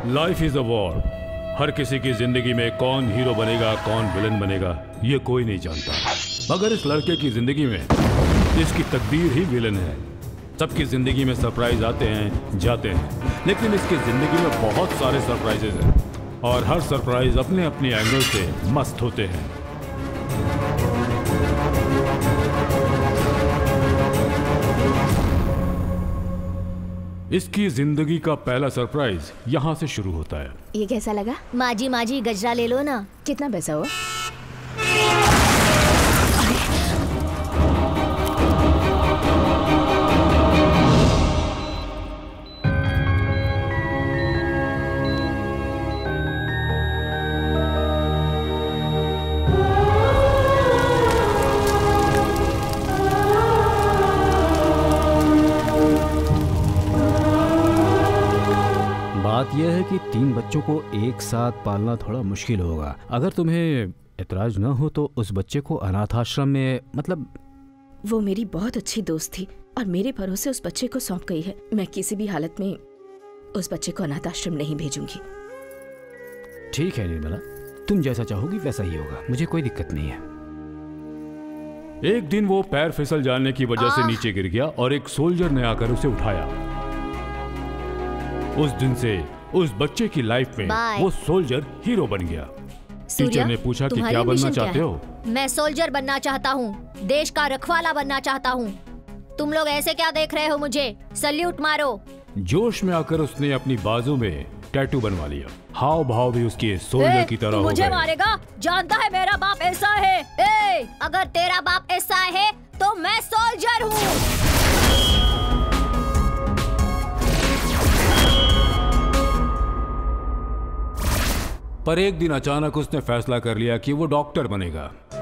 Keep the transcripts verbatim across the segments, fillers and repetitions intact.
Life is a war. हर किसी की जिंदगी में कौन हीरो बनेगा, कौन विलन बनेगा, ये कोई नहीं जानता। मगर इस लड़के की जिंदगी में इसकी तकदीर ही विलन है। सबकी जिंदगी में सरप्राइज आते हैं, जाते हैं, लेकिन इसकी जिंदगी में बहुत सारे सरप्राइजेज हैं और हर सरप्राइज अपने अपने एंगल से मस्त होते हैं। इसकी जिंदगी का पहला सरप्राइज यहाँ से शुरू होता है। ये कैसा लगा? माजी माजी गजरा ले लो ना। कितना पैसा हुआ? बात यह है कि तीन बच्चों को एक साथ पालना थोड़ा मुश्किल होगा। अगर तुम्हें एतराज ना हो तो उस बच्चे को अनाथ आश्रम में, मतलब वो मेरी बहुत अच्छी दोस्त थी और मेरे भरोसे उस बच्चे को सौंप गई है। मैं किसी भी हालत में उस बच्चे को अनाथ आश्रम नहीं भेजूंगी। ठीक है निर्मला, तुम जैसा चाहोगी वैसा ही होगा, मुझे कोई दिक्कत नहीं है। एक दिन वो पैर फिसल जाने की वजह से नीचे गिर गया और एक सोल्जर ने आकर उसे उठाया। उस दिन से उस बच्चे की लाइफ में वो सोल्जर हीरो बन गया। टीचर ने पूछा कि क्या बनना चाहते हो? मैं सोल्जर बनना चाहता हूँ, देश का रखवाला बनना चाहता हूँ। तुम लोग ऐसे क्या देख रहे हो मुझे? सल्यूट मारो। जोश में आकर उसने अपनी बाजू में टैटू बनवा लिया। हाव भाव भी उसके सोल्जर की तरह हो गए। मुझे मारेगा? जानता है मेरा बाप ऐसा है। ए, अगर तेरा बाप ऐसा है तो मैं सोल्जर हूँ। पर एक दिन अचानक उसने फैसला कर लिया कि वो डॉक्टर बनेगा।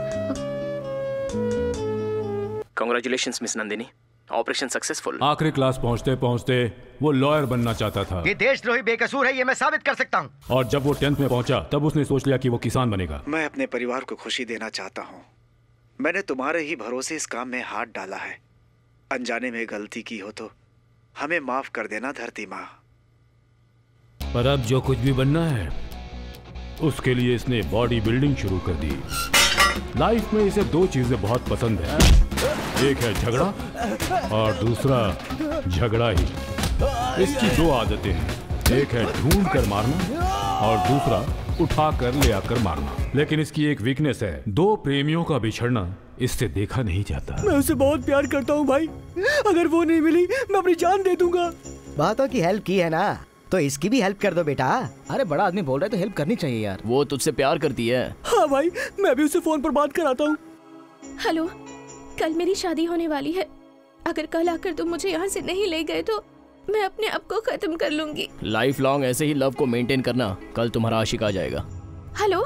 Congratulations miss Nandini, operation successful. आखिरी क्लास पहुंचते पहुंचते वो लॉयर बनना चाहता था। ये देशद्रोही बेकसूर है, ये मैं साबित कर सकता हूँ। और जब वो टेंथ में पहुंचा तब उसने सोच लिया कि वो किसान बनेगा। मैं अपने परिवार को खुशी देना चाहता हूँ। मैंने तुम्हारे ही भरोसे इस काम में हाथ डाला है। अनजाने में गलती की हो तो हमें माफ कर देना धरती माँ। पर अब जो कुछ भी बनना है उसके लिए इसने बॉडी बिल्डिंग शुरू कर दी। लाइफ में इसे दो चीजें बहुत पसंद है, एक है झगड़ा और दूसरा झगड़ा ही। इसकी दो आदतें हैं, एक है ढूंढ कर मारना और दूसरा उठा कर ले आकर मारना। लेकिन इसकी एक वीकनेस है, दो प्रेमियों का बिछड़ना इससे देखा नहीं जाता। मैं उसे बहुत प्यार करता हूँ भाई, अगर वो नहीं मिली मैं अपनी जान दे दूंगा। बातों की हेल्प की है ना, तो इसकी भी हेल्प कर दो बेटा। अरे बड़ा आदमी बोल रहा है तो हेल्प करनी चाहिए यार। वो तुझसे प्यार करती है। हाँ भाई, मैं भी उसे फोन पर बात कराता हूँ। हेलो, कल मेरी शादी होने वाली है। अगर कल आकर तुम मुझे यहाँ से नहीं ले गए तो मैं अपने आप को खत्म कर लूंगी। लाइफ लॉन्ग ऐसे ही लव को मेंटेन करना, कल तुम्हारा आशिक आ जाएगा। हेलो,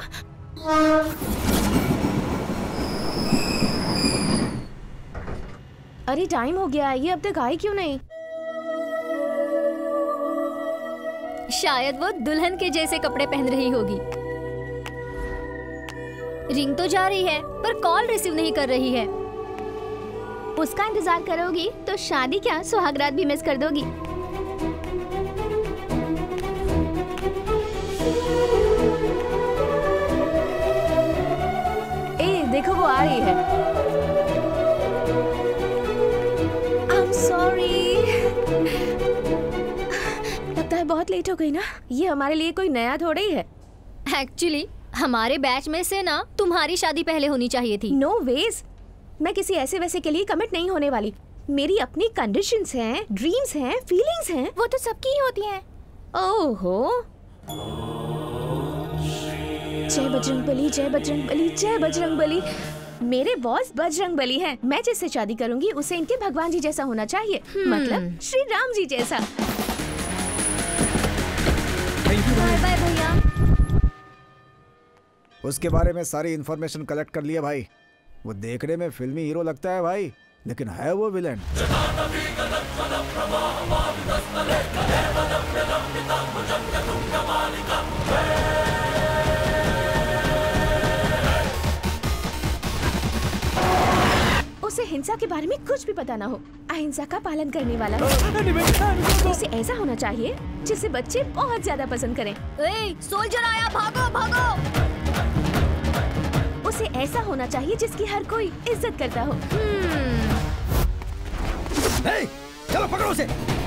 अरे टाइम हो गया, ये अब तक आई क्यों नहीं? शायद वो दुल्हन के जैसे कपड़े पहन रही होगी। रिंग तो जा रही है पर कॉल रिसीव नहीं कर रही है। उसका इंतजार करोगी तो शादी क्या सुहागरात भी मिस कर दोगी। ए, देखो वो आ रही है। I'm sorry। लगता है बहुत लेट हो गई ना। ये हमारे लिए कोई नया थोड़ा ही है। एक्चुअली हमारे बैच में से ना तुम्हारी शादी पहले होनी चाहिए थी। नो वेज, मैं किसी ऐसे वैसे के लिए कमिट नहीं होने वाली। मेरी अपनी कंडीशंस हैं, ड्रीम्स हैं, फीलिंग्स हैं। वो तो सबकी ही होती हैं। ओहो, जय बजरंगबली, जय बजरंगबली, जय बजरंगबली। मेरे बॉस बजरंगबली हैं। मैं जिससे शादी करूंगी उसे इनके भगवान जी जैसा होना चाहिए, मतलब श्री राम जी जैसा। बाय बाय भैया। उसके बारे में सारी इन्फॉर्मेशन कलेक्ट कर लिया भाई। वो देखने में फिल्मी हीरो लगता है भाई, लेकिन है वो विलेन। उसे हिंसा के बारे में कुछ भी पता ना हो। आई अहिंसा का पालन करने वाला है। उसे ऐसा होना चाहिए जिसे बच्चे बहुत ज्यादा पसंद करें। ए, सोल्जर आया, भागो भागो। उसे ऐसा होना चाहिए जिसकी हर कोई इज्जत करता हो। hey, चलो पकड़ो उसे।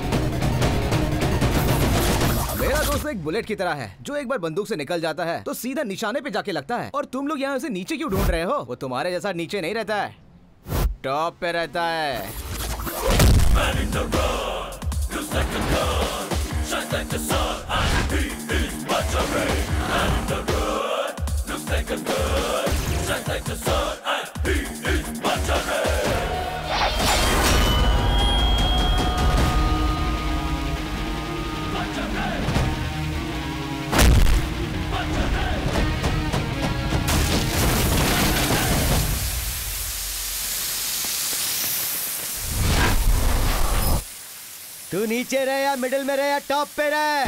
मेरा दोस्त एक बुलेट की तरह है जो एक बार बंदूक से निकल जाता है तो सीधा निशाने पे जाके लगता है। और तुम लोग यहाँ उसे नीचे क्यों ढूंढ रहे हो? वो तुम्हारे जैसा नीचे नहीं रहता है, टॉप पे रहता है। तू नीचे रहे या मिडिल में रहे या टॉप पे रहे,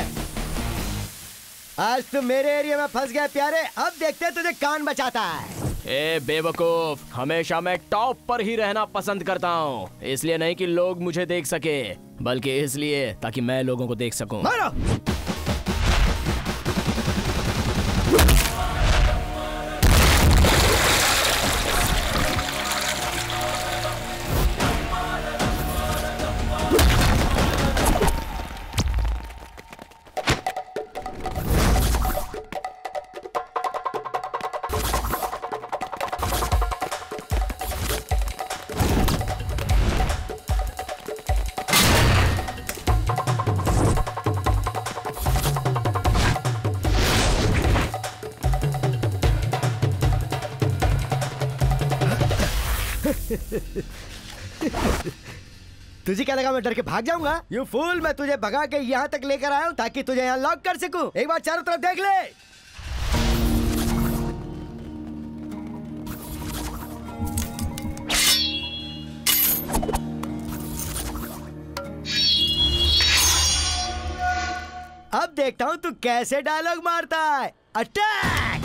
आज तू मेरे एरिया में फंस गया प्यारे। अब देखते तुझे कौन बचाता है। ए बेवकूफ, हमेशा मैं टॉप पर ही रहना पसंद करता हूँ। इसलिए नहीं कि लोग मुझे देख सके, बल्कि इसलिए ताकि मैं लोगों को देख सकूं। मारो। तुझे क्या लगा मैं डर के भाग जाऊंगा? यू फूल, मैं तुझे भगा के यहाँ तक लेकर आया हूँ ताकि तुझे यहाँ लॉक कर सकूं। एक बार चारों तरफ देख ले। अब देखता हूँ तू कैसे डायलॉग मारता है। अटैक!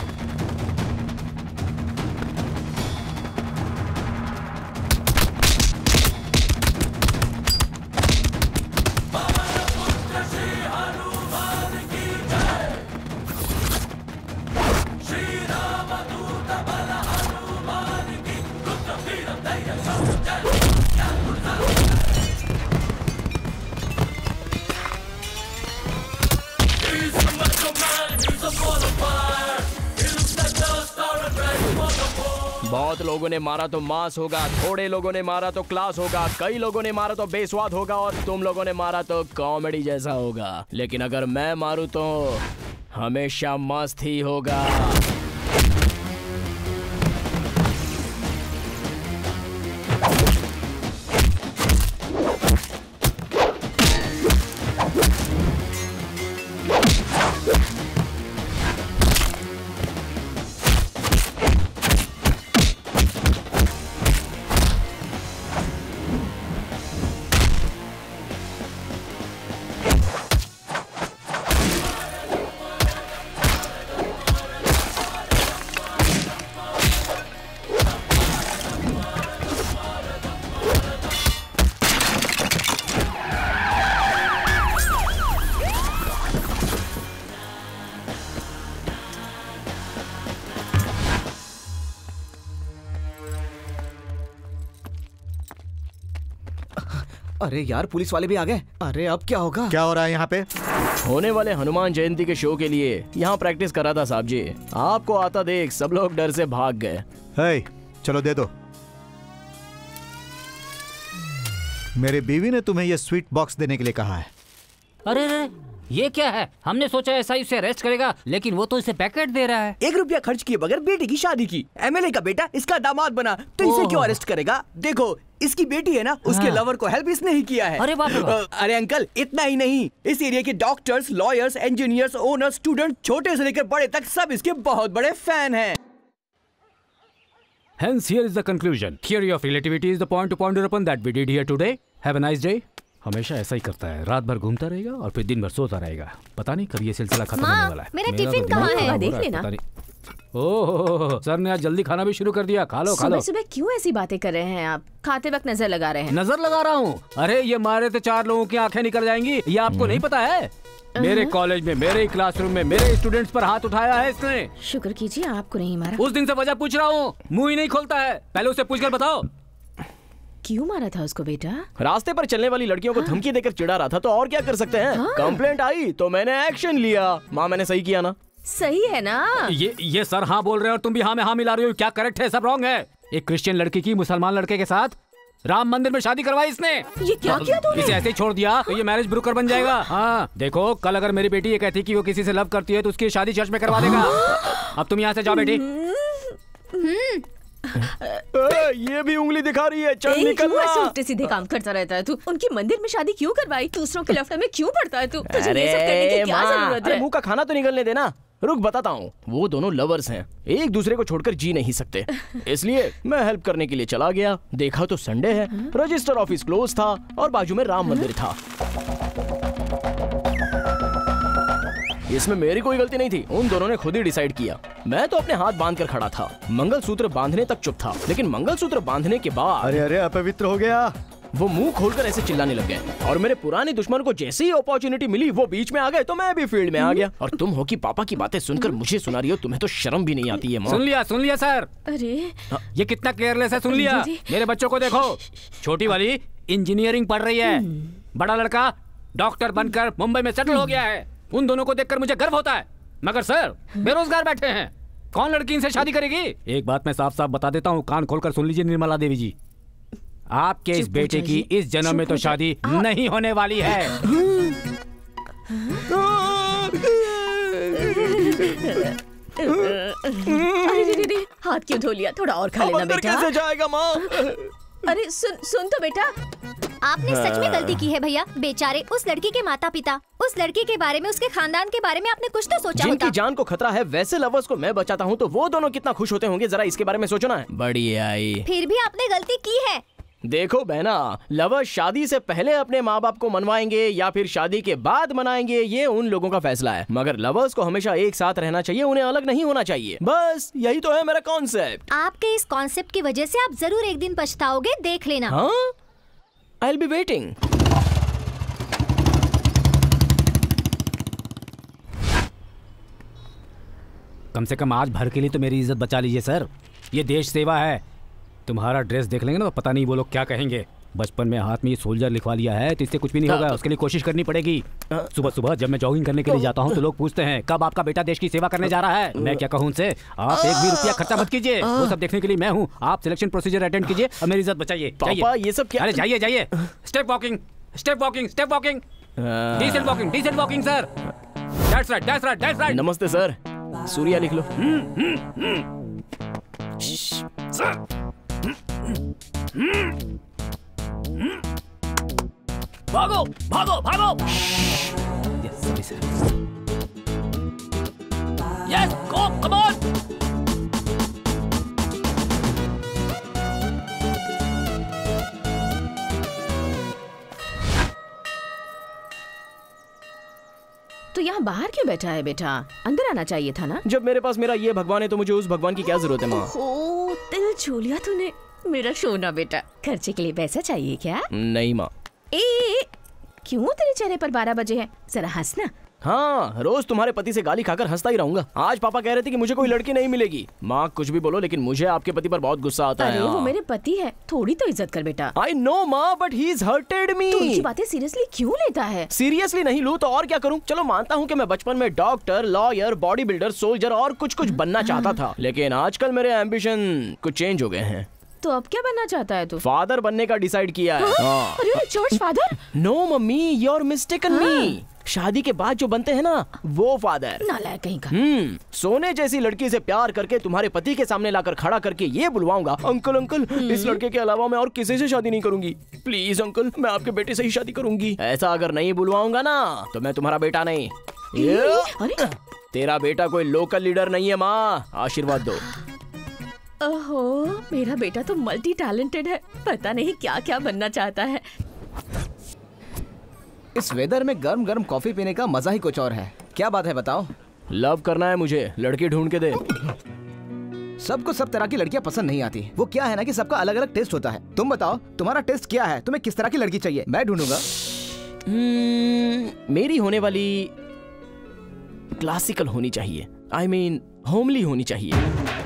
बहुत लोगों ने मारा तो मास होगा, थोड़े लोगों ने मारा तो क्लास होगा, कई लोगों ने मारा तो बेस्वाद होगा और तुम लोगों ने मारा तो कॉमेडी जैसा होगा। लेकिन अगर मैं मारूं तो हमेशा मस्त ही होगा। अरे यार, पुलिस वाले भी आ गए। अरे अब क्या होगा? क्या हो रहा है यहाँ पे? होने वाले हनुमान जयंती के शो के लिए यहाँ प्रैक्टिस कर रहा था साहब जी। आपको आता देख सब लोग डर से भाग गए। हे, चलो दे दो। मेरी बीवी ने तुम्हें ये स्वीट बॉक्स देने के लिए कहा है। अरे अरे ये क्या है? हमने सोचा ऐसा ही उसे अरेस्ट करेगा, लेकिन वो तो इसे पैकेट दे रहा है। एक रुपया खर्च किए बगैर बेटे की शादी की। एमएलए का बेटा इसका दामाद बना तो इसे क्यों अरेस्ट करेगा? देखो, इसकी बेटी है ना, उसके हाँ। लवर को हेल्प इसने ही किया है। अरे बाप रे बाप। अरे अंकल, इतना ही नहीं, इस एरिया के doctors, lawyers, engineers, owners, student, छोटे से लेकर बड़े तक सब इसके बहुत बड़े फैन हैं। Hence, here is the conclusion. Theory of relativity is the point to ponder upon that we did here today. Have a nice day. हमेशा ऐसा ही करता है, रात भर घूमता रहेगा और फिर दिन भर सोता रहेगा। पता नहीं कब ये सिलसिला खत्म होने वाला है। मेरा टिफिन कहाँ है? दिमाग खराब हो देख रहा है, लेना। पता नहीं। ओह, सर ने आज जल्दी खाना भी शुरू कर दिया। खा लो खा लो। सुबह सुबह क्यों ऐसी बातें कर रहे हैं आप? खाते वक्त नजर लगा रहे हैं। नजर लगा रहा हूँ? अरे ये मारे तो चार लोगों की आंखें निकल जाएंगी, ये आपको नहीं पता है? मेरे कॉलेज में, मेरे क्लासरूम में, मेरे स्टूडेंट्स पर हाथ उठाया है इसने। शुक्र कीजिए आपको नहीं मारा। उस दिन से वजह पूछ रहा हूँ, मुंह ही नहीं खोलता है। पहले उसे पूछकर बताओ क्यों मारा था उसको बेटा? रास्ते पर चलने वाली लड़कियों को हाँ। धमकी देकर चिढ़ा रहा था, तो और क्या कर सकते हैं? हाँ। कंप्लेंट आई तो मैंने एक्शन लिया। माँ मैंने सही किया ना? सही है ना? ये ये सर हाँ बोल रहे हो और तुम भी हाँ में हाँ मिला रही हो। क्या करेक्ट है? सब रॉन्ग है। एक क्रिश्चियन लड़की की मुसलमान लड़के के साथ राम मंदिर में शादी करवाई इसने। ये क्या किया तूने? इसे ऐसे ही छोड़ दिया तो ये मैरिज ब्रोकर बन जाएगा। हाँ देखो, कल अगर मेरी बेटी ये कहती कि वो किसी से लव करती है तो उसकी शादी चर्च में करवा देगा। अब तुम यहाँ से जाओ बेटी। ये भी उंगली दिखा रही है। चल निकल। उल्टे सीधे काम करता रहता है तू। उनकी मंदिर में शादी क्यों करवाई? दूसरों के लफड़े में क्यों पड़ता है तू? तुझे ये सब करने की क्या जरूरत है? मुंह का खाना तो निकलने देना। रुक बताता हूँ। वो दोनों लवर्स हैं, एक दूसरे को छोड़कर जी नहीं सकते, इसलिए मैं हेल्प करने के लिए चला गया। देखा तो संडे है, रजिस्टर ऑफिस क्लोज था और बाजू में राम मंदिर था। इसमें मेरी कोई गलती नहीं थी, उन दोनों ने खुद ही डिसाइड किया। मैं तो अपने हाथ बांध कर खड़ा था, मंगलसूत्र बांधने तक चुप था, लेकिन मंगलसूत्र बांधने के बाद अरे अरे अपवित्र हो गया। वो मुंह खोलकर ऐसे चिल्लाने लग गए और मेरे पुराने दुश्मन को जैसे ही अपॉर्चुनिटी मिली वो बीच में आ गए, तो मैं भी फील्ड में आ गया। और तुम हो कि पापा की बातें सुनकर मुझे सुना रही हो, तुम्हें तो शर्म भी नहीं आती है माँ। सुन लिया सुन लिया सर। अरे ये कितना केयरलेस है, सुन लिया। मेरे बच्चों को देखो, छोटी वाली इंजीनियरिंग पढ़ रही है, बड़ा लड़का डॉक्टर बनकर मुंबई में सेटल हो गया है। उन दोनों को देखकर मुझे गर्व होता है, मगर सर बेरोजगार बैठे हैं, कौन लड़की इनसे शादी करेगी? एक बात मैं साफ साफ बता देता हूँ, कान खोलकर सुन लीजिए निर्मला देवी जी, आपके इस बेटे की इस जन्म में तो शादी नहीं होने वाली है। अरे हाथ क्यों धो लिया? थोड़ा और खा लेना बेटा। कैसे जाएगा माँ? अरे सुन सुन तो बेटा, आपने सच में गलती की है भैया। बेचारे उस लड़की के माता पिता, उस लड़की के बारे में, उसके खानदान के बारे में आपने कुछ तो सोचा जिनकी जान को खतरा है, वैसे लवर्स को मैं बचाता हूँ तो वो दोनों कितना खुश होते होंगे, जरा इसके बारे में सोचो ना। बड़ी आई। फिर भी आपने गलती की है। देखो बहना, लवर्स शादी से पहले अपने माँ बाप को मनवाएंगे या फिर शादी के बाद मनाएंगे, ये उन लोगों का फैसला है, मगर लवर्स को हमेशा एक साथ रहना चाहिए, उन्हें अलग नहीं होना चाहिए। बस यही तो है मेरा कॉन्सेप्ट। आपके इस कॉन्सेप्ट की वजह से आप जरूर एक दिन पछताओगे, देख लेना। हाँ? I'll be waiting. कम से कम आज भर के लिए तो मेरी इज्जत बचा लीजिए सर, ये देश सेवा है। तुम्हारा ड्रेस देख लेंगे ना तो पता नहीं वो लोग क्या कहेंगे। बचपन में हाथ में ये सोल्जर लिखवा लिया है तो इससे कुछ भी नहीं होगा, उसके लिए कोशिश करनी पड़ेगी। सुबह सुबह जब मैं जॉगिंग करने के लिए जाता हूँ तो लोग पूछते हैं कब आपका बेटा देश की सेवा करने जा रहा है। मैं क्या कहूँ उनसे, आप एक भी रुपया खर्चा मत कीजिए, वो सब देखने के लिए मैं हूँ। आप सिलेक्शन प्रोसीजर अटेंड कीजिए और मेरी इज्जत बचाइए। पापा ये सब क्या? अरे जाइए जाइए, step walking step walking step walking, decent walking decent walking sir. That's right that's right that's right. नमस्ते सर, सूर्या लिख लो। सर भागो भागो भागो। Yes sorry sir. Yes go come on. तो यहाँ बाहर क्यों बैठा है बेटा? अंदर आना चाहिए था ना। जब मेरे पास मेरा ये भगवान है तो मुझे उस भगवान की क्या जरूरत है माँ? ओ, दिल छू लिया तूने मेरा सोना बेटा। खर्चे के लिए पैसा चाहिए क्या? नहीं माँ। ए, ए, क्यों तेरे चेहरे पर बारह बजे हैं? जरा हंसना। हाँ, रोज तुम्हारे पति से गाली खाकर हंसता ही रहूंगा। आज पापा कह रहे थे कि मुझे कोई लड़की नहीं मिलेगी। माँ कुछ भी बोलो, लेकिन मुझे आपके पति पर बहुत गुस्सा आता अरे है। वो मेरे पति है, थोड़ी तो इज्जत कर बेटा। आई नो माँ, but he is hurted me. तू उनकी बातें सीरियसली क्यों लेता है? सीरियसली नहीं लूँ तो और क्या करूँ? चलो मानता हूँ कि मैं बचपन में doctor, lawyer, body builder, soldier और कुछ कुछ बनना चाहता था, लेकिन आजकल मेरे एम्बिशन कुछ चेंज हो गए हैं। तो अब क्या बनना चाहता है तू? फादर बनने का डिसाइड किया है। हाँ। अरे church father? No mummy, you are mistaken me. शादी के बाद जो बनते हैं ना, वो फादर। नालायक कहीं का। हम्म, सोने जैसी लड़की से प्यार करके तुम्हारे पति के सामने लाकर खड़ा करके ये बुलवाऊंगा, अंकल अंकल इस लड़के के अलावा मैं और किसी से शादी नहीं करूंगी, प्लीज अंकल मैं आपके बेटे से ही शादी करूंगी। ऐसा अगर नहीं बुलवाऊंगा ना तो मैं तुम्हारा बेटा नहीं। अरे तेरा बेटा कोई लोकल लीडर नहीं है माँ, आशीर्वाद दो। ओहो, मेरा बेटा तो मल्टी टैलेंटेड है, पता नहीं क्या क्या बनना चाहता है। इस वेदर में गर्म गर्म कॉफी पीने का मजा ही कुछ और है। क्या बात है बताओ? लव करना है मुझे, लड़की ढूंढ के दे। सबको सब तरह की लड़कियां पसंद नहीं आती। वो क्या है ना कि सबका अलग अलग टेस्ट होता है। तुम बताओ तुम्हारा टेस्ट क्या है? तुम्हें किस तरह की लड़की चाहिए? मैं ढूंढूंगा। hmm, मेरी होने वाली क्लासिकल होनी चाहिए। आई मीन होमली होनी चाहिए।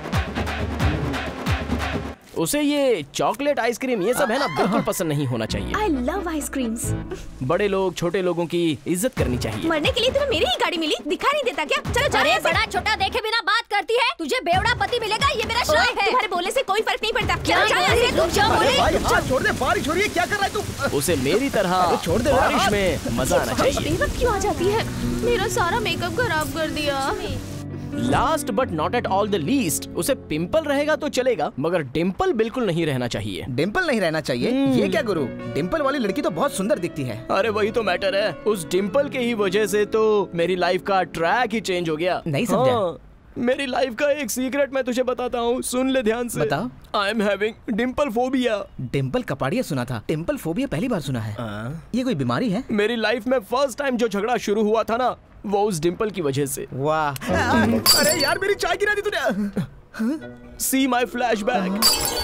उसे ये चॉकलेट आइसक्रीम ये सब है ना बिल्कुल पसंद नहीं होना चाहिए। I love ice creams. बड़े लोग छोटे लोगों की इज्जत करनी चाहिए। मरने के लिए तुम्हें मेरी ही गाड़ी मिली, दिखा नहीं देता क्या? चलो चलो। अरे बड़ा छोटा देखे बिना बात करती है। तुझे बेवड़ा पति मिलेगा, ये मेरा श्राप है। तुम्हारे बोलने से कोई फर्क नहीं पड़ता। क्या छोड़ दे, बारिश हो रही है, क्या कर रहा है तू? उसे मेरी तरह छोड़ दे, बारिश में मजा आना चाहिए। बेवक्त क्यों आ जाती है? मेरा सारा मेकअप खराब कर दिया। Last but not at all the least, उसे पिंपल रहेगा तो चलेगा, मगर डिम्पल बिल्कुल नहीं रहना चाहिए। डिम्पल नहीं रहना चाहिए? ये क्या गुरु, डिम्पल वाली लड़की तो बहुत सुंदर दिखती है। अरे वही तो मैटर है, उस डिम्पल के ही वजह से तो मेरी लाइफ का ट्रैक ही चेंज हो गया। नहीं समझा? हाँ, मेरी लाइफ का एक सीक्रेट मैं तुझे बताता हूँ, सुन ले ध्यान से। बताओ। I am having dimple phobia. Dimple Kapadia सुना था, डिम्पल फोबिया पहली बार सुना है। ये कोई बीमारी है? मेरी लाइफ में फर्स्ट टाइम जो झगड़ा शुरू हुआ था ना, वो उस डिम्पल की वजह से। वाह। अरे यार मेरी चाय गिरा दी तूने। See my flashback.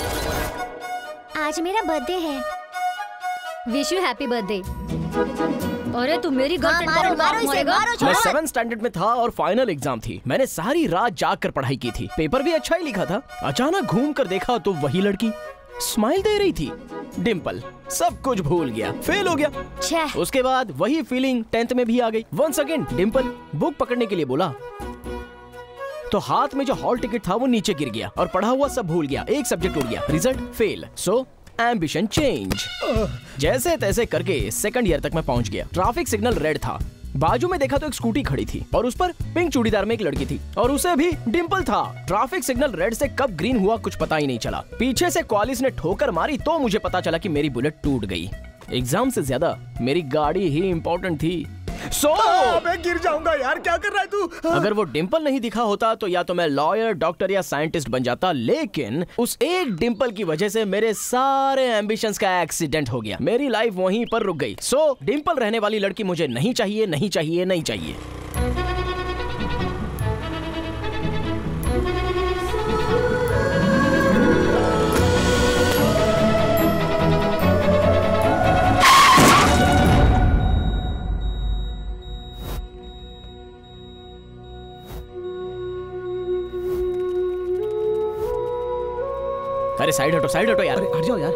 आज मेरा बर्थडे है। Wish you happy birthday. अरे तुम मेरी गर्लफ्रेंड मारो मारो इसे, मारो। मैं सेवन स्टैंडर्ड में था और फाइनल एग्जाम थी। मैंने सारी रात जाग कर पढ़ाई की थी, पेपर भी अच्छा ही लिखा था। अचानक घूम कर देखा तो वही लड़की स्माइल दे रही थी, डिम्पल। सब कुछ भूल गया, फेल हो गया। उसके बाद वही फीलिंग टेंथ में भी आ गई। वंस अगेन डिम्पल बुक पकड़ने के लिए बोला तो हाथ में जो हॉल टिकट था वो नीचे गिर गया और पढ़ा हुआ सब भूल गया। एक सब्जेक्ट उड़ गया, result fail. So ambition change. जैसे तैसे करके सेकंड ईयर तक मैं पहुंच गया। ट्रैफिक सिग्नल रेड था, बाजू में देखा तो एक स्कूटी खड़ी थी और उस पर पिंक चूड़ीदार में एक लड़की थी और उसे भी डिम्पल था। ट्रैफिक सिग्नल रेड से कब ग्रीन हुआ कुछ पता ही नहीं चला। पीछे से क्वालिस ने ठोकर मारी तो मुझे पता चला कि मेरी बुलेट टूट गई। एग्जाम से ज्यादा मेरी गाड़ी ही इम्पोर्टेंट थी। सो so, मैं गिर जाऊंगा यार, क्या कर रहा है तू? अगर वो डिम्पल नहीं दिखा होता तो या तो मैं लॉयर, डॉक्टर या साइंटिस्ट बन जाता, लेकिन उस एक डिम्पल की वजह से मेरे सारे एम्बिशंस का एक्सीडेंट हो गया। मेरी लाइफ वहीं पर रुक गई। सो so, डिम्पल रहने वाली लड़की मुझे नहीं चाहिए, नहीं चाहिए, नहीं चाहिए। अरे साइड हटो, साइड हटो यार। अरे हट जाओ यार।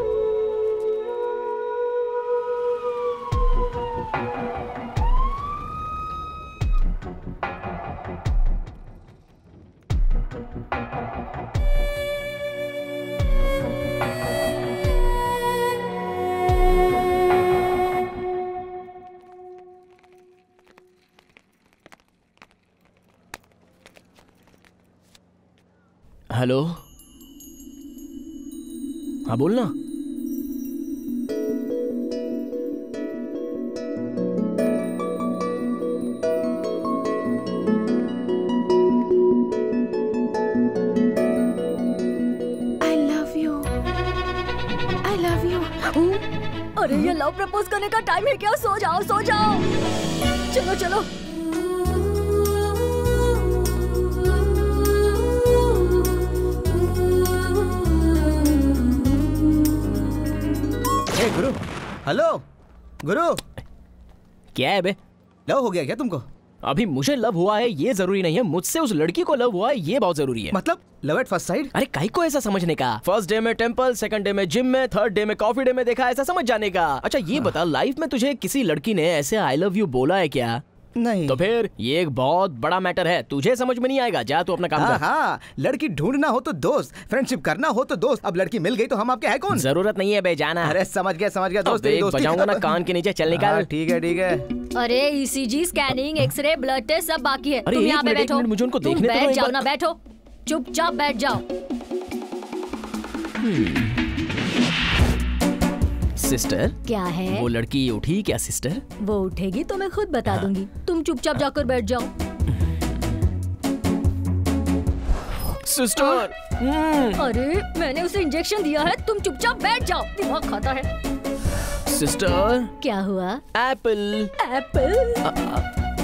हेलो, हाँ बोलना। I love you. I love you. अरे ये लव प्रपोज करने का टाइम है क्या? सो जाओ, सो जाओ। चलो चलो। गुरु, हेलो गुरु। क्या है बे? लव हो गया क्या तुमको? अभी मुझे लव हुआ है ये जरूरी नहीं है, मुझसे उस लड़की को लव हुआ है ये बहुत जरूरी है। मतलब लव एट फर्स्ट साइट? अरे काहे को ऐसा समझने का? फर्स्ट डे में टेंपल, सेकंड डे में जिम में, थर्ड डे में कॉफी डे में देखा, ऐसा समझ जाने का। अच्छा ये बता, लाइफ में तुझे किसी लड़की ने ऐसे आई लव यू बोला है क्या? नहीं। तो फिर ये एक बहुत बड़ा मैटर है, तुझे समझ में नहीं आएगा। जा तू अपना काम कर। हाँ, लड़की ढूंढना हो तो दोस्त, फ्रेंडशिप करना हो तो दोस्त। अब लड़की मिल गई तो हम आपके हैं कौन? जरूरत नहीं है बे, जाना। अरे समझ गया समझ गया दोस्त, एक बजाऊंगा ना कान के नीचे, चल निकाल। ठीक है ठीक है। अरे ECG, scanning, x-ray, blood test सब बाकी है। अरे तुम एक यहाँ पे मिनट, एक बैठो। मिनट, मुझे उनको तुम देखने तो दो बैठ एक जाओ बार। ना, बैठो चुपचाप बैठ जाओ। सिस्टर क्या है? वो लड़की उठी क्या सिस्टर? वो उठेगी तो मैं खुद बता दूंगी। तुम चुपचाप जाकर बैठ जाओ। सिस्टर। अरे मैंने उसे इंजेक्शन दिया है, तुम चुपचाप बैठ जाओ। दिमाग खाता है। सिस्टर। क्या हुआ? एप्पल। एप्पल?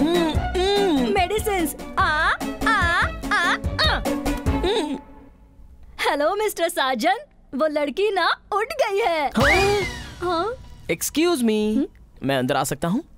मेडिसिन। आ आ आ आ। हेलो मिस्टर साजन, वो लड़की ना उठ गई है। हाँ? एक्सक्यूज मी, मैं अंदर आ सकता हूँ?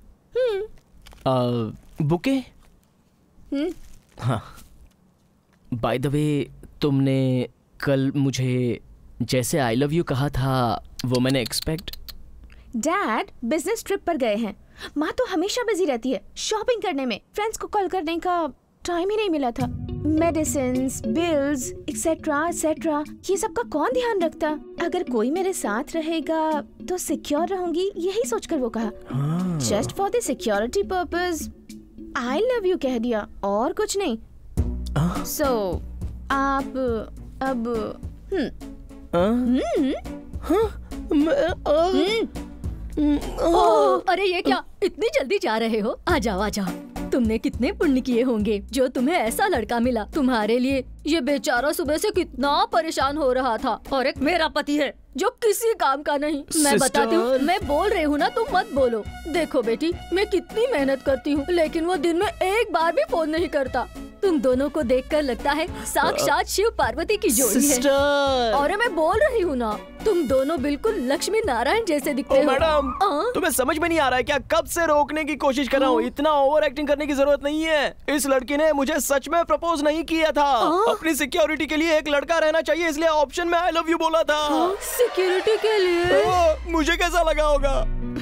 बुके? हाँ। बाय द वे, तुमने कल मुझे जैसे आई लव यू कहा था वो मैंने एक्सपेक्ट। डैड बिजनेस ट्रिप पर गए हैं। माँ तो हमेशा बिजी रहती है शॉपिंग करने में, फ्रेंड्स को कॉल करने का टाइम ही नहीं मिला था। मेडिसिन्स, बिल्स, एक्सेट्रा एक्सेट्रा, ये सब का कौन ध्यान रखता? अगर कोई मेरे साथ रहेगा तो सिक्योर रहूंगी, यही सोचकर वो कहा। Just for the security purpose I love you कह दिया, और कुछ नहीं। सो so, आप अब हम्म अरे ये क्या, इतनी जल्दी जा रहे हो? आ जाओ आ जाओ। तुमने कितने पुण्य किए होंगे जो तुम्हें ऐसा लड़का मिला। तुम्हारे लिए ये बेचारा सुबह से कितना परेशान हो रहा था, और एक मेरा पति है जो किसी काम का नहीं। मैं बताती हूँ, मैं बोल रही हूँ ना, तुम मत बोलो। देखो बेटी, मैं कितनी मेहनत करती हूँ, लेकिन वो दिन में एक बार भी फोन नहीं करता। तुम दोनों को देखकर लगता है साक्षात शिव पार्वती की जोड़ी है। और मैं बोल रही हूँ ना, तुम दोनों बिल्कुल लक्ष्मी नारायण जैसे दिखते हो। मैडम, तुम्हें समझ में नहीं आ रहा है क्या? कब से रोकने की कोशिश कर रहा हूँ। इतना ओवर एक्टिंग करने की जरूरत नहीं है। इस लड़की ने मुझे सच में प्रपोज नहीं किया था। अपनी सिक्योरिटी के लिए एक लड़का रहना चाहिए, इसलिए ऑप्शन में आई लव यू बोला था। सिक्योरिटी के लिए? ओ, मुझे कैसा लगा होगा?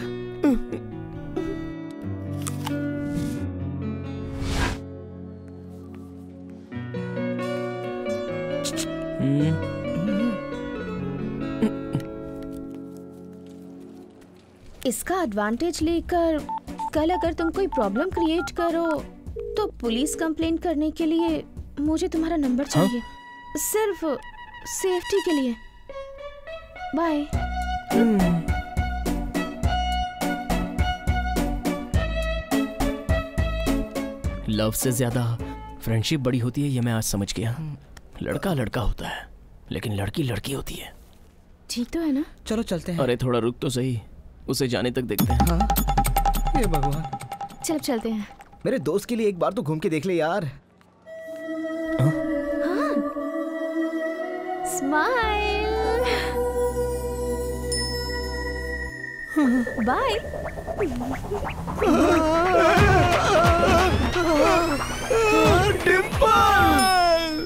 इसका एडवांटेज लेकर कल अगर तुम कोई प्रॉब्लम क्रिएट करो तो पुलिस कंप्लेंट करने के लिए मुझे तुम्हारा नंबर चाहिए। हाँ? सिर्फ सेफ्टी के लिए। बाय। लव से ज्यादा फ्रेंडशिप बड़ी होती है, ये मैं आज समझ गया। लड़का लड़का होता है, लेकिन लड़की लड़की होती है। ठीक तो है ना? चलो चलते हैं। अरे थोड़ा रुक तो सही, उसे जाने तक देखते हैं। हाँ? ये भगवान। चल चलते हैं। मेरे दोस्त के लिए एक बार तो घूम के देख ले यार। हाँ? स्माइल। बाय। डिंपल!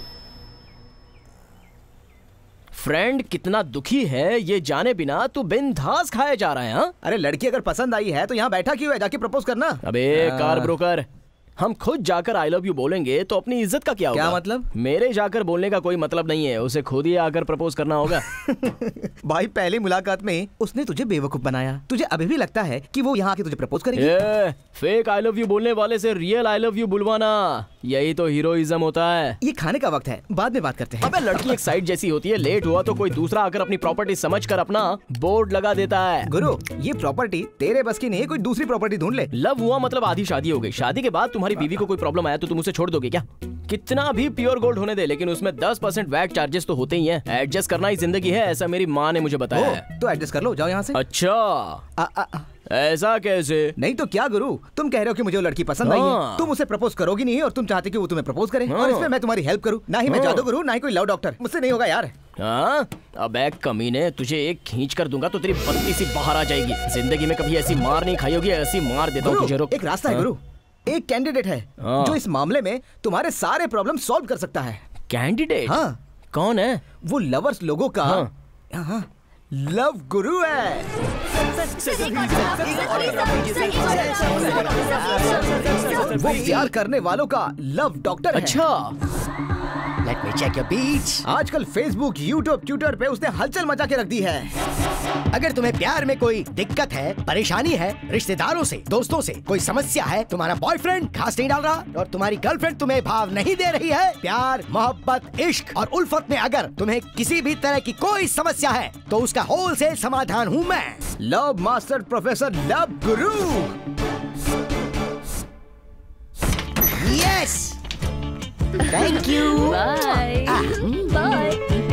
फ्रेंड कितना दुखी है ये जाने बिना तू बिनधास खाए जा रहा है। हा? अरे लड़की अगर पसंद आई है तो यहाँ बैठा क्यों है? जाके प्रपोज करना। अबे कार ब्रोकर, हम खुद जाकर आई लव यू बोलेंगे तो अपनी इज्जत का क्या होगा? क्या मतलब? मेरे जाकर बोलने का कोई मतलब नहीं है, उसे खुद ही आकर प्रपोज करना होगा। भाई पहली मुलाकात में उसने तुझे बेवकूफ बनाया। तुझे अभी भी लगता है कि वो यहाँ आके तुझे प्रपोज करेगी? ये फेक आई लव यू बोलने वाले से रियल आई लव यू बुलवाना, यही तो हीरोइज्म होता है। ये खाने का वक्त है, बाद में बात करते हैं। अबे लड़की एक साइड जैसी होती है, लेट हुआ तो कोई दूसरा आकर अपनी प्रॉपर्टी समझकर अपना बोर्ड लगा देता है। गुरु, ये प्रॉपर्टी तेरे बस की नहीं है, कोई दूसरी प्रॉपर्टी ढूंढ ले। लव हुआ मतलब आधी शादी हो गई। शादी के बाद तुम्हारी बीवी को कोई प्रॉब्लम आया तो तुम उसे छोड़ दोगे क्या? कितना भी प्योर गोल्ड होने दे, लेकिन उसमें दस परसेंट वैट चार्जेस तो होते ही हैं। एडजस्ट करना ही जिंदगी है, ऐसा मेरी माँ ने मुझे बताया है। तो एडजस्ट कर लो, जाओ यहाँ से। अच्छा आ, आ, आ, ऐसा कैसे? नहीं तो क्या गुरु, तुम कह रहे हो कि मुझे वो लड़की पसंद आई है, तुम उसे प्रपोज करोगी नहीं और तुम चाहते कि वो तुम्हें प्रपोज करे, और इसमें मैं तुम्हारी हेल्प करूं? ना ही मैं जादू करूं, ना ही कोई लव डॉक्टर, मुझसे नहीं होगा यार। हाँ? अब एक कमीने, तुझे एक खींच कर दूंगा तो तेरी बत्ती सी बाहर आ जाएगी। जिंदगी में कभी ऐसी मार नहीं खाई होगी, ऐसी मार देता हूँ तुझे। एक रास्ता है गुरु, एक कैंडिडेट है जो इस मामले में तुम्हारे सारे प्रॉब्लम सॉल्व कर सकता है। कैंडिडेट? हाँ। कौन है? वो लवर्स लोगों का हाँ। लव गुरु है। वो प्यार करने वालों का लव डॉक्टर है। अच्छा। Let me check your beats. आजकल फेसबुक, यूट्यूब, ट्विटर पे उसने हलचल मचा के रख दी है। अगर तुम्हें प्यार में कोई दिक्कत है, परेशानी है, रिश्तेदारों से, दोस्तों से कोई समस्या है, तुम्हारा बॉयफ्रेंड घास नहीं डाल रहा और तुम्हारी गर्लफ्रेंड तुम्हें भाव नहीं दे रही है, प्यार, मोहब्बत, इश्क और उल्फत में अगर तुम्हें किसी भी तरह की कोई समस्या है तो उसका होलसेल समाधान हूँ मैं, love master professor love guru. Yes, thank you. Bye bye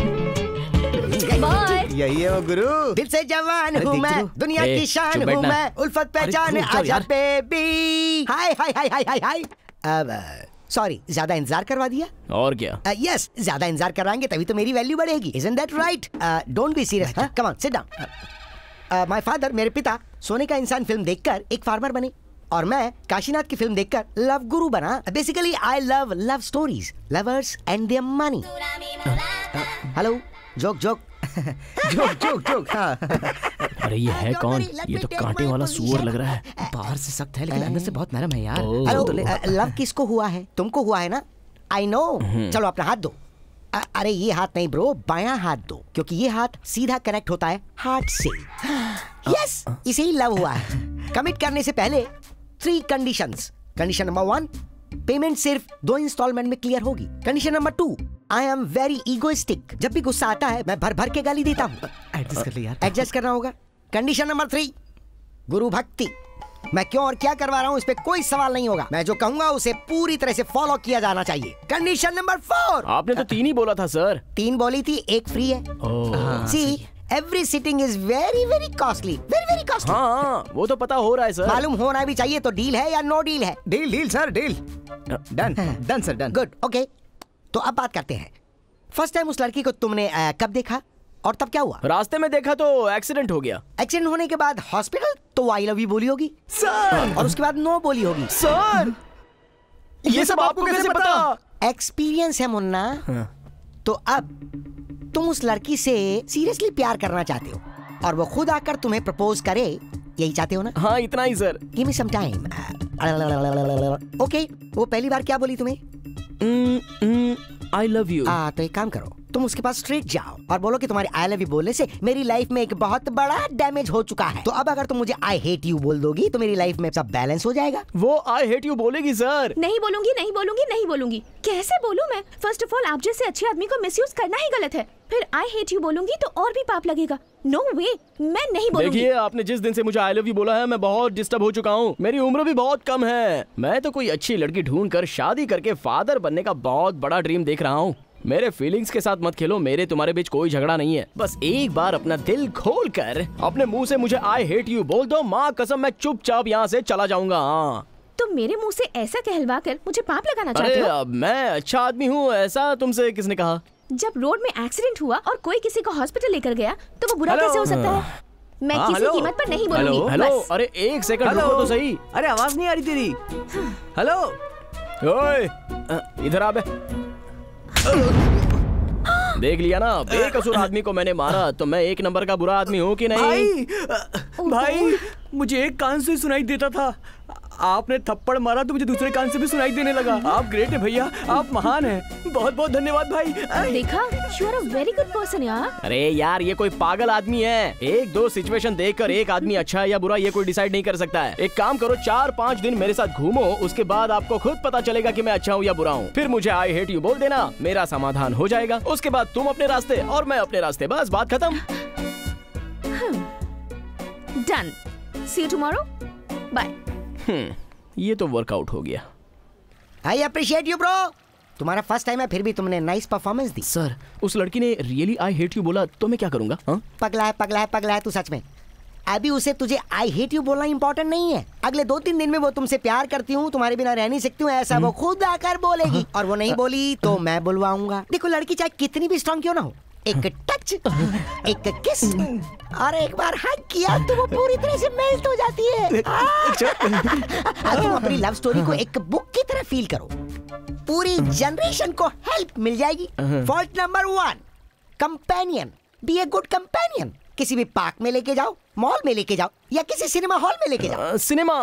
bye. यही है वो गुरु। दिल से जवान हूँ मैं, दुनिया की शान हूँ मैं, उल्फत पहचान आजा बेबी। हाय हाय हाय हाय हाय हाय। अब सॉरी, ज्यादा इंतजार करवा दिया। और क्या? यस, ज्यादा इंतजार करवाएंगे तभी तो मेरी वैल्यू बढ़ेगी। Isn't that right? Don't be serious. Come on, sit down. My father, मेरे पिता सोने का इंसान फिल्म देखकर एक फार्मर बने और मैं काशीनाथ की फिल्म देखकर लव गुरु बना। Basically I love love stories, lovers and their money. Hello, joke joke joke joke joke. हाँ। अरे ये है कौन? ये तो कांटे वाला सुअर लग रहा है। बाहर से सख्त है लेकिन अंदर से बहुत नरम है यार। हेलो, लव किसको हुआ है? तुमको हुआ है ना? I know. चलो अपना हाथ दो। अ- अरे ये हाथ नहीं ब्रो, बायां हाथ दो, क्योंकि ये हाथ सीधा कनेक्ट होता है हार्ट से। यस, इसे ही लव हुआ है। कमिट करने से पहले three conditions. Condition number one, payment सिर्फ दो इंस्टॉलमेंट में क्लियर होगी। Condition number two, I am very egoistic. जब भी गुस्सा आता है मैं भर भर के गाली देता हूँ। एडजस्ट कर ले यार। एडजस्ट करना होगा। कंडीशन नंबर थ्री, गुरु भक्ति। मैं क्यों और क्या करवा रहा हूँ इस पे कोई सवाल नहीं होगा। मैं जो कहूंगा उसे पूरी तरह से फॉलो किया जाना चाहिए। Condition number four. आपने तो तीन ही बोला था सर। तीन बोली थी, एक फ्री है। See, every sitting is very very costly, very very costly. हाँ, वो तो पता हो रहा है सर। मालूम होना भी चाहिए। तो डील है या नो डील है? Deal deal sir, deal. Done done sir, done. Good, okay. तो अब बात करते हैं। फर्स्ट टाइम उस लड़की को तुमने आ, कब देखा और तब क्या हुआ? रास्ते में देखा तो एक्सीडेंट हो गया। एक्सीडेंट होने के बाद हॉस्पिटल तो आई लव यू बोली होगी सर, और उसके बाद नो बोली होगी। सर ये सब आपको कैसे पता? एक्सपीरियंस है मुन्ना। हाँ। तो अब तुम उस लड़की से सीरियसली प्यार करना चाहते हो और वो खुद आकर तुम्हें प्रपोज करे, यही चाहते हो ना? हाँ, इतना ही sir. Give me some time. Okay, वो पहली बार क्या बोली तुम्हें? आई लव यू। आ, तो एक काम करो, तुम उसके पास स्ट्रेट जाओ और बोलो कि तुम्हारे आई लव यू बोलने से मेरी लाइफ में एक बहुत बड़ा डैमेज हो चुका है। तो अब अगर तुम मुझे आई हेट यू बोल दोगी तो मेरी लाइफ में सब बैलेंस हो जाएगा। वो आई हेट यू बोलेगी सर। नहीं बोलूंगी, नहीं बोलूंगी, नहीं बोलूंगी। कैसे बोलूं मैं? फर्स्ट ऑफ ऑल, आप जैसे अच्छे आदमी को मिसयूज करना ही गलत है। फिर आई हेट यू बोलूंगी तो और भी पाप लगेगा। नो वे, मैं नहीं बोलूंगी। देखिए, आपने जिस दिन से मुझे आई लव यू बोला है मैं बहुत डिस्टर्ब हो चुका हूँ। मेरी उम्र भी बहुत कम है। मैं तो कोई अच्छी लड़की ढूंढ कर शादी करके फादर बनने का बहुत बड़ा ड्रीम देख रहा हूँ। मेरे फीलिंग्स के साथ मत खेलो। मेरे तुम्हारे बीच कोई झगड़ा नहीं है। बस एक बार अपना दिल खोल कर अपने मुंह से मुझे आई हेट यू बोल दो। माँ कसम, मैं चुपचाप यहाँ से चला जाऊंगा। हाँ। तुम मेरे मुंह से ऐसा कहलवा कर मुझे पाप लगाना चाहते अरे हो? अब मैं अच्छा आदमी हूँ, ऐसा तुमसे किसने कहा? जब रोड में एक्सीडेंट हुआ और कोई किसी को हॉस्पिटल लेकर गया तो वो बुरा कैसे हो सकता है? मैं हाँ, किसी हेलो? कीमत पर नहीं बोलूंगी। हेलो, हेलो, बस। अरे एक सेकंड हेलो? रुको तो सही। अरे आवाज नहीं आ रही तेरी। हेलो, ओए, इधर आ बे। देख लिया ना, बेकसूर आदमी को मैंने मारा तो मैं एक नंबर का बुरा आदमी हूँ कि नहीं? भाई भाई मुझे एक कान से सुनाई देता था, आपने थप्पड़ मारा तो मुझे दूसरे कान से भी सुनाई देने लगा। आप ग्रेट है भैया, आप महान हैं। बहुत बहुत धन्यवाद भाई। देखा, you are a very good person यार। अरे यार, ये कोई पागल आदमी है। एक दो सिचुएशन देखकर एक आदमी अच्छा है या बुरा ये कोई डिसाइड नहीं कर सकता है। एक काम करो, चार पाँच दिन मेरे साथ घूमो, उसके बाद आपको खुद पता चलेगा कि मैं अच्छा हूँ या बुरा हूँ। फिर मुझे आई हेट यू बोल देना, मेरा समाधान हो जाएगा। उसके बाद तुम अपने रास्ते और मैं अपने रास्ते, बस बात खत्म। Done. See you tomorrow. Bye. Hmm, ये तो वर्कआउट हो गया। I appreciate you bro. तुम्हारा फर्स्ट टाइम है फिर भी तुमने नाइस परफॉर्मेंस दी। सर, उस लड़की ने रियली आई हेट यू बोला तो मैं क्या करूंगा? हाँ? पगला है, पगला है, पगला है तू सच में। अभी उसे तुझे आई हेट यू बोलना इंपॉर्टेंट नहीं है। अगले दो तीन दिन में वो तुमसे प्यार करती हूँ, तुम्हारे बिना रह नहीं सकती हूँ, ऐसा वो खुद आकर बोलेगी। और वो नहीं बोली तो मैं बुलवाऊंगा। देखो, लड़की चाहे कितनी भी स्ट्रांग क्यों ना हो, एक टच, एक किस और एक बार हग किया तो वो पूरी तरह से मेल्ट हो जाती है। अब तुम अपनी लव स्टोरी को एक बुक की तरह फील करो, पूरी जनरेशन को हेल्प मिल जाएगी। Fault number one, companion. Be a good companion. किसी भी पार्क में लेके जाओ, मॉल में लेके जाओ या किसी सिनेमा हॉल में लेके जाओ। सिनेमा।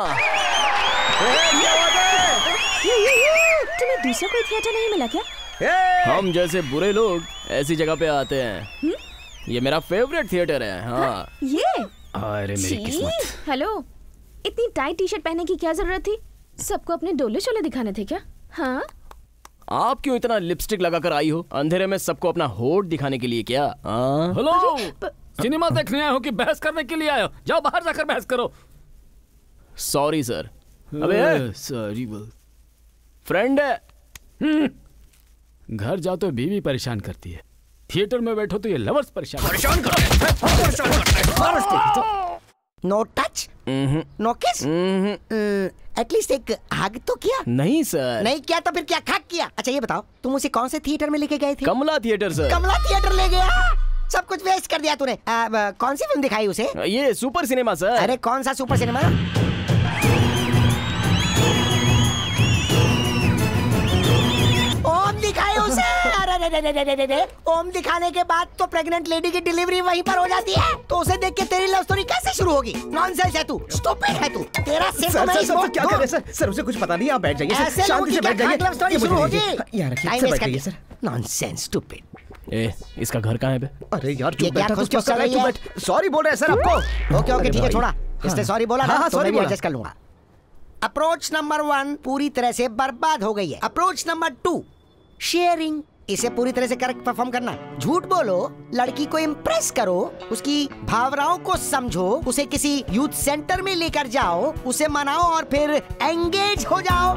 तुम्हें दूसरा कोई थिएटर नहीं मिला क्या? हम जैसे बुरे लोग ऐसी जगह पे आते हैं। हुँ? ये मेरा फेवरेट थिएटर है। हाँ, हाँ ये अरे मेरी किस्मत। हेलो, इतनी टाइट टी शर्ट पहनने की क्या जरूरत थी? सबको अपने डोले शोले दिखाने थे क्या? हाँ, आप क्यों इतना लिपस्टिक लगाकर आई हो? अंधेरे में सबको अपना होठ दिखाने के लिए क्या? हेलो, सिनेमा देखने आए हो कि बहस करने के लिए आए हो? जाओ बाहर जाकर बहस करो। Sorry sir. अबे सॉरी बोल। फ्रेंड है। घर जाओ तो बीवी परेशान करती है, थिएटर में बैठो तो ये लवर्स परेशान परेशान करते हैं। No touch, no kiss, at least एक हग तो किया? नहीं सर। नहीं किया तो फिर क्या खाक किया? अच्छा ये बताओ, तुम उसे कौन से थिएटर में लेके गए थे? Kamala theatre sir. Kamala theatre ले गया? सब कुछ वेस्ट कर दिया तूने। आ, आ, कौन सी फिल्म दिखाई उसे? ये सुपर सिनेमा सर। अरे कौन सा सुपर सिनेमा? ओम दिखाए उसे? अरे रे रे रे रे रे ओम दिखाने के बाद तो प्रेग्नेंट लेडी की डिलीवरी वहीं पर हो जाती है, तो उसे देख के तेरी लव स्टोरी कैसे शुरू होगी? नॉनसेंस है तू, स्टूपिड है तू। तेरा सिर्फ सर, मैं सर, इस सर, बहुत- क्या कर रहे हैं सर? सर उसे कुछ पता नहीं, आप बैठ जाइए सर, ऐसे लोगों शांति की से बैठ क्या जाइए। लव स्टोरी ये मुझे शुरू होगी? दीजिए। यहाँ रखिए, टाइम सर, वेस्ट बैठ कर जाइए दिया। सर। Nonsense, stupid. ए, इसका घर कहाँ है बे? अरे यार ये चुप क्या बैठा तो खुश क्या खुश कर चल रहा है? रही तू है? बैठ। सॉरी बोल रहे हैं सर आपको। ओके ओके ठीक है, छोड़ा। हाँ। इसने सॉरी बोला हाँ, ना, हाँ, तो sorry मैं भी बोला। एडजस्ट कर लूंगा। अप्रोच नंबर वन पूरी तरह से बर्बाद हो गई है। Approach number two, sharing. इसे पूरी तरह से करेक्ट परफॉर्म करना। झूठ बोलो, लड़की को इम्प्रेस करो, उसकी भावनाओं को समझो, उसे किसी यूथ सेंटर में लेकर जाओ, उसे मनाओ और फिर एंगेज हो जाओ।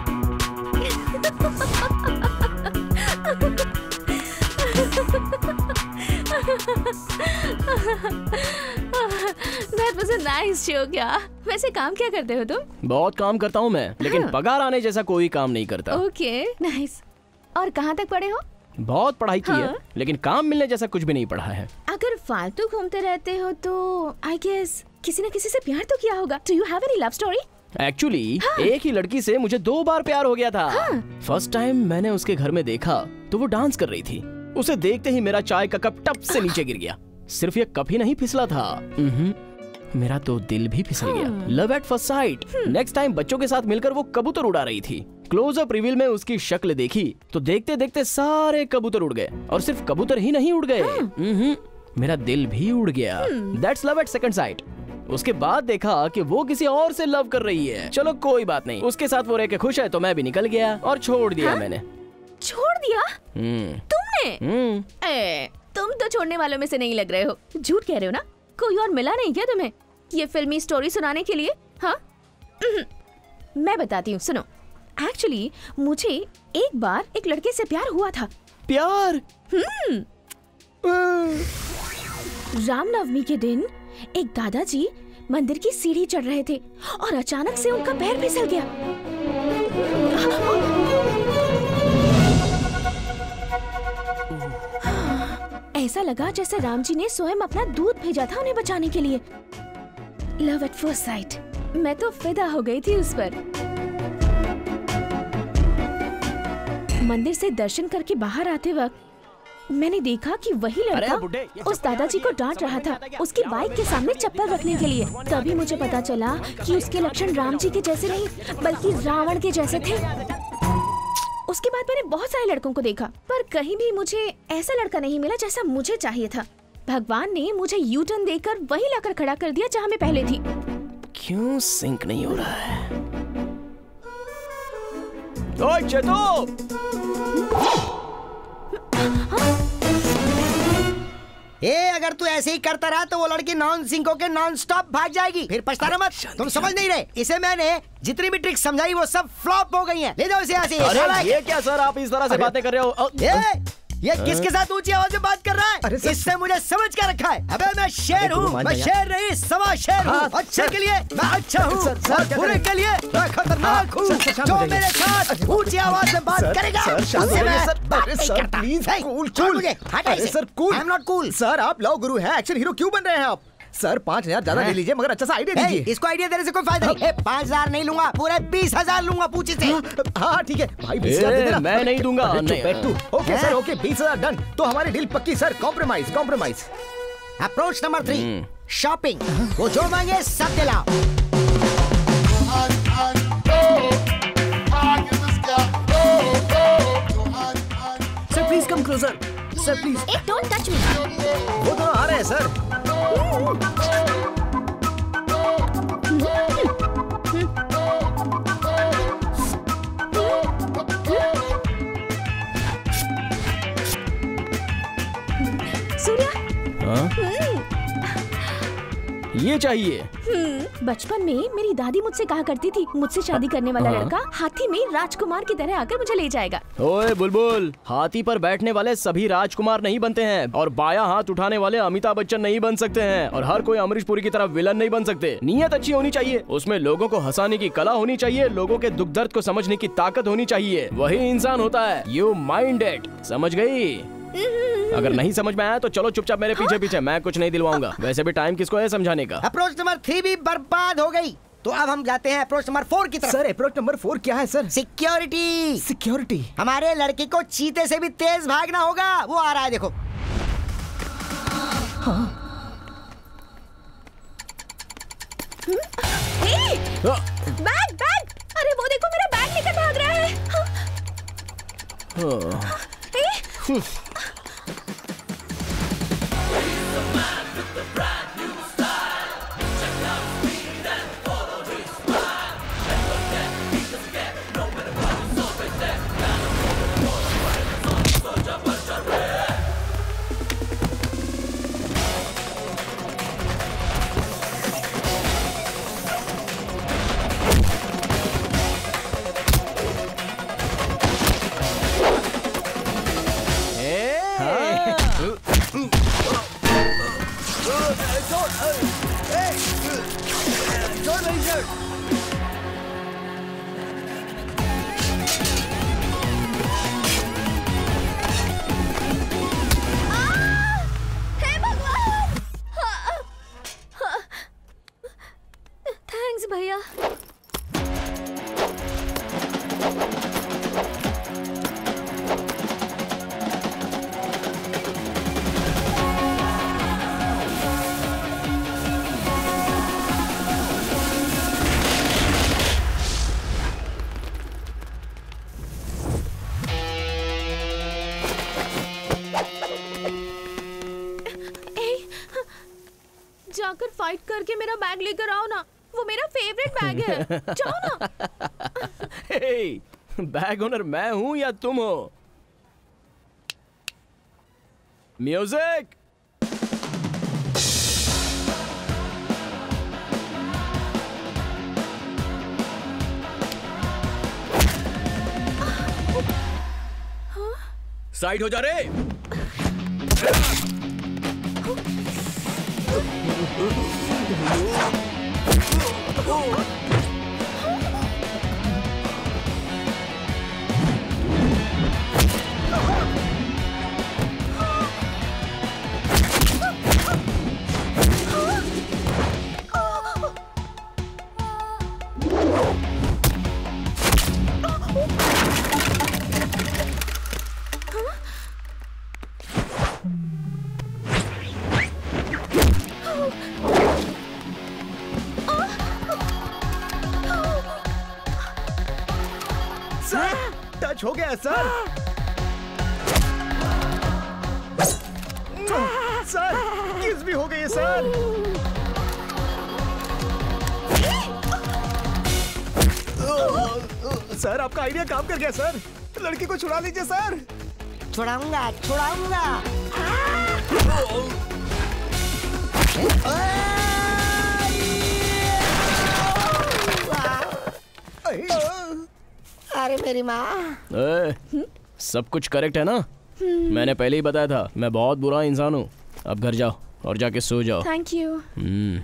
That was a nice joke यार। वैसे काम क्या करते हो तुम? बहुत काम करता हूँ मैं, लेकिन हाँ। पगार आने जैसा कोई काम नहीं करता। Okay nice. और कहाँ तक पढ़े हो? बहुत पढ़ाई की है, हाँ। लेकिन काम मिलने जैसा कुछ भी नहीं पढ़ा है। अगर फालतू घूमते रहते हो तो आई गेस किसी न किसी से प्यार तो किया होगा। Do you have any love story? Actually हाँ। एक ही लड़की से मुझे दो बार प्यार हो गया था। हाँ। फर्स्ट टाइम मैंने उसके घर में देखा तो वो डांस कर रही थी। उसे देखते ही मेरा चाय का कप टप से नीचे गिर गया। सिर्फ ये कप ही नहीं फिसला था, उम्हूं, मेरा तो दिल भी फिसल गया। Love at first sight. Next time बच्चों के साथ मिलकर वो कबूतर उड़ा रही थी। क्लोजअप रिवील में उसकी शक्ल देखी तो देखते देखते सारे कबूतर उड़ गए, और सिर्फ कबूतर ही नहीं उड़ गए, उम्हूं, मेरा दिल भी उड़ गया। That's love at second sight. उसके बाद देखा कि वो किसी और से लव कर रही है। चलो कोई बात नहीं, उसके साथ वो रह के खुश है तो मैं भी निकल गया और छोड़ दिया। हाँ? मैंने छोड़ दिया? हम्म तुमने? हम्म ए, तुम तो छोड़ने वालों में से नहीं लग रहे हो। झूठ कह रहे हो ना? कोई और मिला नहीं क्या तुम्हें ये फिल्मी स्टोरी सुनाने के लिए? हाँ, मैं बताती हूँ, सुनो। एक्चुअली मुझे एक बार एक लड़के से प्यार हुआ था। प्यार? हम्म। रामनवमी के दिन एक दादाजी मंदिर की सीढ़ी चढ़ रहे थे और अचानक से उनका पैर फिसल गया। ऐसा लगा जैसे राम जी ने स्वयं अपना दूध भेजा था उन्हें बचाने के लिए। Love at first sight. मैं तो फिदा हो गई थी उस पर। मंदिर से दर्शन करके बाहर आते वक्त मैंने देखा कि वही लड़का उस दादाजी को डांट रहा था उसकी बाइक के सामने चप्पल रखने के लिए। तभी मुझे पता चला कि उसके लक्षण राम जी के जैसे नहीं बल्कि रावण के जैसे थे। उसके बाद मैंने बहुत सारे लड़कों को देखा, पर कहीं भी मुझे ऐसा लड़का नहीं मिला जैसा मुझे चाहिए था। भगवान ने मुझे यू टर्न देकर वही लाकर खड़ा कर दिया जहाँ मैं पहले थी। क्यों सिंक नहीं हो रहा है? ओए चेतो! ए, अगर तू ऐसे ही करता रहा तो वो लड़की नॉन सिंक होके नॉन स्टॉप भाग जाएगी। फिर पछताना मत। तुम समझ नहीं रहे। इसे मैंने जितनी भी ट्रिक्स समझाई वो सब फ्लॉप हो गई हैं। ले जाओ इसे यहाँ से। अरे ये क्या सर, आप इस तरह से बातें कर रहे हो? ये ये किसके साथ ऊंची आवाज में बात कर रहा है? इससे मुझे समझ कर रखा है। अबे मैं शेर हूँ, मैं शेर नहीं सवा शेर हूँ। अच्छे के लिए मैं अच्छा हूँ और बुरे के लिए मैं खतरनाक हूँ। जो मेरे साथ ऊंची आवाज में बात करेगा उससे मैं बात नहीं करता। कूल छोड़ मुझे, हटा इसे। Sir cool. I am not cool. Sir आप लव गुरु हैं, एक्शन हीरो क्यों बन रहे हैं आप? सर पाँच हजार ज्यादा ले लीजिए, मगर अच्छा सा आइडिया दीजिए। इसको आइडिया देने से कोई फायदा नहीं। पाँच हजार नहीं लूंगा, पूरे बीस हजार लूंगा पूछे से। हाँ ठीक है भाई, बीस हजार दे देना। मैं नहीं दूंगा। ओके सर, ओके बीस हजार डन। तो हमारी डील पक्की sir. Compromise compromise. Approach number three, shopping. वो जो मांगे सब दिलाओ। Sir please come closer. Sir please. ए, डोंट टच मी। वो दोनों आ रहे हैं सर। सूर्या। हाँ? ये चाहिए। हम्म, बचपन में मेरी दादी मुझसे कहा करती थी, मुझसे शादी करने वाला हाँ। लड़का हाथी में राजकुमार की तरह आकर मुझे ले जाएगा। ओए बुलबुल, हाथी पर बैठने वाले सभी राजकुमार नहीं बनते हैं, और बायां हाथ उठाने वाले अमिताभ बच्चन नहीं बन सकते हैं, और हर कोई अमरीश पुरी की तरह विलन नहीं बन सकते। नियत अच्छी होनी चाहिए, उसमें लोगों को हंसाने की कला होनी चाहिए, लोगों के दुख दर्द को समझने की ताकत होनी चाहिए, वही इंसान होता है। यू माइंड इट, समझ गई? अगर नहीं समझ में आया तो चलो चुपचाप मेरे पीछे पीछे, मैं कुछ नहीं दिलवाऊंगा। वैसे भी टाइम किसको है समझाने का। अप्रोच नंबर थ्री भी बर्बाद हो गई, तो अब हम जाते हैं अप्रोच नंबर फोर की तरफ। सर अप्रोच नंबर फोर क्या है सर? सिक्योरिटी। सिक्योरिटी। हमारे लड़के को चीते से भी तेज भागना होगा, वो आ रहा है देखो। हाँ। बैग बैग, अरे वो देखो मेरा बैग लेकर भाग रहा है। हाँ। थैंक्स भैया। जाकर फाइट करके मेरा बैग लेकर आओ ना, वो मेरा फेवरेट बैग है। जाओ ना। हे, बैग ओनर मैं हूँ या तुम हो? म्यूजिक। साइड हो जा रे। टच हो गया सर। सर किस भी हो गई है सर। सर आपका आइडिया काम कर गया सर। लड़की को छुड़ा लीजिए सर। छुड़ाऊंगा छुड़ाऊंगा। अरे मेरी माँ। सब कुछ करेक्ट है ना? मैंने पहले ही बताया था मैं बहुत बुरा इंसान हूँ। अब घर जाओ और जाके सो जाओ। Thank you. हम्म।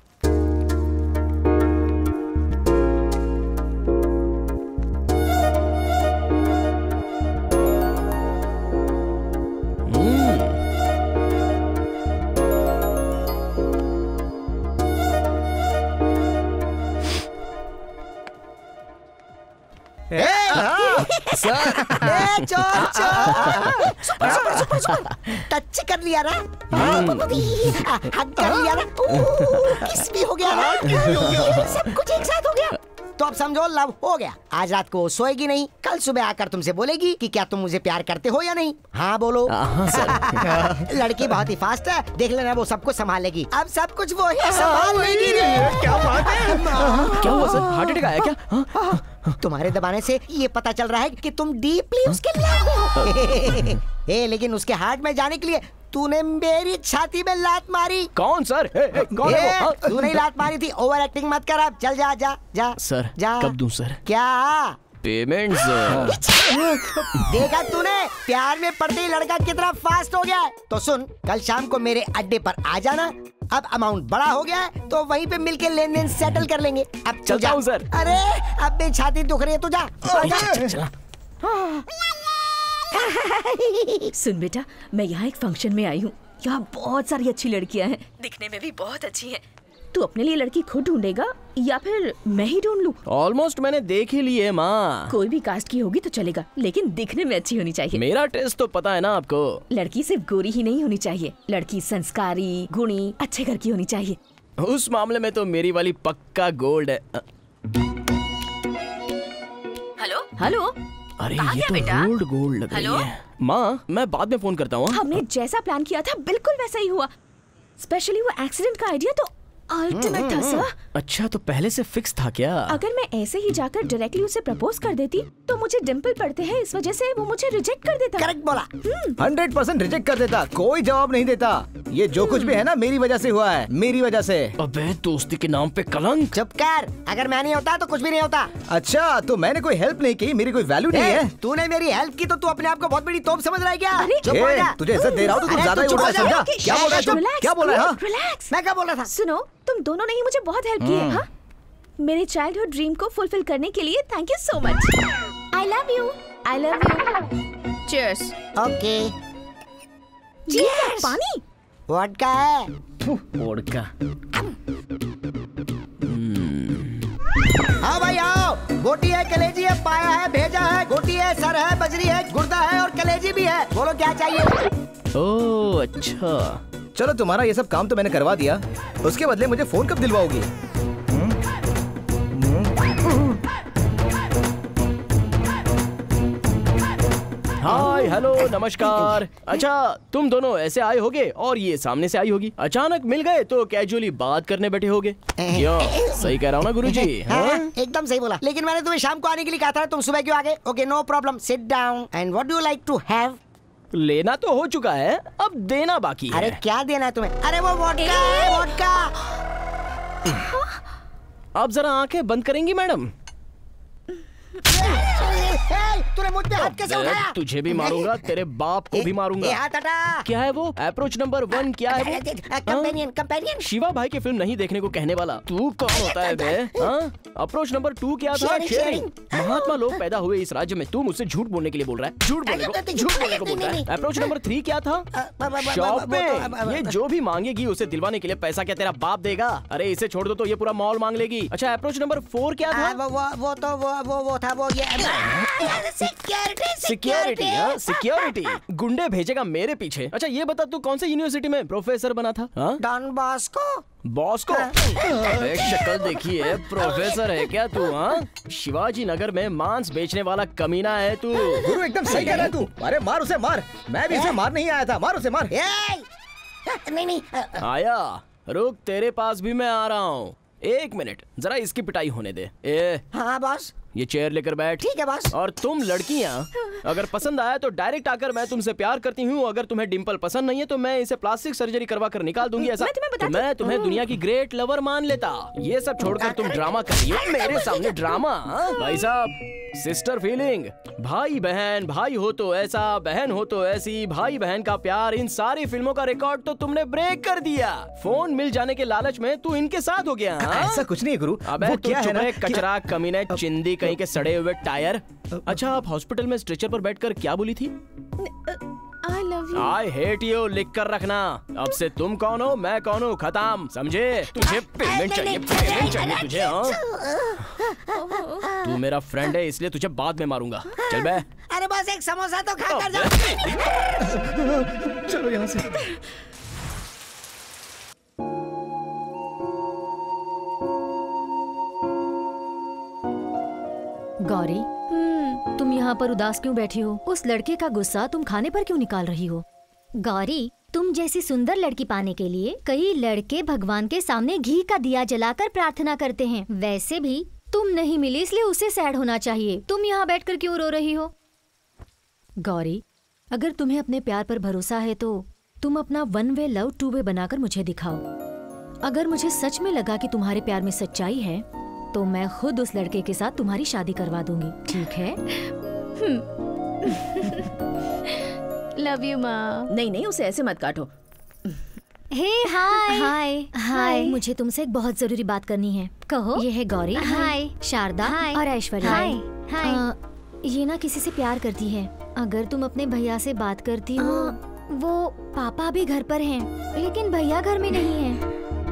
चोर चोर super super super super touch कर लिया ना, हग कर लिया ना, किस भी हो गया ना, सब कुछ एक साथ हो गया। तो अब समझो लव हो गया। आज रात को सोएगी नहीं, कल सुबह आकर तुमसे बोलेगी कि क्या तुम मुझे प्यार करते हो या नहीं। हाँ बोलो। लड़की बहुत ही फास्ट है, देख लेना वो सबको संभालेगी। अब सब कुछ वो ही संभाल लेगी। क्या बात है? क्या हुआ सर? हार्ट अटैक आया क्या? तुम्हारे दबाने से ये पता चल रहा है कि तुम डीपली उसके लव में हो। ए, लेकिन उसके हार्ट में जाने के लिए तूने मेरी छाती में लात मारी। कौन सर? ए, ए, कौन ए, है वो? तूने लात मारी थी। ओवर एक्टिंग मत कर अब। चल जा जा जा सर जा। कब दूं सर? क्या पेमेंट? देखा तूने, प्यार में पड़ते ही लड़का कितना फास्ट हो गया है। तो सुन, कल शाम को मेरे अड्डे पर आ जाना। अब अमाउंट बड़ा हो गया है तो वहीं पे मिलके लेन देन सेटल कर लेंगे। अब चलता हूँ सर। अरे अब मेरी छाती दुख रही है, तू जा। चला। सुन बेटा, मैं यहाँ एक फंक्शन में आई हूँ। यहाँ बहुत सारी अच्छी लड़कियाँ हैं, दिखने में भी बहुत अच्छी हैं। तू अपने लिए लड़की खुद ढूंढेगा या फिर मैं ही ढूंढ लूं? ऑलमोस्ट मैंने देख ही ली है माँ। कोई भी कास्ट की होगी तो चलेगा, लेकिन दिखने में अच्छी होनी चाहिए। मेरा टेस्ट तो पता है ना आपको। लड़की सिर्फ गोरी ही नहीं होनी चाहिए, लड़की संस्कारी, गुणी, अच्छे घर की होनी चाहिए। उस मामले में तो मेरी वाली पक्का गोल्ड है। हेलो हेलो, अरे कहाँ ये गया तो बेटा? गोल्ड गोल्ड लग रही हेलो? है। माँ मैं बाद में फोन करता हूँ। हमने जैसा प्लान किया था बिल्कुल वैसा ही हुआ। स्पेशली वो एक्सीडेंट का आइडिया तो अल्टीमेट था सर। अच्छा तो पहले से फिक्स था क्या? अगर मैं ऐसे ही जाकर डायरेक्टली उसे प्रपोज कर देती तो मुझे डिम्पल पड़ते हैं, इस वजह से वो मुझे रिजेक्ट कर देता। करेक्ट बोला। हंड्रेड परसेंट रिजेक्ट कर देता, कोई जवाब नहीं देता। ये जो कुछ भी है ना मेरी वजह से हुआ है, मेरी वजह से। अबे दोस्ती के नाम पे कलंक। चुप कर, अगर मैं नहीं होता तो कुछ भी नहीं होता। अच्छा तो मैंने कोई हेल्प नहीं की, मेरी कोई वैल्यू नहीं है। तूने मेरी हेल्प की तो तू अपने आप को बहुत बड़ी तोप समझ रहा है क्या? चुप हो जा। तुझे इज्जत दे रहा हूँ तो तू ज्यादा ही उड़ रहा है, समझा? क्या बोल रहा है तू? क्या बोल रहा है? रिलैक्स। मैं क्या बोल रहा था? सुनो, तुम दोनों ने ही मुझे बहुत हेल्प की है। हाँ, मेरे चाइल्डहुड ड्रीम को फुलफिल करने के लिए thank you so much. I love you. I love you. Cheers. Okay. Cheers. पानी? वोडका है। वोडका। हाँ भाई आओ, बोटी है, कलेजी है, पाया है, भेजा है, गोटी है, सर है, बजरी है, गुर्दा है और कलेजी भी है। बोलो क्या चाहिए? ओह अच्छा, चलो तुम्हारा ये सब काम तो मैंने करवा दिया, उसके बदले मुझे फोन कब दिलवाओगी? हाय हेलो नमस्कार। अच्छा तुम दोनों ऐसे आए होगे और ये सामने से आई होगी। अचानक मिल गए तो कैजुअली बात करने बैठे होगे। क्या सही कह रहा हूँ ना गुरुजी? हाँ? एकदम सही बोला, लेकिन मैंने तुम्हें शाम को आने के लिए कहा था, तुम सुबह क्यों आ गए? Okay no problem, sit down. And what do you like to have? लेना तो हो चुका है, अब देना बाकी है। अरे क्या देना है तुम्हें? अरे वो वोडका है, वोडका। आप जरा आंखें बंद करेंगी मैडम? तूने मुझ पे हाथ कैसे उठाया? तुझे भी मारूंगा, तेरे बाप को भी मारूंगा। हाथ हटा। क्या है वो अप्रोच नंबर वन? क्या है? Companion companion. शिवा भाई की फिल्म नहीं देखने को कहने वाला तू कौन होता है बे? अप्रोच नंबर टू क्या था? शेयरिंग। महात्मा लोग पैदा हुए इस राज्य में, तू मुझसे झूठ बोलने के लिए बोल रहा है? झूठ बोलने को झूठ बोलने को बोल रहा है। अप्रोच नंबर थ्री क्या था? शॉपिंग। ये जो भी मांगेगी उसे दिलवाने के लिए पैसा क्या तेरा बाप देगा? अरे इसे छोड़ दो तो ये पूरा मॉल मांग लेगी। अच्छा अप्रोच नंबर फोर क्या था? वो तो वो वो वो था वो ये सिक्योरिटी। सिक्योरिटी गुंडे भेजेगा मेरे पीछे। अच्छा ये बता तू कौन से यूनिवर्सिटी में प्रोफेसर बना था? Don Bosco. बॉस्को? शक्ल देखी है, प्रोफेसर है क्या तू? हाँ शिवाजी नगर में मांस बेचने वाला कमीना है तू। गुरु एकदम सही कह रहा है तू। अरे मार उसे मार, मैं भी इसे मार नहीं आया था, मार उसे मार। नहीं नहीं आया, रुक तेरे पास भी मैं आ रहा हूँ। एक मिनट जरा इसकी पिटाई होने दे। ए हाँ बॉस, ये चेयर लेकर बैठ। ठीक है बॉस। और तुम लड़कियां अगर पसंद आया तो डायरेक्ट आकर मैं तुमसे प्यार करती हूँ। अगर तुम्हें डिंपल पसंद नहीं है तो मैं इसे प्लास्टिक सर्जरी करवा कर निकाल दूंगी। ऐसा मैं तुम्हें तो मैं तुम्हें दुनिया की ग्रेट लवर मान लेता। ये सब छोड़कर तुम ड्रामा कर रही हो मेरे सामने। ड्रामा? भाई साहब, सिस्टर फीलिंग, भाई बहन, भाई हो तो ऐसा, बहन हो तो ऐसी, भाई बहन का प्यार, इन सारी फिल्मों का रिकॉर्ड तो तुमने ब्रेक कर दिया। फोन मिल जाने के लालच में तू इनके साथ हो गया। ऐसा कुछ नहीं है गुरु। अबे वो तू क्या है चुप ना रहे, कचरा कमीने, चिंदी कहीं के सड़े हुए टायर। अच्छा आप हॉस्पिटल में स्ट्रेचर पर बैठकर क्या बोली थी? I love you. I hate you लिख कर रखना। अब से तुम कौन हो मैं कौन हूँ, खत्म, समझे? तुझे पेमेंट चाहिए, पेमेंट चाहिए तुझे। हाँ तू मेरा फ्रेंड है इसलिए तुझे बाद में मारूंगा। चल बे। अरे बस एक समोसा तो खा कर जाओ। चलो यहाँ से। गौरी, तुम यहाँ पर उदास क्यों बैठी हो? उस लड़के का गुस्सा तुम खाने पर क्यों निकाल रही हो? गौरी, तुम जैसी सुंदर लड़की पाने के लिए कई लड़के भगवान के सामने घी का दिया जलाकर प्रार्थना करते हैं। वैसे भी तुम नहीं मिली इसलिए उसे सैड होना चाहिए। तुम यहाँ बैठकर क्यों रो रही हो? गौरी, अगर तुम्हें अपने प्यार पर भरोसा है तो तुम अपना one way love two way बनाकर मुझे दिखाओ। अगर मुझे सच में लगा कि तुम्हारे प्यार में सच्चाई है तो मैं खुद उस लड़के के साथ तुम्हारी शादी करवा दूंगी, ठीक है? लव यू माँ। नहीं नहीं, उसे ऐसे मत काटो। हे हाय हाय हाय, मुझे तुमसे एक बहुत जरूरी बात करनी है। कहो। ये है गौरी, हाय, शारदा और ऐश्वर्या। हाय हाय। ये ना किसी से प्यार करती है। अगर तुम अपने भैया से बात करती हो, वो पापा भी घर पर हैं, लेकिन भैया घर में नहीं है।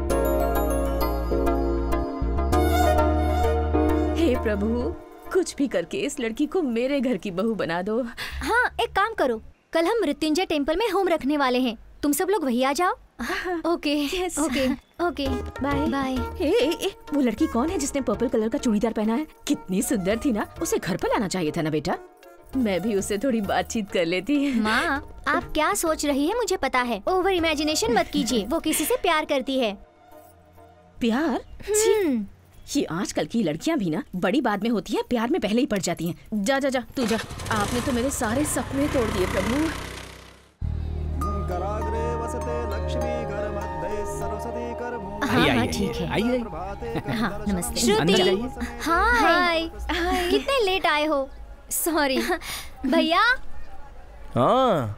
हे प्रभु, कुछ भी करके इस लड़की को मेरे घर की बहू बना दो। हाँ, एक काम करो, कल हम मृत्युंजय टेम्पल में होम रखने वाले हैं, तुम सब लोग वही आ जाओ। Okay okay okay, bye bye. ए, ए, ए, वो लड़की कौन है जिसने पर्पल कलर का चूड़ीदार पहना है? कितनी सुंदर थी ना, उसे घर पर लाना चाहिए था ना बेटा। मैं भी उससे थोड़ी बातचीत कर लेती। माँ, आप क्या सोच रही है मुझे पता है। ओवर इमेजिनेशन मत कीजिए, वो किसी से प्यार करती है। प्यार? ये आजकल की लड़कियां भी ना बड़ी बात में होती हैं, प्यार में पहले ही पड़ जाती हैं। जा जा जा तू जा। आपने तो मेरे सारे सपने तोड़ दिए प्रभु। हाँ हाँ ठीक है, आइए। हाँ नमस्ते। अंदर श्रुति, जाइए। हाय हाय, कितने लेट आए हो? सॉरी। भैया। हाँ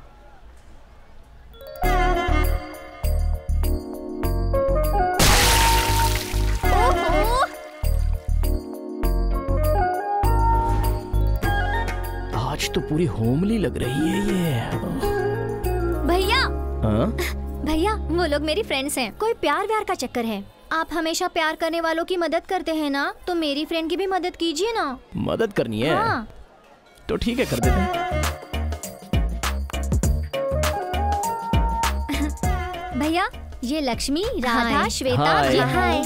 आज तो पूरी होमली लग रही है ये। भैया। हाँ? भैया, वो लोग मेरी फ्रेंड्स हैं, कोई प्यार व्यार का चक्कर है। आप हमेशा प्यार करने वालों की मदद करते हैं ना, तो मेरी फ्रेंड की भी मदद कीजिए ना। मदद करनी है? हाँ। तो ठीक है, कर देते हैं। भैया, ये लक्ष्मी, राधा, हाय। श्वेता, हाय। हाय।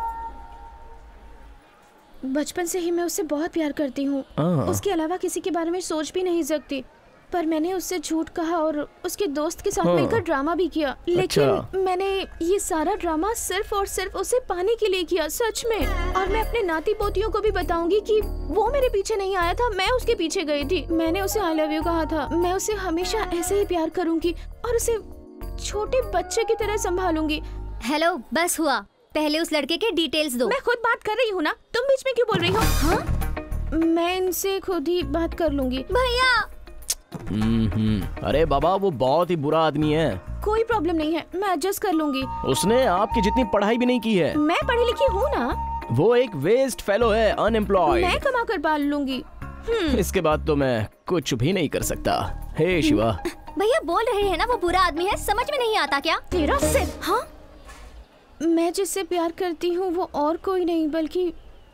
बचपन से ही मैं उससे बहुत प्यार करती हूँ। हाँ। उसके अलावा किसी के बारे में सोच भी नहीं सकती, पर मैंने उससे झूठ कहा और उसके दोस्त के साथ हाँ। मिलकर ड्रामा भी किया। लेकिन अच्छा। मैंने ये सारा ड्रामा सिर्फ और सिर्फ उसे पाने के लिए किया, सच में। और मैं अपने नाती पोतियों को भी बताऊंगी कि वो मेरे पीछे नहीं आया था, मैं उसके पीछे गई थी। मैंने उसे आई लव यू कहा था। मैं उसे हमेशा ऐसे ही प्यार करूंगी और उसे छोटे बच्चे की तरह संभालूंगी। हेलो, बस हुआ, पहले उस लड़के के डिटेल्स दो। मैं खुद बात कर रही हूँ ना, तुम बीच में क्यों बोल रही हो? हाँ? मैं इनसे खुद ही बात कर लूंगी। भैया। हम्म, अरे बाबा, वो बहुत ही बुरा आदमी है। कोई प्रॉब्लम नहीं है, मैं एडजस्ट कर लूंगी। उसने आपकी जितनी पढ़ाई भी नहीं की है। मैं पढ़ी लिखी हूँ ना। वो एक वेस्ट फेलो है, अनएम्प्लॉयड। मैं कमा कर पाल लूंगी। इसके बाद तो मैं कुछ भी नहीं कर सकता। हे शिवा। भैया बोल रहे हैं ना वो बुरा आदमी है, समझ में नहीं आता क्या? तेरा सिर। हाँ, मैं जिससे प्यार करती हूँ वो और कोई नहीं बल्कि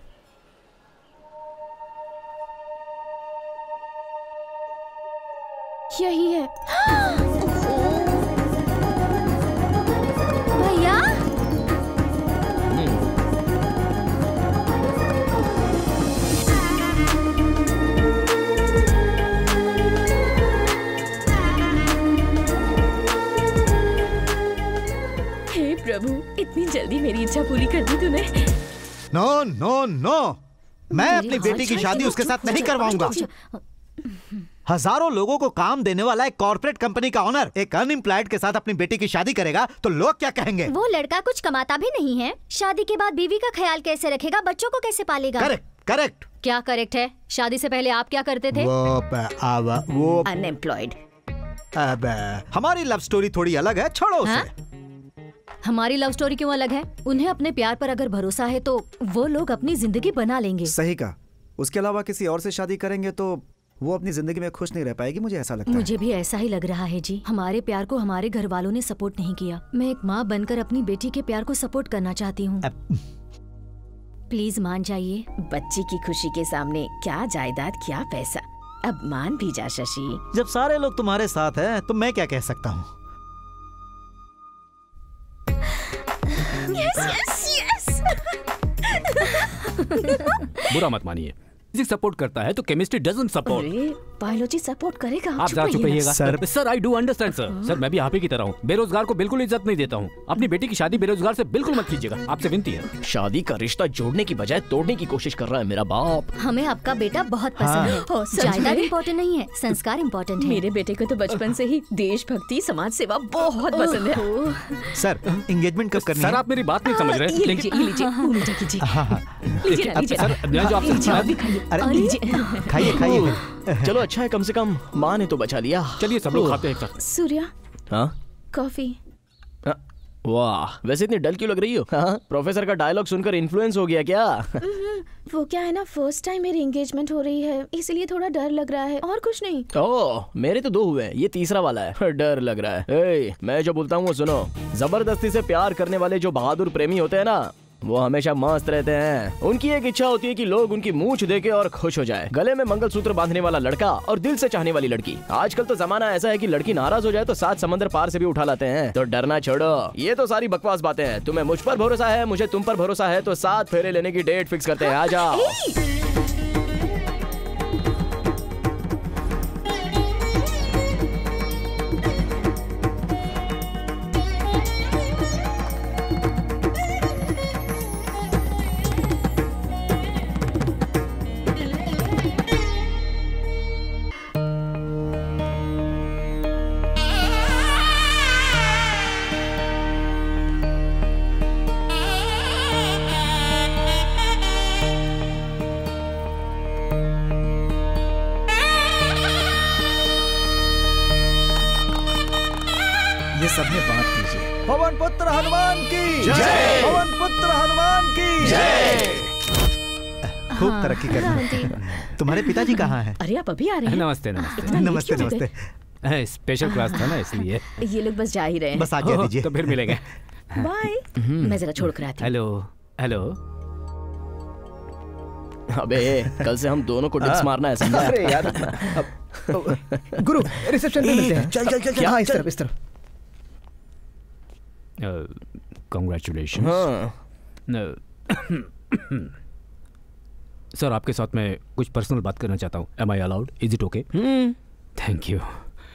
यही है। भैया। हे प्रभु, इतनी जल्दी मेरी इच्छा पूरी कर दी तूने। नो नो नो, मैं अपनी बेटी की शादी उसके साथ नहीं करवाऊंगा। हजारों लोगों को काम देने वाला एक कॉर्पोरेट कंपनी का ओनर एक अनएम्प्लॉयड के साथ अपनी बेटी की शादी करेगा तो लोग क्या कहेंगे? वो लड़का कुछ कमाता भी नहीं है, शादी के बाद बीवी का ख्याल कैसे रखेगा, बच्चों को कैसे पालेगा? Correct correct. क्या करेक्ट है? शादी से पहले आप क्या करते थे? वो प- आवा, वो अनएम्प्लॉयड। अब हमारी लव स्टोरी थोड़ी अलग है, छोड़ो उसे। हाँ? हमारी लव स्टोरी क्यों अलग है? उन्हें अपने प्यार पर अगर भरोसा है तो वो लोग अपनी जिंदगी बना लेंगे। सही कहा। उसके अलावा किसी और से शादी करेंगे तो वो अपनी जिंदगी में खुश नहीं रह पाएगी, मुझे ऐसा लगता है। मुझे भी ऐसा ही लग रहा है जी। हमारे प्यार को हमारे घर वालों ने सपोर्ट नहीं किया। मैं एक माँ बनकर अपनी बेटी के प्यार को सपोर्ट करना चाहती हूँ। प्लीज मान जाइए। बच्ची की खुशी के सामने क्या जायदाद, क्या पैसा। अब मान भी जा शशि। जब सारे लोग तुम्हारे साथ हैं तो मैं क्या कह सकता हूँ? Yes yes yes. बुरा मत मानिए, फिजिक्स सपोर्ट करता है तो chemistry doesn't support. Biology support करेगा। आप जरा चुप रहिएगा sir. Sir I do understand sir. Sir मैं भी आप ही की तरह हूँ, बेरोजगार को बिल्कुल इज्जत नहीं देता हूँ। अपनी बेटी की शादी बेरोजगार से बिल्कुल मत कीजिएगा, आपसे विनती है। शादी का रिश्ता जोड़ने की बजाय तोड़ने की कोशिश कर रहा है मेरा बाप। हमें आपका बेटा बहुत पसंद हाँ। है। ओ, सच जायदाद में? इम्पोर्टेंट नहीं है, संस्कार इम्पोर्टेंट है। मेरे बेटे को तो बचपन से ही देशभक्ति समाज सेवा बहुत पसंद है। सर एंगेजमेंट कब करनी है? सर आप मेरी बात नहीं समझ रहे। ये लीजिए, ये लीजिए, उल्टा कीजिए। हाँ हाँ लीजिए ना, लीजिए। सर मैं जो आपसे लीजिए, आप भी खाइए। अरे लीजिए। खाइए खाइए। चलो अच्छा है, कम से कम माँ ने तो बचा लिया। चलिए सब लोग खाते हैं एक साथ। सूर्या हाँ कॉफी। वाह, वैसे इतनी डल क्यों लग रही हो? हाँ? प्रोफेसर का डायलॉग सुनकर इन्फ्लुएंस हो गया क्या? वो क्या है ना, फर्स्ट टाइम मेरी एंगेजमेंट हो रही है, इसलिए थोड़ा डर लग रहा है, और कुछ नहीं। ओह, मेरे तो दो हुए हैं, ये तीसरा वाला है। डर लग रहा है। ए, मैं जो बोलता हूँ वो सुनो। जबरदस्ती से प्यार करने वाले जो बहादुर प्रेमी होते हैं ना, वो हमेशा मस्त रहते हैं। उनकी एक इच्छा होती है कि लोग उनकी मूंछ देखे और खुश हो जाए। गले में मंगलसूत्र बांधने वाला लड़का और दिल से चाहने वाली लड़की। आजकल तो जमाना ऐसा है कि लड़की नाराज हो जाए तो सात समंदर पार से भी उठा लाते हैं। तो डरना छोड़ो, ये तो सारी बकवास बातें हैं। तुम्हें मुझ पर भरोसा है, मुझे तुम पर भरोसा है, तो सात फेरे लेने की डेट फिक्स करते हैं। आ जाओ। सबने बात कीजिए। पवन पुत्र हनुमान की जय। पवन पुत्र हनुमान की जय। खूब तरक्की करना। तुम्हारे पिताजी कहाँ हैं? अरे आप अभी आ रहे हैं? नमस्ते नमस्ते नमस्ते नमस्ते। स्पेशल क्लास था ना इसलिए। ये लोग बस जा ही रहे हैं। बस आज्ञा दीजिए। तो फिर मिलेंगे। बाय। मैं जरा छोड़ कर आती हूँ। Hello hello. अबे कल से हम दोनों को डिप्स मारना है, समझा? अरे यार गुरु रिसेप्शन पे मिलते हैं। चल चल चल क्या? हाँ, इस तरफ इस तरफ। Congratulations. सर आपके साथ मैं कुछ पर्सनल बात करना चाहता हूँ। Am I allowed? Is it okay? Thank you.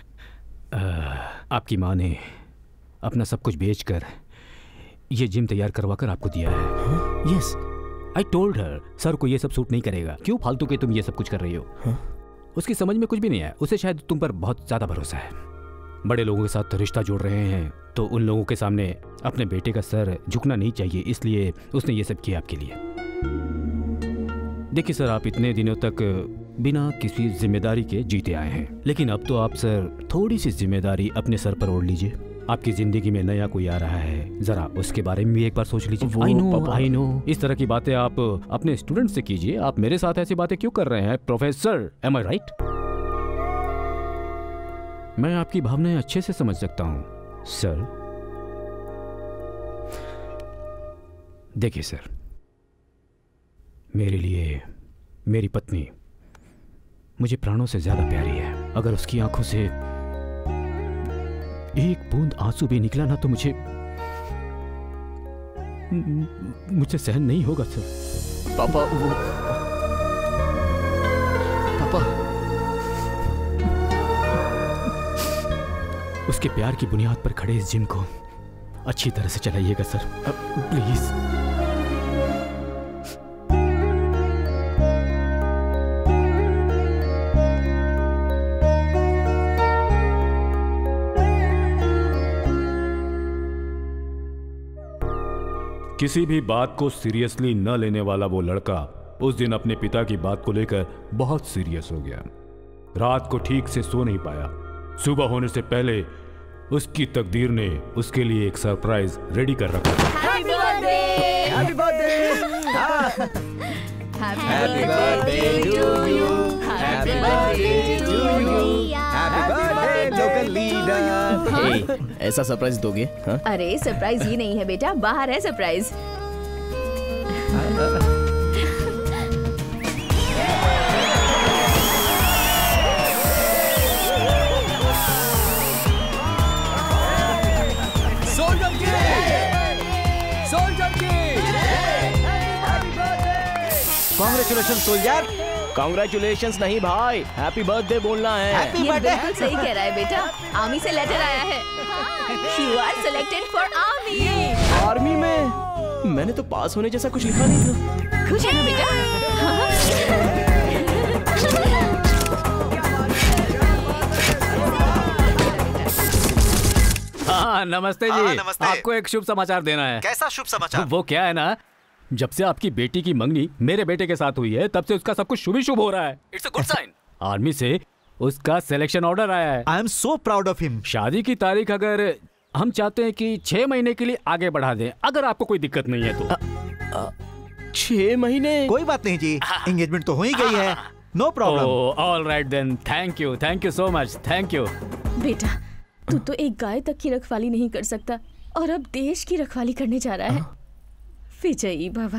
आपकी माँ ने अपना सब कुछ बेचकर ये जिम तैयार करवा कर आपको दिया है। Yes. I told her, sir को ये सब सूट नहीं करेगा। क्यों फालतू के तुम ये सब कुछ कर रही हो? उसकी समझ में कुछ भी नहीं है। उसे शायद तुम पर बहुत ज्यादा भरोसा है। बड़े लोगों के साथ रिश्ता जोड़ रहे हैं तो उन लोगों के सामने अपने बेटे का सर झुकना नहीं चाहिए, इसलिए उसने ये सब किया आपके लिए। देखिए सर, आप इतने दिनों तक बिना किसी जिम्मेदारी के जीते आए हैं, लेकिन अब तो आप सर थोड़ी सी जिम्मेदारी अपने सर पर ओढ़ लीजिए। आपकी जिंदगी में नया कोई आ रहा है, जरा उसके बारे में भी एक बार सोच लीजिए। आई नो आई नो इस तरह की बातें आप अपने स्टूडेंट से कीजिए, आप मेरे साथ ऐसी बातें क्यों कर रहे हैं प्रोफेसर? एम आई राइट? मैं आपकी भावनाएं अच्छे से समझ सकता हूं सर। देखिए सर, मेरे लिए मेरी पत्नी मुझे प्राणों से ज्यादा प्यारी है। अगर उसकी आंखों से एक बूंद आंसू भी निकला ना तो मुझे मुझे सहन नहीं होगा सर। पापा वो पापा उसके प्यार की बुनियाद पर खड़े इस जिम को अच्छी तरह से चलाइएगा सर, प्लीज। किसी भी बात को सीरियसली न लेने वाला वो लड़का उस दिन अपने पिता की बात को लेकर बहुत सीरियस हो गया। रात को ठीक से सो नहीं पाया। सुबह होने से पहले उसकी तकदीर ने उसके लिए एक सरप्राइज रेडी कर रखा था। Happy birthday happy birthday happy birthday to you happy birthday to you happy birthday local leader. ऐसा सरप्राइज दोगे? हाँ? अरे सरप्राइज ये नहीं है बेटा, बाहर है सरप्राइज। Congratulations, soldier. कॉन्ग्रेचुलेशंस नहीं भाई, हैप्पी बर्थडे बोलना है। ये बिल्कुल सही कह रहा है बेटा, आर्मी से लेटर आया है। You are selected for army। Army में? मैंने तो पास होने जैसा कुछ लिखा नहीं था। खुश है ना बेटा? हाँ नमस्ते जी। हाँ, नमस्ते। आपको एक शुभ समाचार देना है। कैसा शुभ समाचार? वो क्या है ना, जब से आपकी बेटी की मंगनी मेरे बेटे के साथ हुई है तब से उसका सब कुछ शुभ ही शुभ हो रहा है। It's a good sign. Army से उसका सिलेक्शन ऑर्डर आया है। I am so proud of him. शादी की तारीख अगर हम चाहते हैं कि छह महीने के लिए आगे बढ़ा दें, अगर आपको कोई दिक्कत नहीं है तो। छह महीने? कोई बात नहीं जी, एंगेजमेंट तो हो ही गई है, no problem. All right then, thank you thank you so much, thank you. बेटा तू तो एक गाय तक की रखवाली नहीं कर सकता और अब देश की रखवाली करने जा रहा है। विजयी बाबा।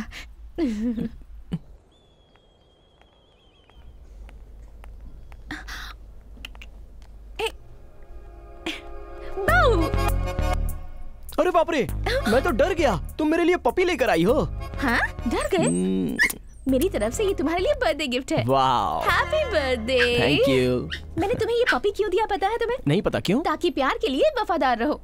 अरे बाप रे, मैं तो डर गया। तुम मेरे लिए पपी लेकर आई हो। हाँ डर गए? मेरी तरफ से ये तुम्हारे लिए बर्थडे गिफ्ट है। Wow, happy birthday. Thank you. मैंने तुम्हें ये पपी क्यों दिया पता है तुम्हें? नहीं पता क्यों? ताकि प्यार के लिए वफादार रहो।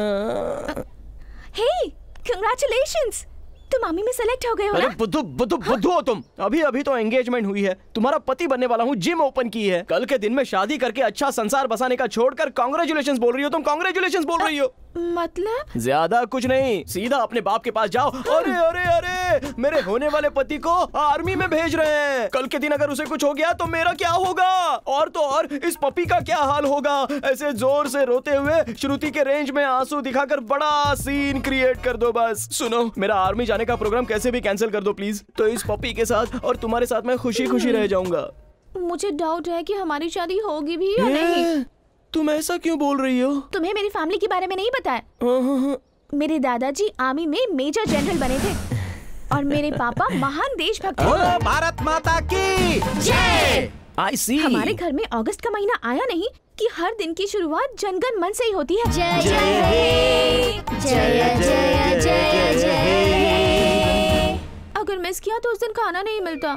हे कांग्रेचुलेशंस, तुम आर्मी में सेलेक्ट हो गए हो ना? अरे बुद्धू बुद्धू बुद्धू हो तुम। अभी अभी तो एंगेजमेंट हुई है, तुम्हारा पति बनने वाला हूँ, जिम ओपन की है। कल के दिन में शादी करके अच्छा संसार बसाने का छोड़कर कांग्रेचुलेशंस बोल रही हो तुम? कांग्रेचुलेशंस बोल रही हो? मतलब ज्यादा कुछ नहीं, सीधा अपने बाप के पास जाओ। अरे अरे अरे, मेरे होने वाले पति को आर्मी में भेज रहे हैं। कल के दिन अगर उसे कुछ हो गया तो मेरा क्या होगा? और तो और इस पपी का क्या हाल होगा? ऐसे जोर से रोते हुए श्रुति के रेंज में आंसू दिखाकर बड़ा सीन क्रिएट कर दो बस। सुनो, मेरा आर्मी जाने का प्रोग्राम कैसे भी कैंसिल कर दो प्लीज, तो इस पपी के साथ और तुम्हारे साथ मैं खुशी खुशी रह जाऊंगा। मुझे डाउट है कि हमारी शादी होगी भी या नहीं। तुम ऐसा क्यों बोल रही हो? तुम्हें मेरी फैमिली के बारे में नहीं पता है? मेरे दादाजी आर्मी में मेजर जनरल बने थे और मेरे पापा महान देशभक्त थे। भारत माता की जय। आई सी। हमारे घर में अगस्त का महीना आया नहीं कि हर दिन की शुरुआत जनगण मन से ही होती है। जय जय हे, जय जय जय जय। अगर मिस किया तो उस दिन खाना नहीं मिलता।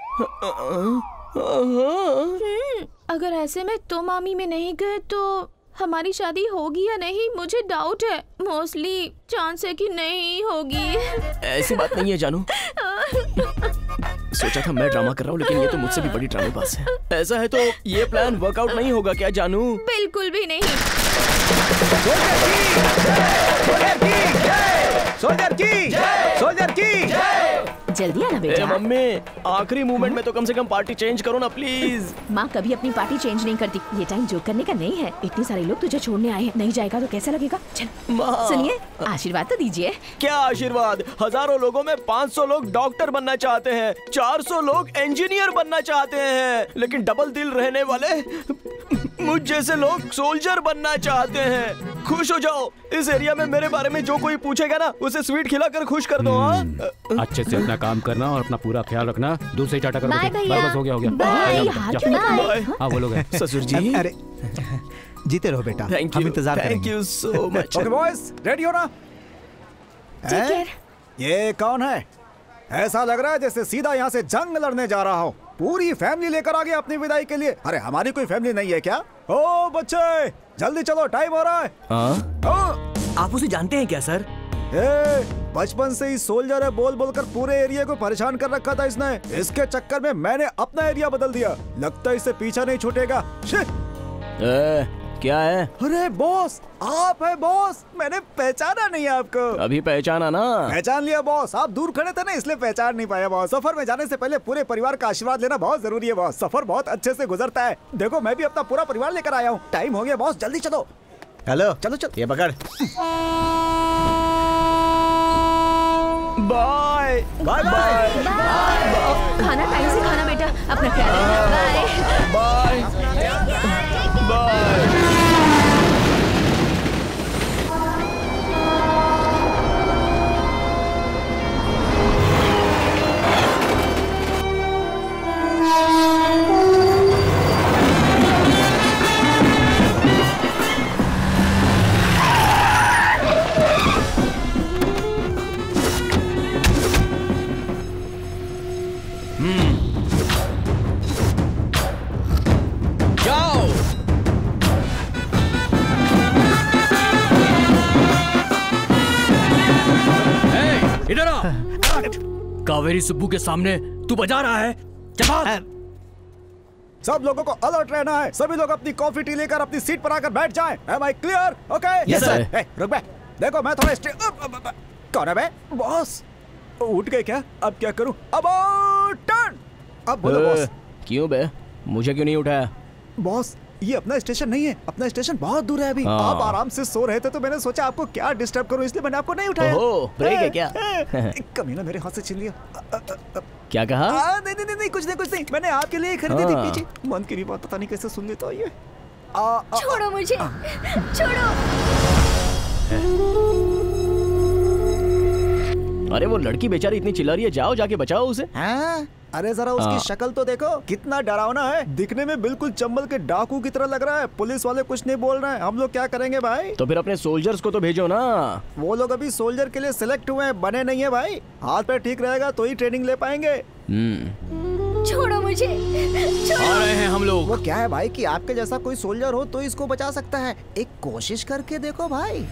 अगर ऐसे में तुम आर्मी में नहीं गए तो हमारी शादी होगी या नहीं, मुझे डाउट है। मोस्टली चांस है कि नहीं होगी। ऐसी बात नहीं है जानू। सोचा था मैं ड्रामा कर रहा हूँ, लेकिन ये तो मुझसे भी बड़ी ड्रामेबाज है। ऐसा है तो ये प्लान वर्कआउट नहीं होगा क्या जानू? बिल्कुल भी नहीं। सोल्जर की, सोल्जर की, जल्दी आना बेटा। मम्मी, आखिरी मूवमेंट में तो कम से कम पार्टी चेंज करो ना प्लीज। माँ कभी अपनी पार्टी चेंज नहीं करती। ये टाइम जोक करने का नहीं है। इतने सारे लोग तुझे छोड़ने आए हैं, नहीं जाएगा तो कैसा लगेगा? चल सुनिए, आशीर्वाद तो दीजिए। क्या आशीर्वाद? हजारों लोगों में पाँच सौ लोग डॉक्टर बनना चाहते हैं, चार सौ लोग इंजीनियर बनना चाहते हैं, लेकिन डबल दिल रहने वाले मुझ जैसे लोग सोल्जर बनना चाहते हैं। खुश हो जाओ। इस एरिया में मेरे बारे में जो कोई पूछेगा ना, उसे स्वीट खिलाकर खुश कर दो। हाँ, अच्छे से अपना काम करना और अपना पूरा ख्याल रखना। दूर से ही टाटा करो। बाय भैया। बस हो गया हो गया। बाय। हाँ वो लोग हैं। ससुर जी। अरे जीते रहो बेटा, थैंक हम यू, इंतजार थैंक करेंगे। You so much. Okay boys, ready हो ना? हैं? ये कौन है? ऐसा लग रहा है जैसे सीधा यहाँ से जंग लड़ने जा रहा हो। पूरी फैमिली लेकर आ गया अपनी विदाई के लिए। अरे हमारी कोई फैमिली नहीं है क्या? ओ बच्चे जल्दी चलो, टाइम हो रहा है। हाँ? आप उसे जानते हैं क्या सर? ए, बचपन से ही सोल्जर है बोल बोलकर पूरे एरिया को परेशान कर रखा था इसने। इसके चक्कर में मैंने अपना एरिया बदल दिया। लगता है इससे पीछा नहीं छूटेगा। ए, क्या है? अरे बॉस, आप है बॉस। मैंने पहचाना नहीं आपको। अभी पहचाना ना? पहचान लिया बॉस। आप दूर खड़े थे ना, इसलिए पहचान नहीं पाया बॉस। सफर में जाने से पहले पूरे परिवार का आशीर्वाद लेना बहुत जरूरी है बॉस। सफर बहुत अच्छे से गुजरता है। देखो मैं भी अपना पूरा परिवार लेकर आया हूँ। टाइम हो गया बॉस, जल्दी चलो। हेलो, चलो चलो। ये पकड़। Bye bye bye. खाना टाइम से खाना बेटा, अपना ख्याल रखना। Bye bye bye. Kaveri Subbu के सामने तू बजा रहा है? जवाब। सब लोगों को अलर्ट रहना है। सभी लोग अपनी कॉफी टी लेकर अपनी सीट पर आकर बैठ जाएं। Am I clear? Okay? Yes, sir. ए, रुक बे। देखो मैं थोड़ा स्टे... कौन है बे? बॉस। उठ गए क्या? अब क्या करूं? About turn. अब बोलो बॉस। क्यों बे? मुझे क्यों नहीं उठाया? बॉस ये अपना स्टेशन नहीं है, अपना स्टेशन बहुत दूर है अभी। आप आराम से सो रहे थे तो मैंने सोचा आपको क्या डिस्टर्ब करूं, इसलिए मैंने आपको नहीं उठाया। ओह, ब्रेक है क्या? कमीना मेरे हाथ से छीन लिया। क्या कहा? आ, नहीं नहीं नहीं कुछ नहीं कुछ नहीं, मैंने आपके लिए खरीदी थी। पीछे मन की भी बात पता नहीं कैसे सुन लेता हूं ये। छोड़ो मुझे, छोड़ो। अरे वो लड़की बेचारी इतनी चिल्ला रही है, जाओ जाके बचाओ उसे। हाँ? अरे जरा उसकी शक्ल तो देखो, कितना डरावना है। दिखने में बिल्कुल चंबल के डाकू की तरह लग रहा है। पुलिस वाले कुछ नहीं बोल रहे हैं, हम लोग क्या करेंगे भाई? तो फिर अपने सोल्जर्स को तो भेजो ना। वो लोग अभी सोल्जर के लिए सिलेक्ट हुए हैं, बने नहीं है भाई। हाथ पे ठीक रहेगा तो ही ट्रेनिंग ले पाएंगे। छोड़ो मुझे, छोड़ो। आ रहे हैं हम लोग। वो क्या है भाई कि आपके जैसा कोई सोल्जर हो तो इसको बचा सकता है। एक कोशिश करके देखो भाई।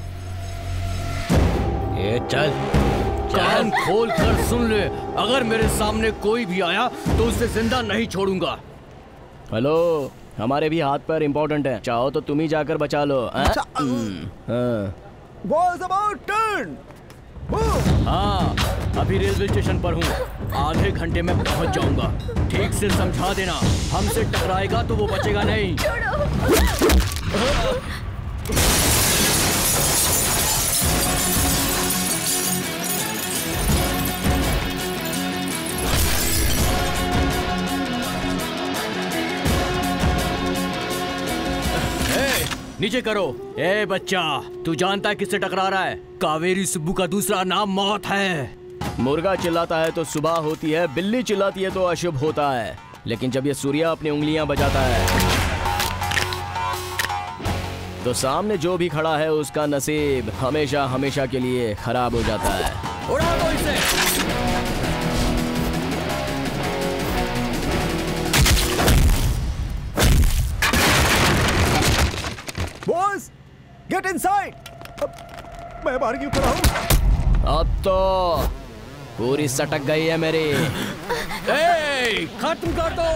ये चल, कान खोल कर सुन ले, अगर मेरे सामने कोई भी आया तो उसे जिंदा नहीं छोड़ूंगा। हेलो, हमारे भी हाथ पैर इम्पोर्टेंट है, चाहो तो तुम ही जाकर बचा लो। अच्छा, बॉल्स अबाउट टर्न। हाँ, अभी रेलवे स्टेशन पर हूँ, आधे घंटे में पहुँच जाऊंगा। ठीक से समझा देना, हमसे टकराएगा तो वो बचेगा नहीं। नीचे करो। ए बच्चा, तू जानता है किससे टकरा रहा है? कावेरी सुब्बू का दूसरा नाम मौत है। मुर्गा चिल्लाता है तो सुबह होती है, बिल्ली चिल्लाती है तो अशुभ होता है, लेकिन जब ये सूर्या अपनी उंगलियां बजाता है तो सामने जो भी खड़ा है उसका नसीब हमेशा हमेशा के लिए खराब हो जाता है। उड़ा दो इसे। Boss, get inside. मैं बाहर क्यों खड़ा हूँ? अब तो पूरी सटक गई है मेरी। ए, खत्म कर दो।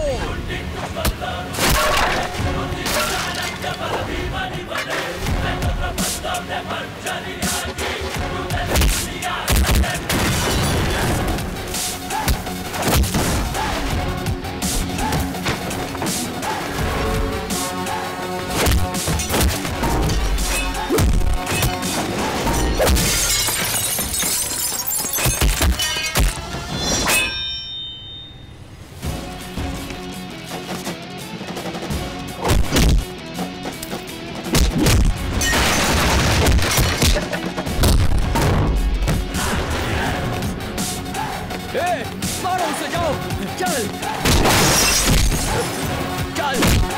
मारो उसे, जाओ, चल, चल।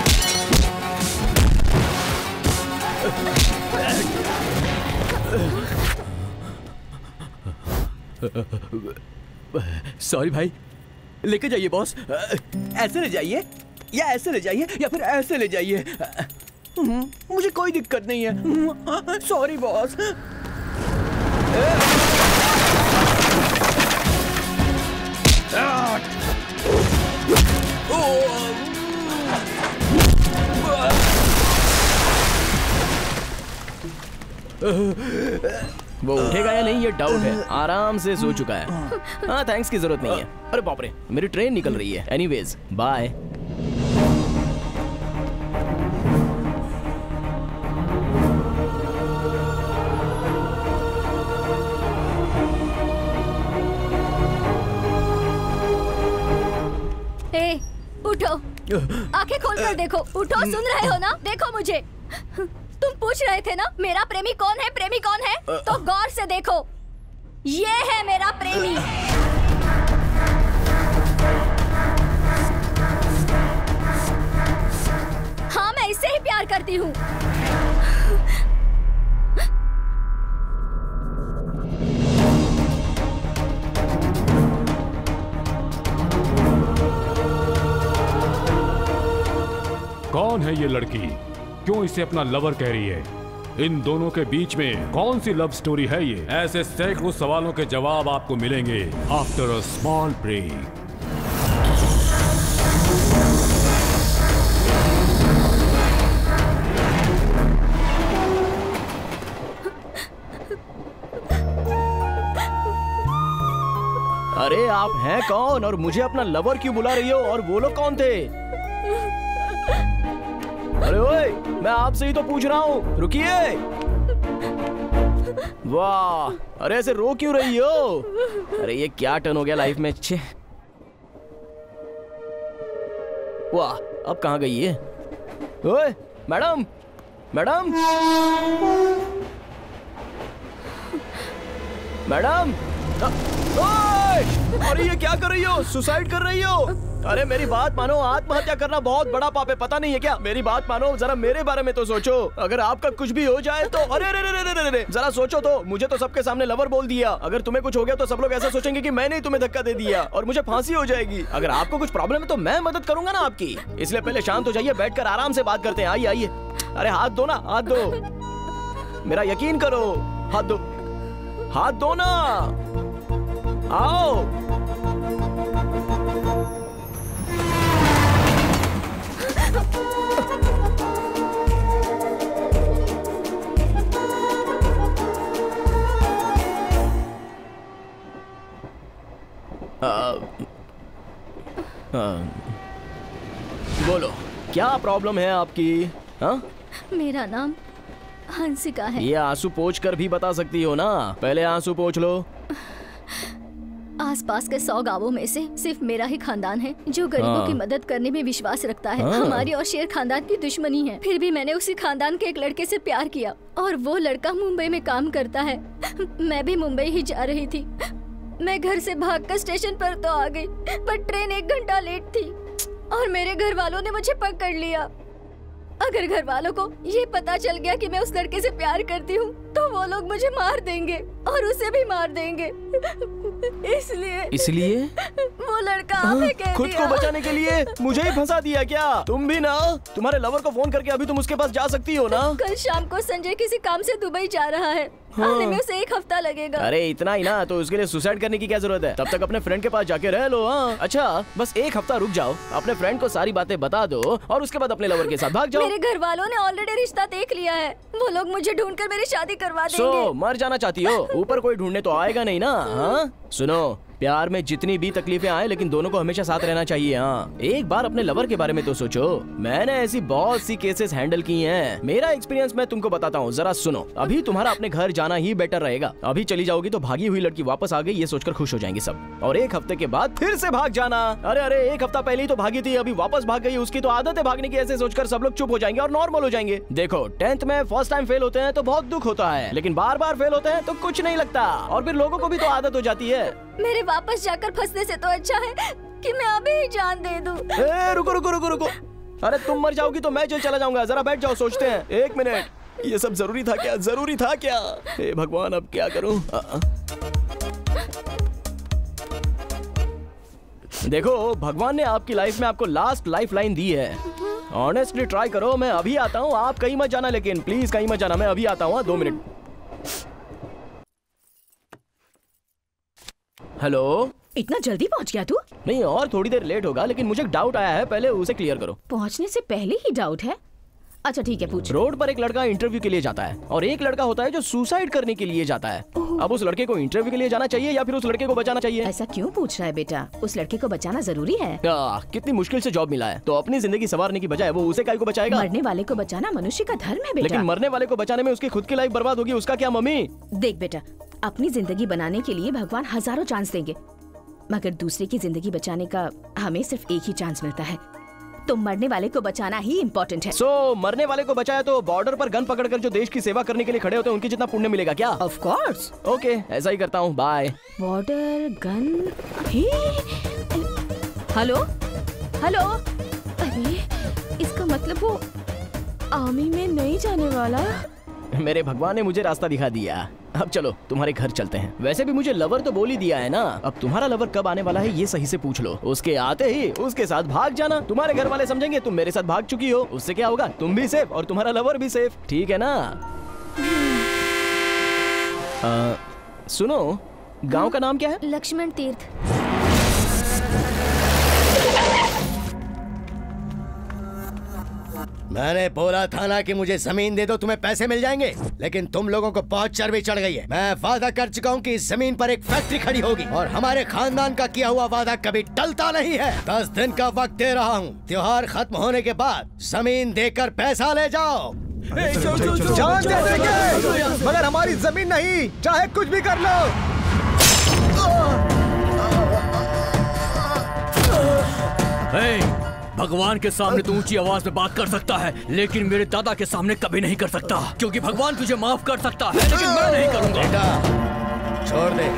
सॉरी भाई, लेके जाइए बॉस। ऐसे ले जाइए या ऐसे ले जाइए या फिर ऐसे ले जाइए, मुझे कोई दिक्कत नहीं है। Sorry boss. वो उठेगा या नहीं ये डाउट है, आराम से सो चुका है। हाँ, थैंक्स की जरूरत नहीं है। अरे बाप रे, मेरी ट्रेन निकल रही है। Anyways, bye. ए, उठो, आंखें खोल कर देखो। उठो, सुन रहे हो ना? देखो मुझे। तुम पूछ रहे थे ना मेरा प्रेमी कौन है, प्रेमी कौन है? तो गौर से देखो, ये है मेरा प्रेमी। हाँ, मैं इससे ही प्यार करती हूँ। कौन है ये लड़की? क्यों इसे अपना लवर कह रही है? इन दोनों के बीच में कौन सी लव स्टोरी है ये? ऐसे सैकड़ों सवालों के जवाब आपको मिलेंगे आफ्टर अ स्मॉल ब्रेक। अरे आप हैं कौन और मुझे अपना लवर क्यों बुला रही हो? और वो लोग कौन थे? अरे ओए, मैं आपसे ही तो पूछ रहा हूँ, रुकिए। वाह, अरे ऐसे रो क्यों रही हो? अरे ये क्या टर्न हो गया लाइफ में? अच्छे, वाह, अब कहाँ गई है? ओए मैडम, मैडम, मैडम, अरे ये क्या कर रही हो? सुसाइड कर रही हो? अरे मेरी बात मानो, आत्महत्या करना बहुत बड़ा पाप है, पता नहीं है क्या? मेरी बात मानो, जरा मेरे बारे में तो सोचो। अगर आपका कुछ भी हो जाए तो अरे रे रे रे रे रे जरा सोचो तो। मुझे तो सबके सामने लवर बोल दिया, अगर तुम्हें कुछ हो गया तो सब लोग ऐसा सोचेंगे कि मैंने ही तुम्हें धक्का दे दिया और मुझे फांसी हो जाएगी। अगर आपको कुछ प्रॉब्लम है तो मैं मदद करूंगा ना आपकी, इसलिए पहले शांत हो जाइए, बैठकर आराम से बात करते हैं। आइए आइए, अरे हाथ दो ना, हाथ दो, मेरा यकीन करो, हाथ दो, हाथ दो ना, आओ। आ, आ, बोलो क्या प्रॉब्लम है आपकी? हाँ, मेरा नाम हंसिका है। ये आंसू पोंछ कर भी बता सकती हो ना, पहले आंसू पोंछ लो। आसपास के सौ गांवों में से सिर्फ मेरा ही खानदान है जो गरीबों हाँ। की मदद करने में विश्वास रखता है। हाँ। हमारी और शेर खानदान की दुश्मनी है, फिर भी मैंने उसी खानदान के एक लड़के से प्यार किया और वो लड़का मुंबई में काम करता है। मैं भी मुंबई ही जा रही थी। मैं घर से भागकर स्टेशन पर तो आ गई, पर ट्रेन एक घंटा लेट थी और मेरे घर वालों ने मुझे पकड़ लिया। अगर घर वालों को ये पता चल गया कि मैं उस लड़के से प्यार करती हूँ तो वो लोग मुझे मार देंगे और उसे भी मार देंगे। इसलिए इसलिए वो लड़का हमें कह खुद दिया। को बचाने के लिए मुझे ही फंसा दिया क्या? तुम भी ना, तुम्हारे लवर को फोन करके अभी तुम उसके पास जा सकती हो ना। कल शाम को संजय किसी काम से दुबई जा रहा है, हाँ। आने में उसे एक हफ्ता लगेगा। अरे इतना ही ना, तो उसके लिए सुसाइड करने की क्या जरूरत है? तब तक अपने फ्रेंड के पास जाके रह लो। हाँ अच्छा, बस एक हफ्ता रुक जाओ, अपने फ्रेंड को सारी बातें बता दो और उसके बाद अपने लवर के साथ भाग जाओ। मेरे घर वालों ने ऑलरेडी रिश्ता देख लिया है, वो लोग मुझे ढूंढकर मेरी शादी करवा देंगे। सो मर जाना चाहती हो? ऊपर कोई ढूंढने तो आएगा नहीं ना। हाँ सुनो, प्यार में जितनी भी तकलीफें आए लेकिन दोनों को हमेशा साथ रहना चाहिए। हाँ, एक बार अपने लवर के बारे में तो सोचो। मैंने ऐसी बहुत सी केसेस हैंडल की हैं। मेरा एक्सपीरियंस मैं तुमको बताता हूँ, जरा सुनो। अभी तुम्हारा अपने घर जाना ही बेटर रहेगा। अभी चली जाओगी तो भागी हुई लड़की वापस आ गई ये सोचकर खुश हो जाएंगे सब, और एक हफ्ते के बाद फिर से भाग जाना। अरे अरे एक हफ्ता पहले ही तो भागी थी, अभी वापस भाग गई, उसकी तो आदत है भागने की, ऐसे सोचकर सब लोग चुप हो जाएंगे और नॉर्मल हो जाएंगे। देखो, टेंथ में फर्स्ट टाइम फेल होते हैं तो बहुत दुख होता है, लेकिन बार बार फेल होते हैं तो कुछ नहीं लगता और फिर लोगों को भी तो आदत हो जाती है। मेरे वापस जाकर फंसने से तो अच्छा है कि मैं अभी ही जान दे दूं। ए, रुको रुको रुको रुको, अरे तुम मर जाओगी तो मैं जेल चला जाऊंगा। जरा बैठ जाओ, सोचते हैं। एक मिनट, ये सब जरूरी था क्या? जरूरी था क्या? हे भगवान, अब क्या करूं? आ, आ। देखो, भगवान ने आपकी लाइफ में आपको लास्ट लाइफ लाइन दी है। ऑनेस्टली ट्राई करो। मैं अभी आता हूँ, आप कहीं मत जाना, लेकिन प्लीज कहीं मत जाना। मैं अभी आता हूँ, दो मिनट। हेलो, इतना जल्दी पहुंच गया तू? नहीं, और थोड़ी देर लेट होगा, लेकिन मुझे डाउट आया है, पहले उसे क्लियर करो। पहुंचने से पहले ही डाउट है? अच्छा ठीक है, पूछ। रोड पर एक लड़का इंटरव्यू के लिए जाता है और एक लड़का होता है जो सुसाइड करने के लिए जाता है। अब उस लड़के को इंटरव्यू के लिए जाना चाहिए या फिर उस लड़के को बचाना चाहिए? ऐसा क्यों पूछ रहा है बेटा? उस लड़के को बचाना जरूरी है। आ, कितनी मुश्किल से जॉब मिला है, तो अपनी जिंदगी संवारने की बजाय वो उसे काय को बचाएगा? मरने वाले को बचाना मनुष्य का धर्म है बेटा। लेकिन मरने वाले को बचाने में उसकी खुद की लाइफ बर्बाद होगी, उसका क्या? मम्मी देख बेटा, अपनी जिंदगी बनाने के लिए भगवान हजारों चांस देंगे, मगर दूसरे की जिंदगी बचाने का हमें सिर्फ एक ही चांस मिलता है। तो मरने वाले को बचाना ही इम्पोर्टेंट है। सो so, मरने वाले को बचाया तो बॉर्डर पर गन पकड़कर जो देश की सेवा करने के लिए खड़े होते हैं उनकी जितना पुण्य मिलेगा क्या? Of course. ओके, ऐसा ही करता हूँ, bye. Border gun, hello hello, अरे इसका मतलब वो आर्मी में नहीं जाने वाला। मेरे भगवान ने मुझे रास्ता दिखा दिया। अब चलो तुम्हारे घर चलते हैं। वैसे भी मुझे लवर तो बोल ही दिया है ना, अब तुम्हारा लवर कब आने वाला है ये सही से पूछ लो। उसके आते ही उसके साथ भाग जाना। तुम्हारे घर वाले समझेंगे तुम मेरे साथ भाग चुकी हो, उससे क्या होगा? तुम भी सेफ और तुम्हारा लवर भी सेफ, ठीक है ना? आ, सुनो, गांव का नाम क्या है? लक्ष्मण तीर्थ। मैंने बोला था ना कि मुझे जमीन दे दो, तुम्हें पैसे मिल जाएंगे, लेकिन तुम लोगों को बहुत चर्बी चढ़ गई है। मैं वादा कर चुका हूँ कि इस जमीन पर एक फैक्ट्री खड़ी होगी और हमारे खानदान का किया हुआ वादा कभी टलता नहीं है। दस दिन का वक्त दे रहा हूँ, त्योहार खत्म होने के बाद जमीन देकर पैसा ले जाओ। जान दे देंगे, मगर हमारी जमीन नहीं, चाहे कुछ भी कर लो। hey! भगवान के सामने तू ऊंची आवाज में बात कर सकता है, लेकिन मेरे दादा के सामने कभी नहीं कर सकता, क्योंकि भगवान तुझे माफ कर सकता है, लेकिन मैं नहीं करूंगा। बेटा, छोड़ दे।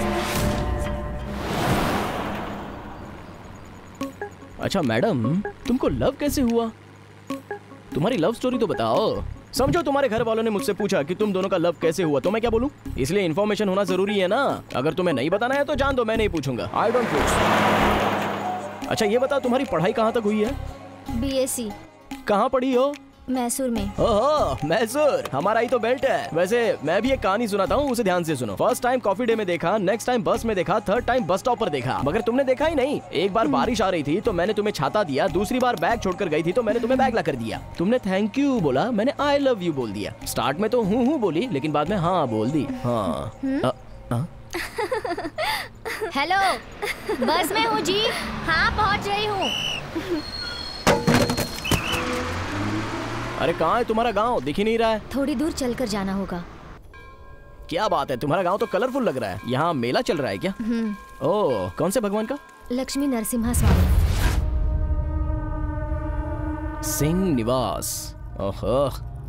अच्छा मैडम, तुमको लव कैसे हुआ? तुम्हारी लव स्टोरी तो बताओ। समझो तुम्हारे घर वालों ने मुझसे पूछा कि तुम दोनों का लव कैसे हुआ, तो मैं क्या बोलूं? इसलिए इन्फॉर्मेशन होना जरूरी है ना। अगर तुम्हें नहीं बताना है तो जान दो, मैं नहीं पूछूंगा। आई डोंट पूछ। अच्छा ये बताओ, तुम्हारी पढ़ाई कहाँ तक हुई है? बीएससी। कहाँ पढ़ी हो? मैसूर में। ओह मैसूर, हमारा ही तो बेल्ट है। वैसे मैं भी एक कहानी सुनाता हूँ, उसे ध्यान से सुनो। फर्स्ट टाइम कॉफी डे में देखा, नेक्स्ट टाइम बस में देखा, थर्ड टाइम बस स्टॉप पर देखा, मगर तुमने देखा ही नहीं। एक बार बारिश आ रही थी तो मैंने तुम्हें छाता दिया, दूसरी बार बैग छोड़कर गई थी तो मैंने तुम्हें बैग ला कर दिया। तुमने थैंक यू बोला, मैंने आई लव यू बोल दिया। स्टार्ट में तो हूँ हूँ बोली, लेकिन बाद में हाँ बोल दी। हाँ हेलो, बस में हूँ जी। हाँ पहुँच रही हूँ। अरे कहाँ है तुम्हारा गांव? दिख ही नहीं रहा है। थोड़ी दूर चलकर जाना होगा। क्या बात है, तुम्हारा गांव तो कलरफुल लग रहा है। यहाँ मेला चल रहा है क्या? ओह, कौन से भगवान का? लक्ष्मी नरसिम्हा स्वामी। सिंह निवास। ओहो,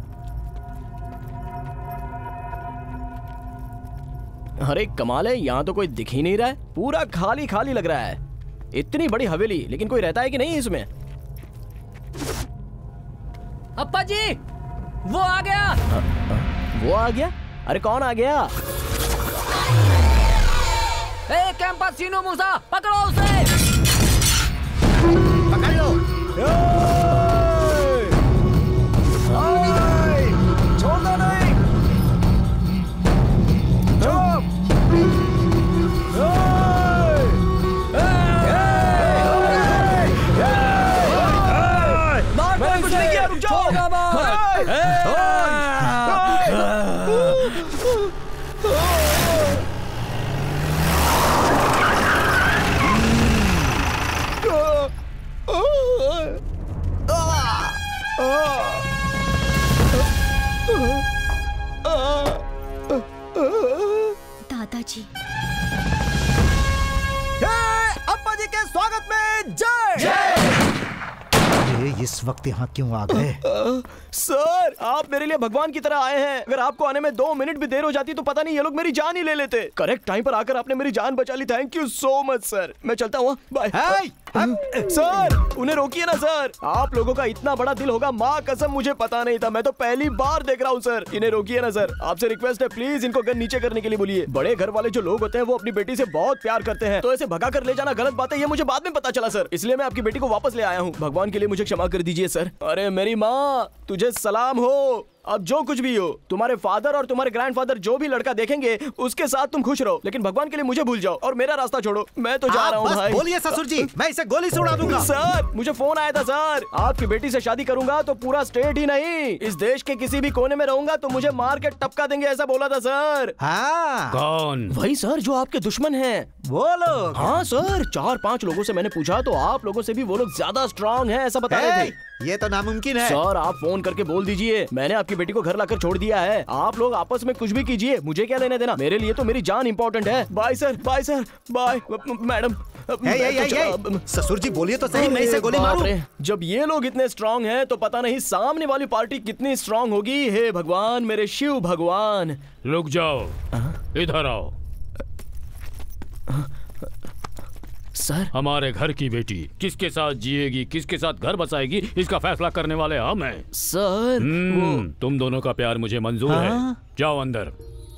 अरे कमाल है, यहाँ तो कोई दिख ही नहीं रहा है। पूरा खाली खाली लग रहा है। इतनी बड़ी हवेली, लेकिन कोई रहता है कि नहीं इसमें? अप्पा जी, वो आ गया। आ, आ, वो आ गया? अरे कौन आ गया? ए कैंपसिनो मूसा, पकड़ो उसे। पकड़ लो। छोड़ दो नहीं। मैंने कुछ नहीं किया, रुक जाओ। दादाजी, अप्पा जी के स्वागत में जय। ये इस वक्त यहाँ क्यों आ गए? सर, आप मेरे लिए भगवान की तरह आए हैं। अगर आपको आने में दो मिनट भी देर हो जाती तो पता नहीं ये लोग मेरी जान ही ले लेते। करेक्ट टाइम पर आकर आपने मेरी जान बचा ली। Thank you so much sir. मैं चलता हूँ, बाय। सर, उन्हें रोकिए ना सर। आप लोगों का इतना बड़ा दिल होगा, माँ कसम मुझे पता नहीं था। मैं तो पहली बार देख रहा हूँ सर। इन्हें रोकिए ना सर, आपसे रिक्वेस्ट है, प्लीज इनको गन नीचे करने के लिए बोलिए। बड़े घर वाले जो लोग होते हैं वो अपनी बेटी से बहुत प्यार करते हैं, तो ऐसे भगा कर ले जाना गलत बात है। ये मुझे बाद में पता चला सर, इसलिए मैं आपकी बेटी को वापस ले आया हूँ। भगवान के लिए मुझे क्षमा कर दीजिए सर। अरे मेरी माँ, तुझे सलाम हो। अब जो कुछ भी हो, तुम्हारे फादर और तुम्हारे ग्रैंडफादर जो भी लड़का देखेंगे उसके साथ तुम खुश रहो, लेकिन भगवान के लिए मुझे भूल जाओ और मेरा रास्ता छोड़ो। मैं तो जा रहा हूँ भाई। बोलिए ससुर जी, मैं इसे गोली से उड़ा दूंगा। सर, मुझे फोन आया था सर, आपकी बेटी से शादी करूंगा तो पूरा स्टेट ही नहीं, इस देश के किसी भी कोने में रहूंगा तो मुझे मार के टपका देंगे, ऐसा बोला था सर। हाँ। कौन? वही सर जो आपके दुश्मन हैं। वो लोग? हाँ सर, चार पांच लोगों से मैंने पूछा तो आप लोगों से भी वो लोग ज्यादा स्ट्रांग हैं, ऐसा बता रहे थे। ये तो नामुमकिन है। सर, आप फोन करके बोल दीजिए मैंने आपकी बेटी को घर लाकर छोड़ दिया है। आप लोग आपस में कुछ भी कीजिए, मुझे क्या लेने देना। मेरे लिए तो मेरी जान इंपॉर्टेंट है। Bye sir, bye sir, bye madam. ससुर जी बोलिए तो सही, मैं इसे गोली मारूं। जब ये लोग इतने स्ट्रांग हैं तो पता नहीं सामने वाली पार्टी कितनी स्ट्रांग होगी। हे भगवान, मेरे शिव भगवान। रुक जाओ, इधर आओ। सर, हमारे घर की बेटी किसके साथ जिएगी, किसके साथ घर बसाएगी, इसका फैसला करने वाले हम हैं। सर, वो... तुम दोनों का प्यार मुझे मंजूर है। जाओ अंदर।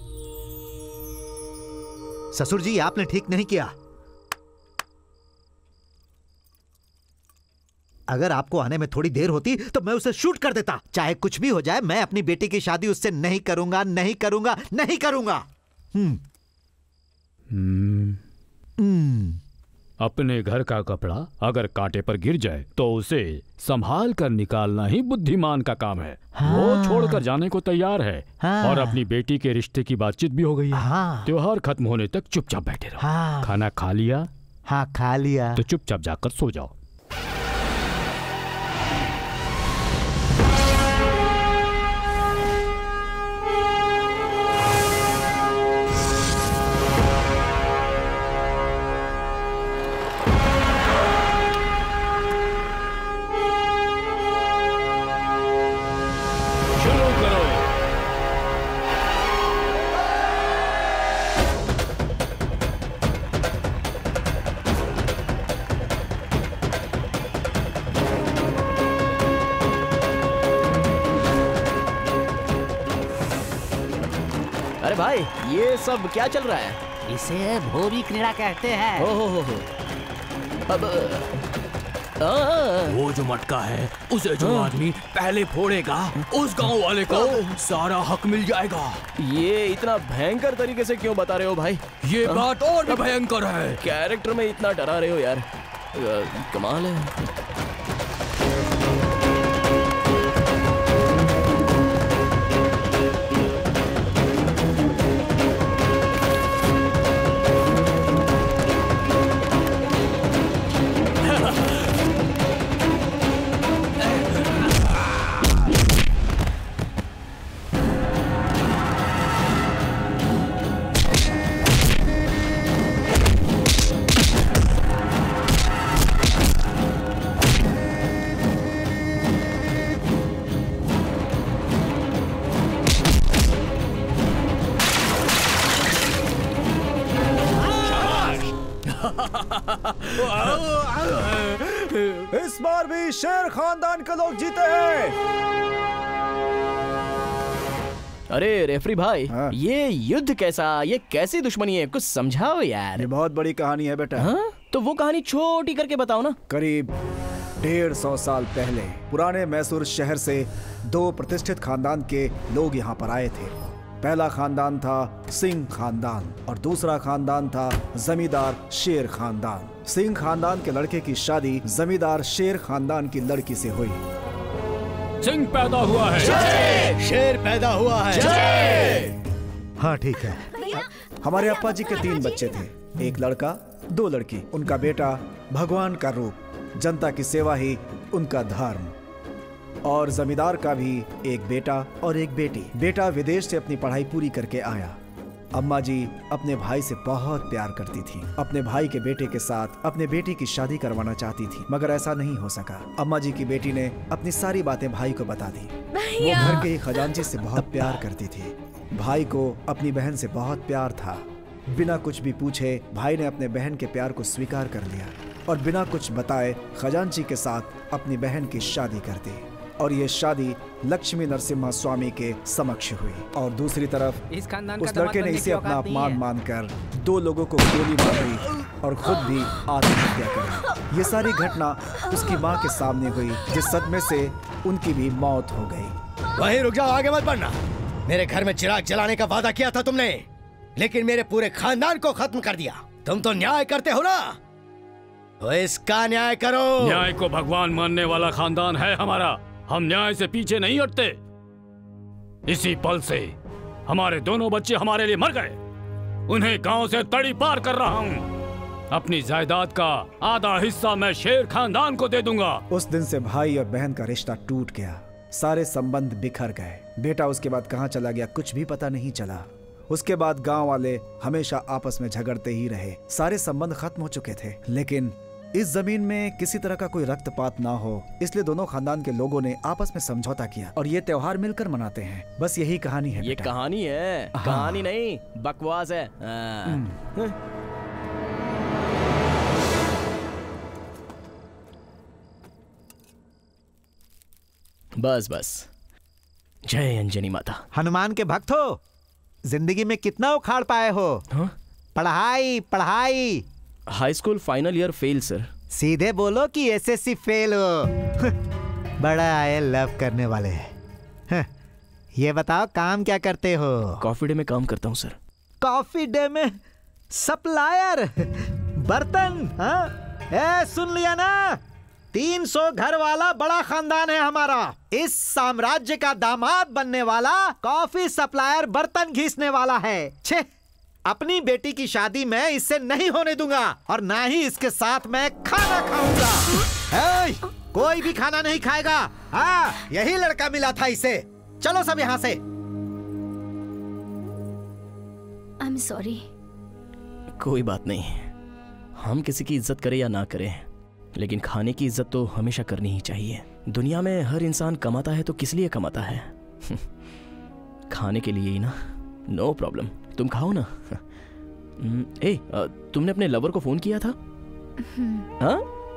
ससुर जी, आपने ठीक नहीं किया। अगर आपको आने में थोड़ी देर होती तो मैं उसे शूट कर देता। चाहे कुछ भी हो जाए, मैं अपनी बेटी की शादी उससे नहीं करूंगा, नहीं करूंगा, नहीं करूंगा। हम्म हम्म अपने घर का कपड़ा अगर कांटे पर गिर जाए तो उसे संभाल कर निकालना ही बुद्धिमान का काम है। हाँ। वो छोड़कर जाने को तैयार है। हाँ। और अपनी बेटी के रिश्ते की बातचीत भी हो गई है। हाँ। त्योहार खत्म होने तक चुपचाप बैठे रहो। हाँ। खाना खा लिया? हाँ खा लिया। तो चुपचाप जाकर सो जाओ। भाई ये सब क्या चल रहा है? इसे भोरी क्रीड़ा कहते हैं। हो हो हो हो। अब वो जो मटका है उसे जो आदमी पहले फोड़ेगा उस गांव वाले को सारा हक मिल जाएगा। ये इतना भयंकर तरीके से क्यों बता रहे हो भाई? ये बात और भी भयंकर है। कैरेक्टर में इतना डरा रहे हो यार, कमाल है। इस बार भी शेर खानदान के लोग जीते हैं। अरे रेफरी भाई, हाँ? ये युद्ध कैसा, ये कैसी दुश्मनी है, कुछ समझाओ यार। ये बहुत बड़ी कहानी है बेटा। हाँ? तो वो कहानी छोटी करके बताओ ना। करीब डेढ़ सौ साल पहले पुराने मैसूर शहर से दो प्रतिष्ठित खानदान के लोग यहाँ पर आए थे। पहला खानदान था सिंह खानदान और दूसरा खानदान था जमींदार शेर खानदान। सिंह खानदान के लड़के की शादी जमींदार शेर खानदान की लड़की से हुई। सिंह पैदा हुआ है, शेर पैदा हुआ है। हाँ ठीक है। हमारे अप्पा जी के तीन बच्चे थे, एक लड़का दो लड़की। उनका बेटा भगवान का रूप, जनता की सेवा ही उनका धर्म। और जमींदार का भी एक बेटा और एक बेटी। बेटा विदेश से अपनी पढ़ाई पूरी करके आया। अम्मा जी अपने भाई से बहुत प्यार करती थी। अपने भाई के बेटे के साथ अपने बेटी की शादी करवाना चाहती थी, मगर ऐसा नहीं हो सका। अम्मा जी की बेटी ने अपनी सारी बातें भाई को बता दी। वो घर के ही खजांची से बहुत प्यार करती थी। भाई को अपनी बहन से बहुत प्यार था। बिना कुछ भी पूछे भाई ने अपने बहन के प्यार को स्वीकार कर लिया और बिना कुछ बताए खजांची के साथ अपनी बहन की शादी कर दी। और ये शादी लक्ष्मी नरसिम्हा स्वामी के समक्ष हुई। और दूसरी तरफ इस खानदान उस लड़के ने इसे अपना अपमान मानकर दो लोगों को गोली मारी और खुद भी आत्महत्या कर ली। ये सारी घटना उसकी माँ के सामने हुई, जिस सदमे से उनकी भी मौत हो गई। वहीं रुक जाओ, आगे मत बढ़ना। मेरे घर में चिराग जलाने का वादा किया था तुमने, लेकिन मेरे पूरे खानदान को खत्म कर दिया। तुम तो न्याय करते हो ना, तो इसका न्याय करो। न्याय को भगवान मानने वाला खानदान है हमारा। हम न्याय से पीछे नहीं हटते। इसी पल से हमारे दोनों बच्चे हमारे लिए मर गए। उन्हें गांव से तड़ी पार कर रहा हूं। अपनी जायदाद का आधा हिस्सा मैं शेर खानदान को दे दूंगा। उस दिन से भाई और बहन का रिश्ता टूट गया। सारे संबंध बिखर गए। बेटा उसके बाद कहां चला गया कुछ भी पता नहीं चला। उसके बाद गांव वाले हमेशा आपस में झगड़ते ही रहे। सारे संबंध खत्म हो चुके थे। लेकिन इस जमीन में किसी तरह का कोई रक्तपात ना हो, इसलिए दोनों खानदान के लोगों ने आपस में समझौता किया और ये त्योहार मिलकर मनाते हैं। बस यही कहानी है। ये बेटा। कहानी है, हाँ। कहानी नहीं, बकवास है। बस बस। जय अंजनी माता। हनुमान के भक्त हो, जिंदगी में कितना उखाड़ पाए हो? हाँ? पढ़ाई पढ़ाई। High school final year fail sir. सीधे बोलो कि एसएससी फेल हो। बड़ा आए लव करने वाले हैं। ये बताओ काम क्या करते हो? कॉफी डे में काम करता हूँ सर। कॉफी डे में सप्लायर, बर्तन? हाँ, ए सुन लिया ना, तीन सौ घर वाला बड़ा खानदान है हमारा। इस साम्राज्य का दामाद बनने वाला कॉफी सप्लायर, बर्तन घीसने वाला है। छे, अपनी बेटी की शादी मैं इससे नहीं होने दूंगा और ना ही इसके साथ मैं खाना खाऊंगा। कोई भी खाना नहीं खाएगा। हाँ, यही लड़का मिला था इसे। चलो सब यहाँ से। I am sorry. कोई बात नहीं, हम किसी की इज्जत करें या ना करें, लेकिन खाने की इज्जत तो हमेशा करनी ही चाहिए। दुनिया में हर इंसान कमाता है तो किस लिए कमाता है? खाने के लिए ही ना। नो प्रॉब्लम, तुम खाओ ना। ए, तुमने अपने लवर को फोन किया था? हाँ?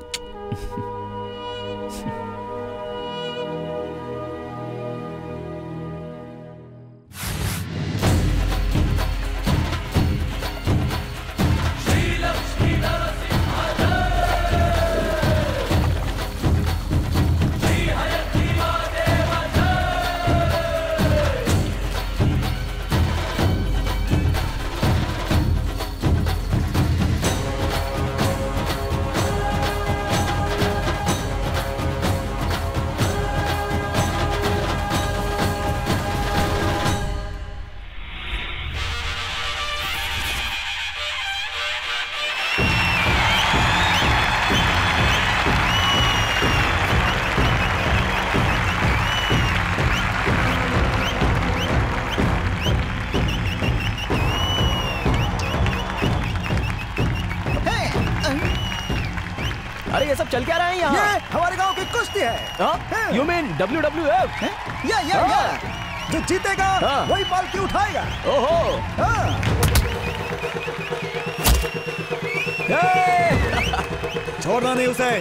अरे ये सब चल क्या रहा है यहाँ? ये हमारे गांव की कुश्ती है। You mean W W F? Yeah yeah या जो जीतेगा वही पालकी उठाएगा। ओहो। छोड़ना नहीं उसे।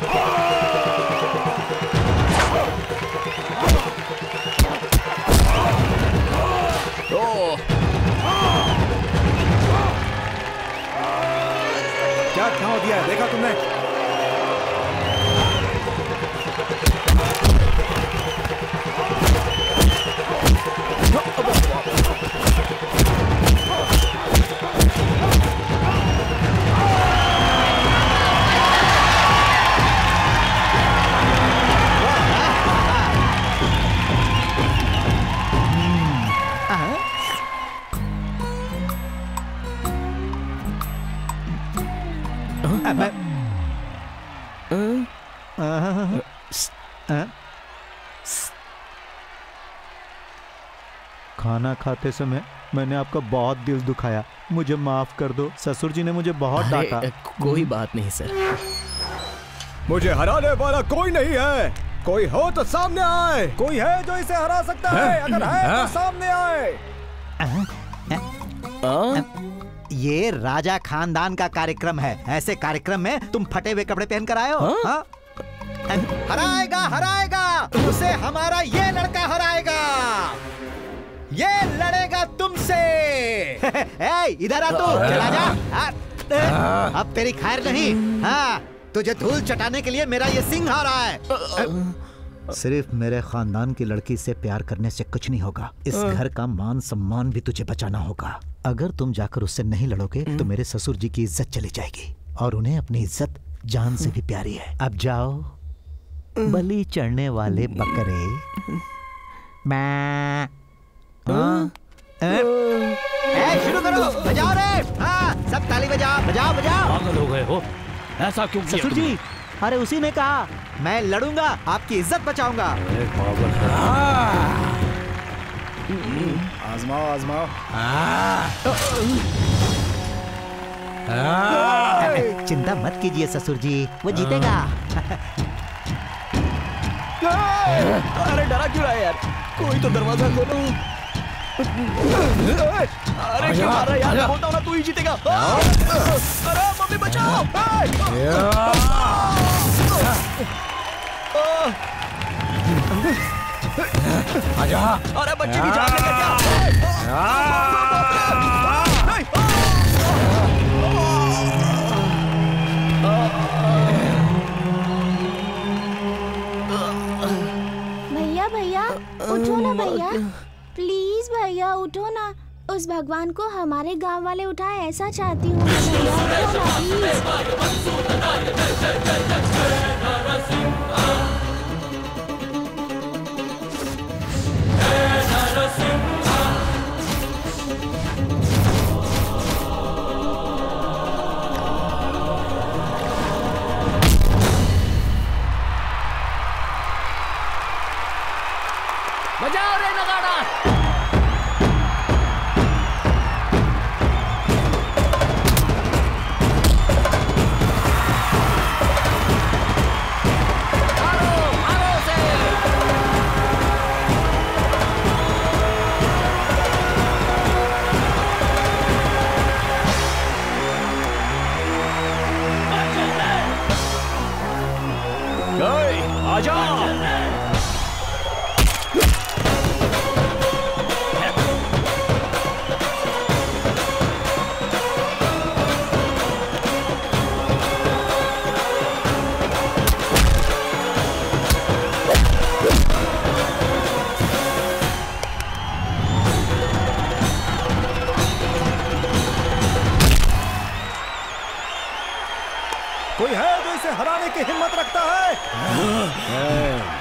क्या घाव दिया है देखा तुमने? खाना खाते समय मैंने आपका बहुत दिल दुखाया, मुझे माफ कर दो। ससुर जी ने मुझे बहुत डांटा। कोई बात नहीं सर। मुझे हराने वाला कोई नहीं है। कोई हो तो सामने आए। कोई है जो इसे हरा सकता है? अगर है तो सामने आए। ये राजा खानदान का कार्यक्रम है। ऐसे कार्यक्रम में तुम फटे हुए कपड़े पहन कर आए हो? हाँ? हराएगा हराएगा उसे हमारा ये लड़का हराएगा। ये लड़ेगा तुमसे। इधर आ तू, चला जा। अब तेरी खैर नहीं। हाँ, तुझे धूल चटाने के लिए मेरा ये सिंह आ रहा है। सिर्फ मेरे खानदान की लड़की से प्यार करने से कुछ नहीं होगा। इस घर का मान सम्मान भी तुझे बचाना होगा। अगर तुम जाकर उससे नहीं लड़ोगे तो मेरे ससुर जी की इज्जत चली जाएगी और उन्हें अपनी इज्जत जान से भी प्यारी है। अब जाओ, बलि चढ़ने वाले बकरे। मैं हाँ? ए, शुरू करो, बजाओ रे। हाँ, सब ताली बजाओ, बजाओ बजाओ। पागल हो गए हो? ऐसा क्यों किया? ससुर जी, अरे उसी ने कहा मैं लड़ूंगा, आपकी इज्जत बचाऊंगा। आजमाओ आजमाओ। चिंता मत कीजिए ससुर जी, वो जीतेगा। अरे डरा क्यों रहा है यार? कोई तो दरवाजा खोलो। अरे क्यों मार रहा है यार? मैं बोलता हूँ ना तू ही जीतेगा। अरे मम्मी बचाओ। आजा। अरे बच्चे की जान लेकर क्या? भैया भैया उठो ना भैया, प्लीज भैया उठो ना। उस भगवान को हमारे गांव वाले उठाए ऐसा चाहती हूँ भैया, उठो ना बजाओ रे नगाड़ा। आजा। कोई है जो इसे हराने की हिम्मत रखता है?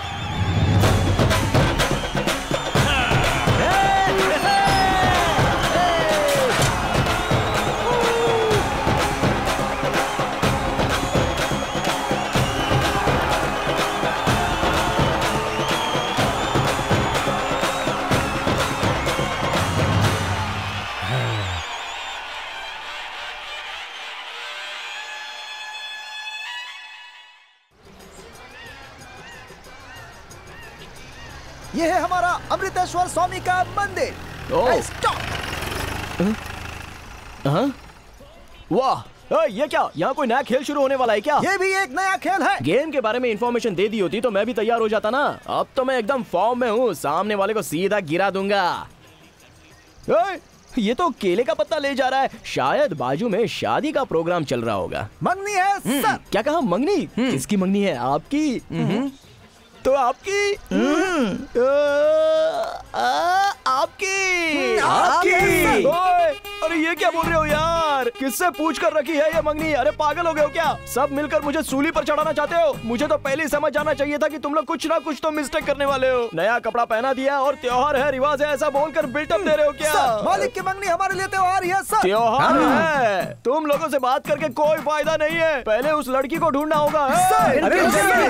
ये है हमारा अमृतेश्वर स्वामी का मंदिर। ओह। Hey, stop! हाँ? वाह, ए, ये क्या? यहाँ कोई नया खेल शुरू होने वाला है क्या? ये भी एक नया खेल है। गेम के बारे में इंफॉर्मेशन दे दी होती तो मैं भी तैयार हो जाता ना। अब तो मैं एकदम फॉर्म में हूँ, सामने वाले को सीधा गिरा दूंगा। ए, ये तो केले का पत्ता ले जा रहा है। शायद बाजू में शादी का प्रोग्राम चल रहा होगा। मंगनी है सर। क्या कहा? मंगनी? किसकी मंगनी है? आपकी? तो आपकी आ, आ, आपकी आपकी। ओए, अरे ये क्या बोल रहे हो यार? किससे पूछ कर रखी है ये मंगनी? अरे पागल हो गए हो क्या? सब मिलकर मुझे सूली पर चढ़ाना चाहते हो? मुझे तो पहले ही समझ जाना चाहिए था कि तुम लोग कुछ ना कुछ तो मिस्टेक करने वाले हो। नया कपड़ा पहना दिया और त्योहार है, रिवाज है, ऐसा बोलकर बिल्टअप दे रहे हो क्या? सर, मालिक की मंगनी हमारे लिए त्योहार ही है सर। त्योहार है? तुम लोगों से बात करके कोई फायदा नहीं है। पहले उस लड़की को ढूंढना होगा। सर, अरे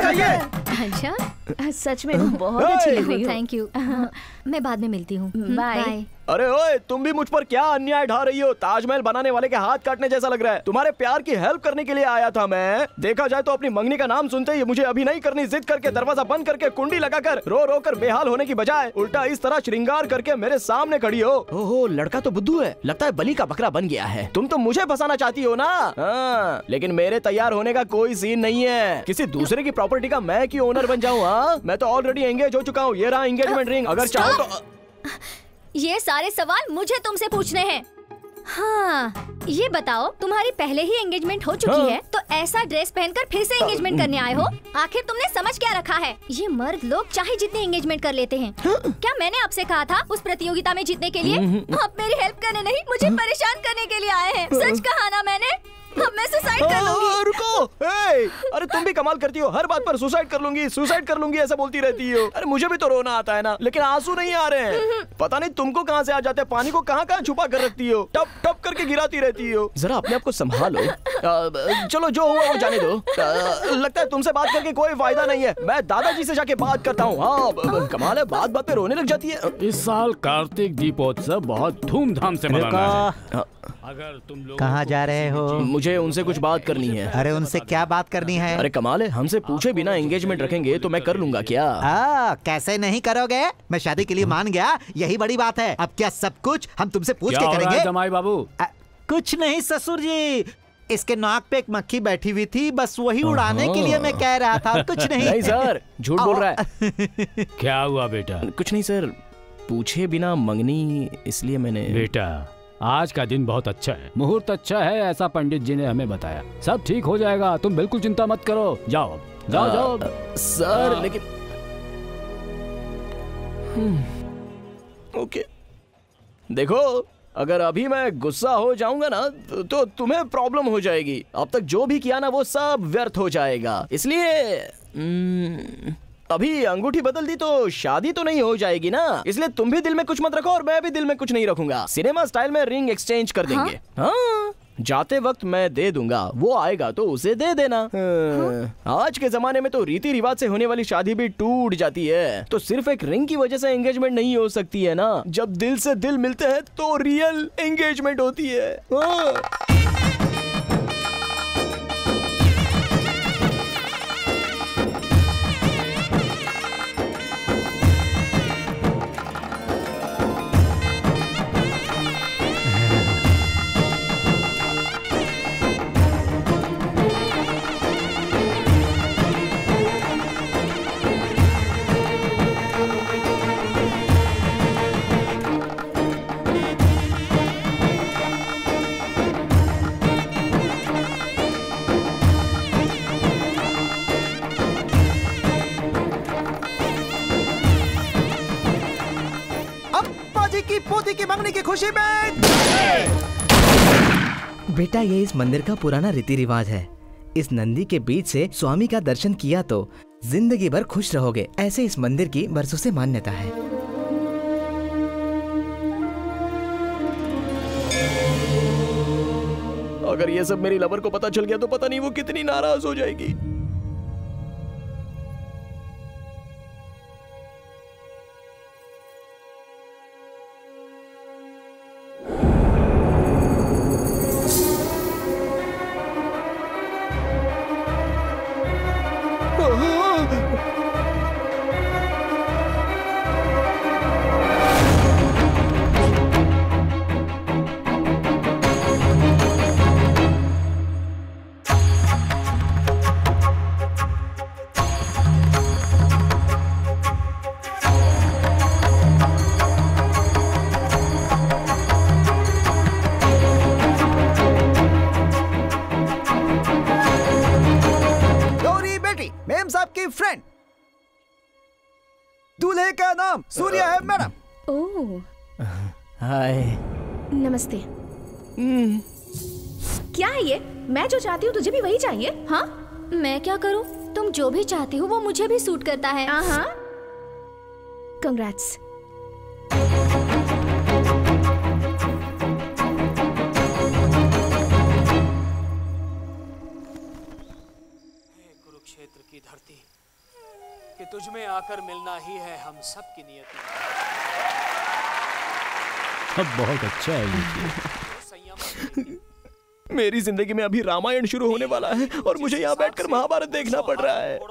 अच्छा, सच में तुम बहुत अच्छी लग रही हो। Thank you. मैं बाद में मिलती हूँ। बाय। अरे ओए, तुम भी मुझ पर क्या अन्याय ढा रही हो? ताजमहल बनाने वाले के हाथ काटने जैसा लग रहा है। तुम्हारे प्यार की हेल्प करने के लिए आया था मैं। देखा जाए तो अपनी मंगनी का नाम सुनते ही मुझे अभी नहीं करनी जिद करके दरवाजा बंद करके कुंडी लगाकर रो रो कर बेहाल होने की बजाय उल्टा इस तरह श्रृंगार करके मेरे सामने खड़ी हो। ओहो, लड़का तो बुद्धू है, लगता है बलि का बकरा बन गया है। तुम तो मुझे फंसाना चाहती हो ना? हाँ, लेकिन मेरे तैयार होने का कोई सीन नहीं है। किसी दूसरे की प्रॉपर्टी का मैं क्यों ओनर बन जाऊँ? हाँ, मैं तो ऑलरेडी एंगेज हो चुका हूँ। ये रहा एंगेजमेंट रिंग। अगर चाहो तो ये सारे सवाल मुझे तुमसे पूछने हैं। हाँ, ये बताओ, तुम्हारी पहले ही एंगेजमेंट हो चुकी हाँ। है तो ऐसा ड्रेस पहनकर फिर से एंगेजमेंट करने आए हो? आखिर तुमने समझ क्या रखा है? ये मर्द लोग चाहे जितने एंगेजमेंट कर लेते हैं। क्या मैंने आपसे कहा था उस प्रतियोगिता में जीतने के लिए? आप मेरी हेल्प करने नहीं, मुझे परेशान करने के लिए आए हैं। सच कहा ना मैंने? अब मैं सुसाइड कर लूंगी। रुको, ए, अरे तुम भी कमाल करती हो, हर बात पर सुसाइड कर लूंगी सुसाइड कर लूंगी ऐसा बोलती रहती हो। अरे मुझे भी तो रोना आता है ना, लेकिन आंसू नहीं आ रहे हैं। पता नहीं तुमको कहां से आ जाते हैं, पानी को कहां कहां छुपा कर रखती हो, टप टप करके गिराती रहती हो। जरा अपने आप को संभालो। आ, चलो जो हुआ वो जाने दो। आ, लगता है तुमसे बात करके कोई फायदा नहीं है। मैं दादाजी से जाके बात करता हूँ। हाँ, कमाल है, बात बात पे रोने लग जाती है। इस साल कार्तिक दीपोत्सव बहुत धूमधाम से मनाना है। अगर तुम लोग कहाँ जा रहे हो? मुझे उनसे कुछ बात करनी है। अरे उनसे क्या बात करनी है? अरे कमाल है, हमसे पूछे बिना एंगेजमेंट रखेंगे तो मैं कर लूंगा क्या? आ, कैसे नहीं करोगे? मैं शादी के लिए मान गया, यही बड़ी बात है। अब क्या सब कुछ हम तुमसे पूछ के करेंगे? जमाई बाबू, आ, कुछ नहीं ससुर जी, इसके नाक पे एक मक्खी बैठी हुई थी, बस वही उड़ाने के लिए मैं कह रहा था, कुछ नहीं। नहीं सर, झूठ बोल रहा है। क्या हुआ बेटा? कुछ नहीं सर, पूछे बिना मंगनी इसलिए मैंने। बेटा, आज का दिन बहुत अच्छा है, मुहूर्त अच्छा है, ऐसा पंडित जी ने हमें बताया। सब ठीक हो जाएगा, तुम बिल्कुल चिंता मत करो। जाओ जाओ आ, जाओ। सर लेकिन ओके देखो, अगर अभी मैं गुस्सा हो जाऊंगा ना तो, तो तुम्हें प्रॉब्लम हो जाएगी। अब तक जो भी किया ना वो सब व्यर्थ हो जाएगा। इसलिए hmm, अभी अंगूठी बदल दी तो शादी तो नहीं हो जाएगी ना। इसलिए तुम भी दिल में कुछ मत रखो और मैं भी दिल में कुछ नहीं रखूंगा। सिनेमा स्टाइल में रिंग एक्सचेंज कर देंगे। हाँ, हाँ? जाते वक्त मैं दे दूंगा, वो आएगा तो उसे दे देना। हाँ? आज के जमाने में तो रीति रिवाज से होने वाली शादी भी टूट जाती है, तो सिर्फ एक रिंग की वजह से एंगेजमेंट नहीं हो सकती है ना। जब दिल से दिल मिलते हैं तो रियल एंगेजमेंट होती है। हाँ। पोती की मंगनी की खुशी में। बेटा, ये इस मंदिर का पुराना रीति रिवाज है। इस नंदी के बीच से स्वामी का दर्शन किया तो जिंदगी भर खुश रहोगे, ऐसे इस मंदिर की बरसों से मान्यता है। अगर ये सब मेरी लवर को पता चल गया तो पता नहीं वो कितनी नाराज हो जाएगी। फ्रेंड, दूल्हे का नाम सूर्य है मैडम। ओह, हाय। नमस्ते। क्या है ये? मैं जो चाहती हूँ तुझे भी वही चाहिए? हाँ, मैं क्या करूँ? तुम जो भी चाहती हो वो मुझे भी सूट करता है। हाँ, कंग्रेट्स। कुरुक्षेत्र की धरती, कि तुझ में आकर मिलना ही है हम सब की नियति। अब बहुत अच्छा है ये। मेरी जिंदगी में अभी रामायण शुरू होने वाला है और मुझे यहाँ बैठकर महाभारत देखना पड़ रहा है।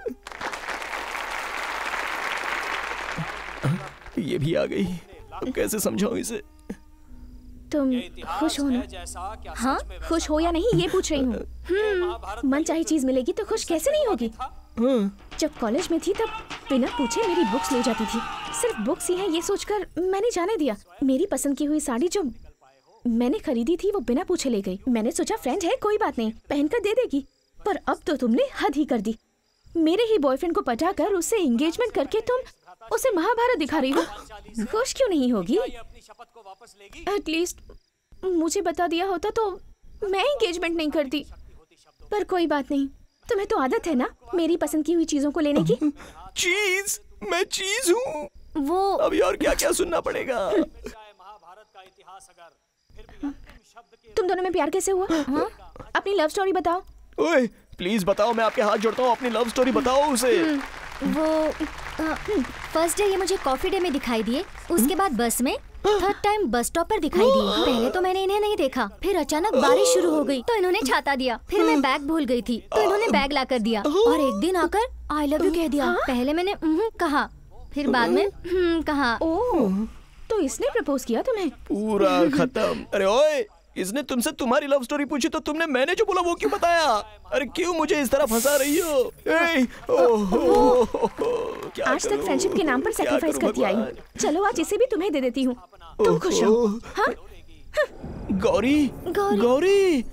ये भी आ गई, अब कैसे समझाऊं इसे? तुम खुश हो ना? हाँ, खुश हो या नहीं ये पूछ रही हूँ। हम्म, मन चाही चीज मिलेगी तो खुश कैसे नहीं होगी? जब कॉलेज में थी तब बिना पूछे मेरी बुक्स ले जाती थी। सिर्फ बुक्स ही है ये सोचकर मैंने जाने दिया। मेरी पसंद की हुई साड़ी जो मैंने खरीदी थी वो बिना पूछे ले गई। मैंने सोचा फ्रेंड है, कोई बात नहीं, पहनकर दे देगी। पर अब तो तुमने हद ही कर दी। मेरे ही बॉयफ्रेंड को पटाकर उससे एंगेजमेंट करके तुम उसे महाभारत दिखा रही हो। खुश क्यों नहीं होगी? एटलीस्ट मुझे बता दिया होता तो मैं एंगेजमेंट नहीं करती। पर कोई बात नहीं, तुम्हें तो आदत है ना मेरी पसंद की हुई चीजों को लेने की। चीज? मैं चीज हूँ? वो अभी और क्या क्या सुनना पड़ेगा? तुम दोनों में प्यार कैसे हुआ? हाँ? अपनी लव स्टोरी बताओ। ओए, प्लीज बताओ, मैं आपके हाथ जोड़ता हूँ, अपनी लव स्टोरी बताओ उसे। वो फर्स्ट डे ये मुझे कॉफी डे में दिखाई दिए, उसके बाद बस में, थर्ड टाइम बस स्टॉप पर दिखाई दिए। पहले तो मैंने इन्हें नहीं देखा, फिर अचानक बारिश शुरू हो गई तो इन्होंने छाता दिया। फिर मैं बैग भूल गई थी तो इन्होंने बैग ला कर दिया और एक दिन आकर आई लव यू कह दिया। पहले मैंने कहा, फिर बाद में कहा। ओह, तो इसने प्रपोज किया तुम्हें? पूरा खत्म। अरे ओए, इसने तुमसे तुम्हारी लव स्टोरी पूछी तो तुमने मैंने जो बोला वो क्यों बताया? अरे क्यों मुझे इस तरह फंसा रही हो? ए, ओह, आज तक फ्रेंडशिप के नाम पर सैक्रिफाइस करती आई हूँ। चलो आज इसे भी तुम्हें दे देती हूँ, तुम खुश रहो। हाँ? Gauri, Gauri,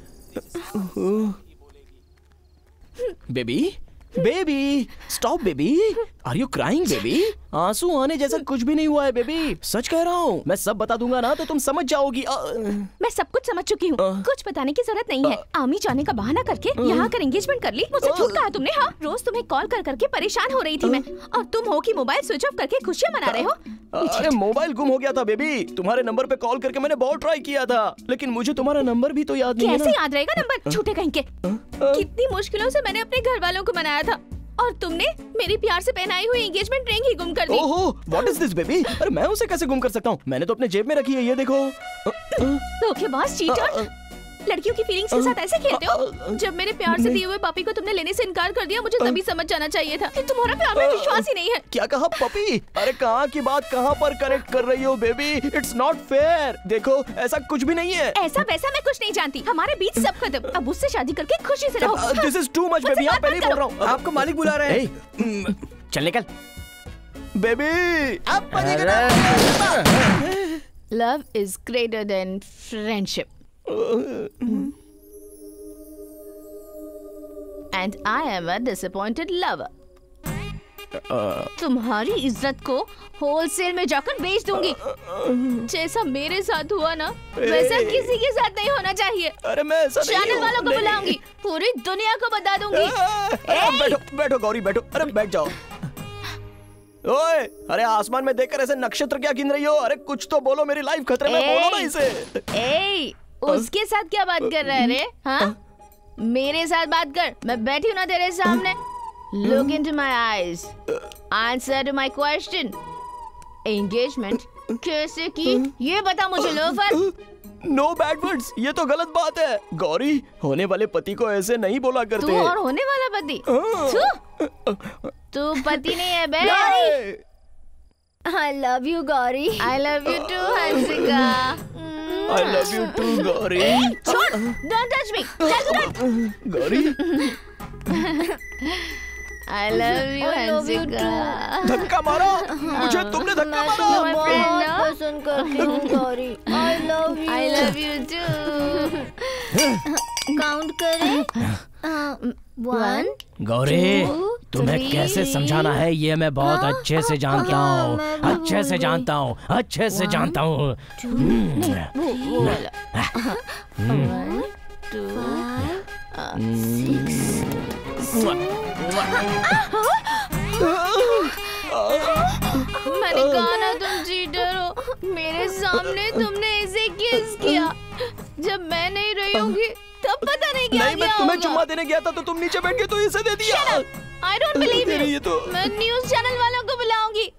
baby, baby, stop baby, are you crying baby? आंसू आने जैसा कुछ भी नहीं हुआ है बेबी, सच कह रहा हूँ। मैं सब बता दूंगा ना तो तुम समझ जाओगी। आ... मैं सब कुछ समझ चुकी हूँ, कुछ बताने की जरूरत नहीं है। आमी जाने का बहाना करके यहाँ कर एंगेजमेंट कर ली। मुझसे झूठ कहा तुमने। हाँ, रोज तुम्हें कॉल कर करके परेशान हो रही थी मैं, और तुम हो कि मोबाइल स्विच ऑफ करके खुशियाँ मना रहे हो। अरे मोबाइल गुम हो गया था बेबी, तुम्हारे नंबर पे कॉल करके मैंने बहुत ट्राई किया था, लेकिन मुझे तुम्हारा नंबर भी तो याद नहीं है ना। कैसे याद रहेगा नंबर, झूठे कहीं के। कितनी मुश्किलों से मैंने अपने घर वालों को मनाया था, और तुमने मेरी प्यार से पहनाई हुई एंगेजमेंट रिंग ही गुम कर दी। ओहो, व्हाट इज दिस बेबी? अरे मैं उसे कैसे गुम कर सकता हूँ? मैंने तो अपने जेब में रखी है, ये देखो। धोखेबाज, चीटर, लड़कियों की फीलिंग्स के साथ ऐसे खेलते हो? जब मेरे प्यार से दिए हुए पापी को तुमने लेने से इनकार कर दिया, मुझे तभी समझ जाना चाहिए था कि तुम्हारा प्यार में विश्वास ही नहीं है। क्या कहा पपी? अरे कहाँ की बात कहाँ पर करेक्ट कर रही हो बेबी? It's not fair. देखो ऐसा कुछ भी नहीं है। ऐसा वैसा मैं कुछ नहीं जानती, हमारे बीच सब खत्म। अब उससे शादी करके खुशी से रहो। This is too much baby, आप पहले ही बोल रहा हूँ। आपको मालिक बुला रहे हैं। चल निकल baby. Love is greater than friendship, and I am a disappointed lover. तुम्हारी इज्जत को होलसेल में जाकर बेच दूंगी। जैसा मेरे साथ हुआ ना, वैसा किसी के साथ नहीं होना चाहिए। अरे मैं ऐसा नहीं चैनल हूँ, वालों को नहीं। बुलाऊंगी, पूरी दुनिया को बता दूंगी। बैठो बैठो गौरी बैठो। अरे बैठ जाओ। ओए, अरे आसमान में देखकर ऐसे नक्षत्र क्या गिन रही हो? अरे कुछ तो बोलो, मेरी लाइफ खतरे में। बोलो ना इसे। ए, उसके साथ क्या बात कर रहा है रे? हाँ, मेरे साथ बात कर, मैं बैठी हूँ ना तेरे सामने। Look into my eyes, answer to my question. Engagement कैसे की? ये बता मुझे लोफर। नो बैड वर्ड्स, ये तो गलत बात है गौरी। होने वाले पति को ऐसे नहीं बोला करते। तू और होने वाला पति? तू तू पति नहीं है बे। I love you, Gauri. I love you too, Hansika. I love you too, Gauri. छोड़, don't touch me, touch me। Gauri. I love you, Hansika. धक्का मारा मुझे, तुमने धक्का मारा। मैं बहुत पसंद करती हूँ Gauri. I love you। I love you too। Count करें। वन, गौरी, two, तुम्हें three, कैसे समझाना है ये मैं बहुत अच्छे से जानता हूँ, अच्छे से जानता हूँ, अच्छे से जानता हूँ। वो वाला। One, two, six। मैंने कहा ना तुम चीटर हो। मेरे सामने तुमने इसे किस किया? जब मैं नहीं रही होंगी तब पता नहीं क्या नहीं, मैं किया तुम्हें होगा। चुम्मा देने गया था तो तुम नीचे बैठ के तो इसे दे दिया। Shut up! I don't believe तेरे it। ये तो- मैं न्यूज़ चैनल वालों को बुलाऊंगी।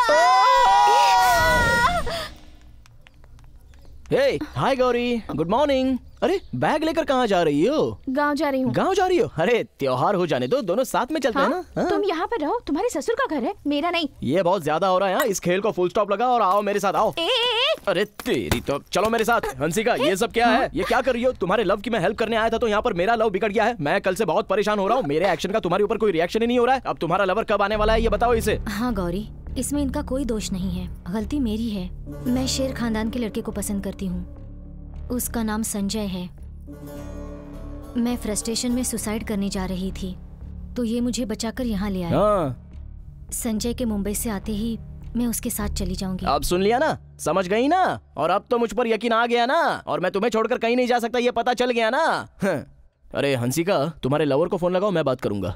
Hey, hi Gauri, good morning. अरे बैग लेकर कहाँ जा रही हो? गांव जा रही हूँ। गांव जा रही हो? अरे त्योहार हो जाने दो, दोनों साथ में चलते हाँ? हैं ना। हाँ? तुम यहाँ पर रहो, तुम्हारे ससुर का घर है, मेरा नहीं। ये बहुत ज्यादा हो रहा है। हाँ? इस खेल को फुल स्टॉप लगा और आओ मेरे साथ, आओ। ए, ए, ए। अरे तेरी तो, चलो मेरे साथ। हंसिका, ये सब क्या है? ये क्या कर रही हो? तुम्हारे लव की मैं हेल्प करने आया था तो यहाँ पर मेरा लव बिगड़ गया है। मैं कल से बहुत परेशान हो रहा हूँ, मेरे एक्शन का तुम्हारे ऊपर कोई रिएक्शन ही नहीं हो रहा है। अब तुम्हारा लवर कब आने वाला है ये बताओ इसे। हाँ गौरी, इसमें इनका कोई दोष नहीं है, गलती मेरी है। मैं शेर खानदान के लड़के को पसंद करती हूँ, उसका नाम संजय है। मैं फ्रस्ट्रेशन में सुसाइड करने जा रही थी तो ये मुझे बचाकर यहाँ ले आया। हाँ। संजय के मुंबई से आते ही मैं उसके साथ चली जाऊंगी। अब सुन लिया ना, समझ गई ना? और अब तो मुझ पर यकीन आ गया ना, और मैं तुम्हें छोड़कर कहीं नहीं जा सकता, ये पता चल गया ना? हाँ। अरे हंसिका, तुम्हारे लवर को फोन लगाओ, मैं बात करूंगा।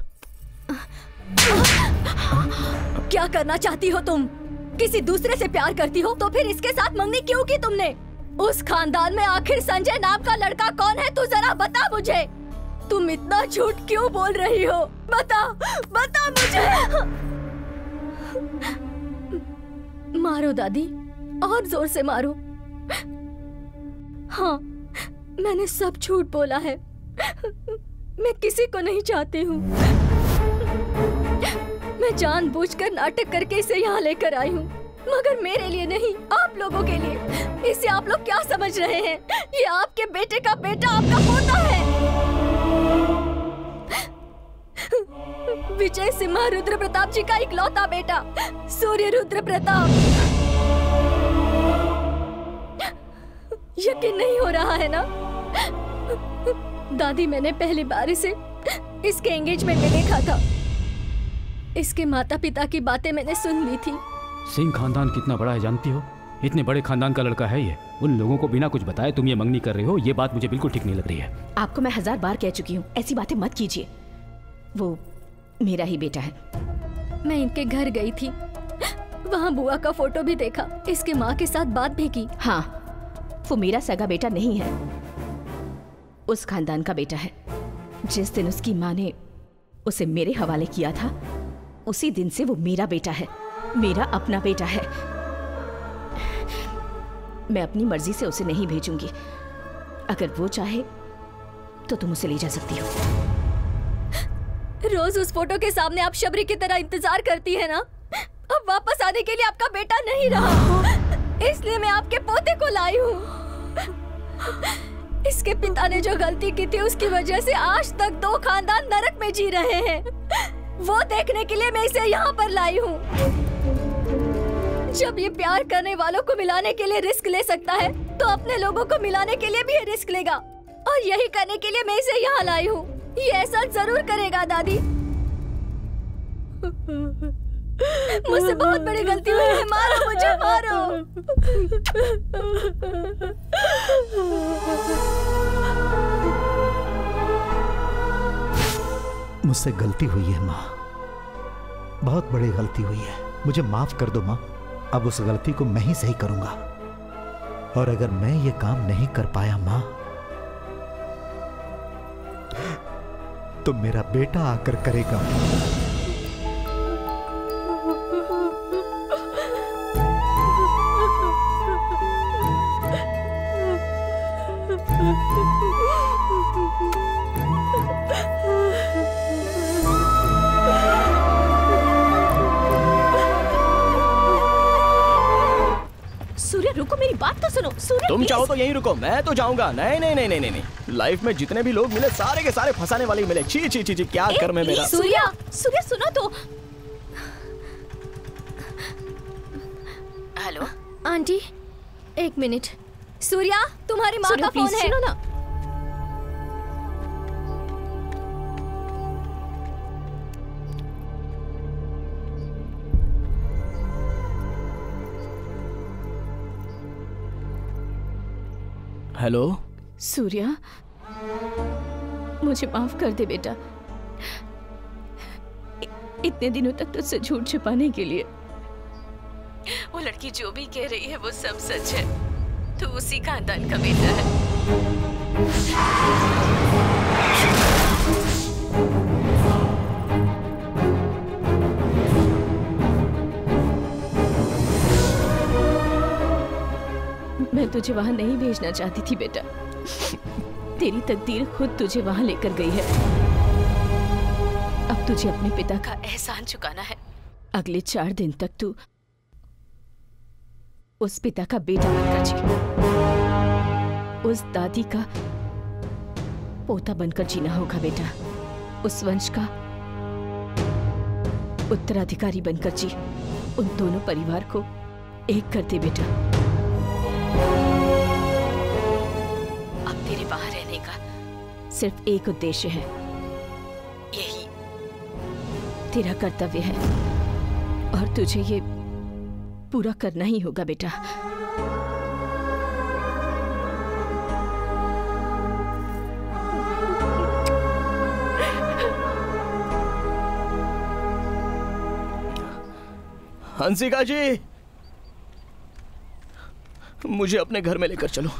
क्या करना चाहती हो तुम? किसी दूसरे से प्यार करती हो तो फिर इसके साथ मंगनी क्यों की तुमने? उस खानदान में आखिर संजय नाम का लड़का कौन है? तू जरा बता मुझे। तुम इतना झूठ क्यों बोल रही हो? बता, बता मुझे। मारो दादी, और जोर से मारो। हाँ, मैंने सब झूठ बोला है। मैं किसी को नहीं चाहती हूँ। मैं जानबूझकर नाटक करके इसे यहाँ लेकर आई हूँ, मगर मेरे लिए नहीं, आप लोगों के लिए। इसे आप लोग क्या समझ रहे हैं? ये आपके बेटे का बेटा, आपका पोता है। विजय सिम्हा रुद्र प्रताप जी का इकलौता बेटा, सूर्य रुद्र प्रताप। यकीन नहीं हो रहा है ना? दादी, मैंने पहली बार इसे इसके एंगेजमेंट में देखा था। इसके माता पिता की बातें मैंने सुन ली थी। सिंह खानदान कितना बड़ा है जानती हो? इतने बड़े खानदान का लड़का है ये। उन लोगों को बिना कुछ बताए तुम ये मंगनी कर रहे हो, ये बात मुझे बिल्कुल ठीक नहीं लग रही है। आपको मैं हजार बार कह चुकी हूँ, ऐसी बातें मत कीजिए। वो मेरा ही बेटा है। मैं इनके घर गई थी, वहाँ बुआ का फोटो भी देखा, इसके माँ के साथ बात भी की। हाँ, वो मेरा सगा बेटा नहीं है, उस खानदान का बेटा है। जिस दिन उसकी माँ ने उसे मेरे हवाले किया था, उसी दिन से वो मेरा बेटा है, मेरा अपना बेटा है। मैं अपनी मर्जी से उसे नहीं भेजूंगी। अगर वो चाहे तो तुम उसे ले जा सकती हो। रोज उस फोटो के सामने आप शबरी की तरह इंतजार करती है ना? अब वापस आने के लिए आपका बेटा नहीं रहा, इसलिए मैं आपके पोते को लाई हूँ। इसके पिता ने जो गलती की थी उसकी वजह से आज तक दो खानदान नरक में जी रहे हैं। वो देखने के लिए मैं इसे यहाँ पर लाई हूँ। जब ये प्यार करने वालों को मिलाने के लिए रिस्क ले सकता है, तो अपने लोगों को मिलाने के लिए भी ये रिस्क लेगा, और यही करने के लिए मैं इसे यहाँ लाई हूँ। ये ऐसा जरूर करेगा दादी। मुझसे बहुत बड़ी गलती हुई है, मारो मुझे, मारो। मुझसे गलती हुई है माँ, बहुत बड़ी गलती हुई है, मुझे माफ कर दो माँ। अब उस गलती को मैं ही सही करूंगा, और अगर मैं ये काम नहीं कर पाया माँ, तो मेरा बेटा आकर करेगा। सूर्य रुको, मेरी बात तो सुनो। सूर्य तुम please। चाहो तो यहीं रुको, मैं तो जाऊंगा। नहीं नहीं नहीं नहीं नहीं नहीं, लाइफ में जितने भी लोग मिले सारे के सारे फंसाने वाले मिले। छी छी छी छी, क्या कर्म है मेरा। सूर्य सूर्य सुनो तो। हेलो आंटी, एक मिनट। सूर्या, तुम्हारी माँ का फोन है। सुनो ना। हेलो सूर्या, मुझे माफ कर दे बेटा। इ- इतने दिनों तक तुझसे झूठ छिपाने के लिए। वो लड़की जो भी कह रही है वो सब सच है। तू उसी खानदान का बेटा है। मैं तुझे वहां नहीं भेजना चाहती थी बेटा। तेरी तकदीर खुद तुझे वहां लेकर गई है। अब तुझे अपने पिता का एहसान चुकाना है। अगले चार दिन तक तू उस पिता का बेटा बनकर जी, उस दादी का पोता बनकर जीना होगा बेटा। उस वंश का उत्तराधिकारी बनकर जी। उन दोनों परिवार को एक कर दे बेटा। अब तेरे वहां रहने का सिर्फ एक उद्देश्य है, यही तेरा कर्तव्य है, और तुझे ये पूरा करना ही होगा बेटा। हंसिका जी, मुझे अपने घर में लेकर चलो।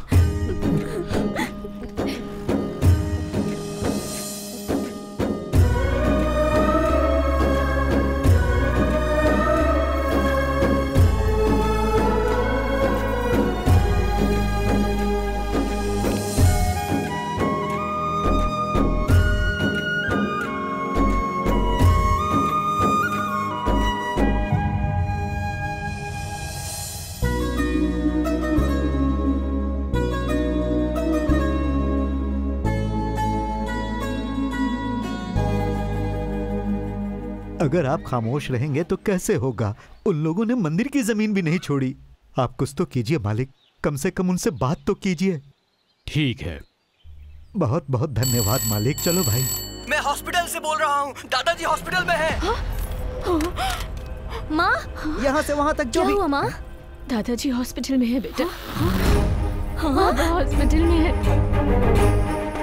अगर आप खामोश रहेंगे तो कैसे होगा? उन लोगों ने मंदिर की जमीन भी नहीं छोड़ी। आप कुछ तो कीजिए मालिक, कम से कम उनसे बात तो कीजिए। ठीक है। बहुत बहुत धन्यवाद मालिक। चलो भाई। मैं हॉस्पिटल से बोल रहा हूँ, दादाजी हॉस्पिटल में हैं। माँ, यहाँ से वहाँ तक जो क्या भी हुआ माँ? दादाजी हॉस्पिटल में है बेटा। हाँ बाबा हॉस्पिटल में है।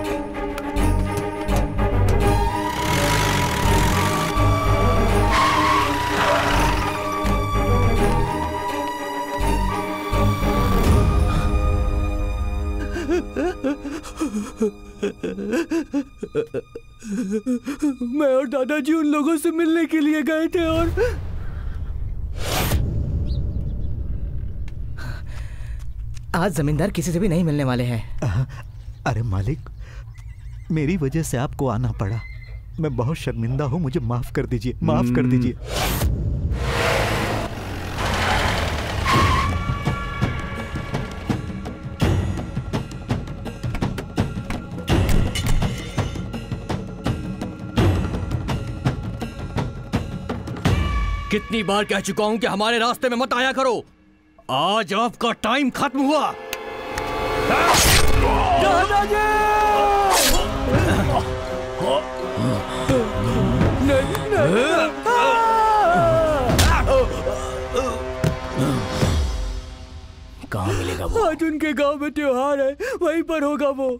मैं और दादाजी उन लोगों से मिलने के लिए गए थे और आज जमींदार किसी से भी नहीं मिलने वाले हैं। अरे मालिक, मेरी वजह से आपको आना पड़ा। मैं बहुत शर्मिंदा हूँ, मुझे माफ कर दीजिए, माफ कर दीजिए। कितनी बार कह चुका हूं कि हमारे रास्ते में मत आया करो। आज आपका टाइम खत्म हुआ। कहाँ मिलेगा वो? आज उनके गांव में त्योहार है, वहीं पर होगा वो।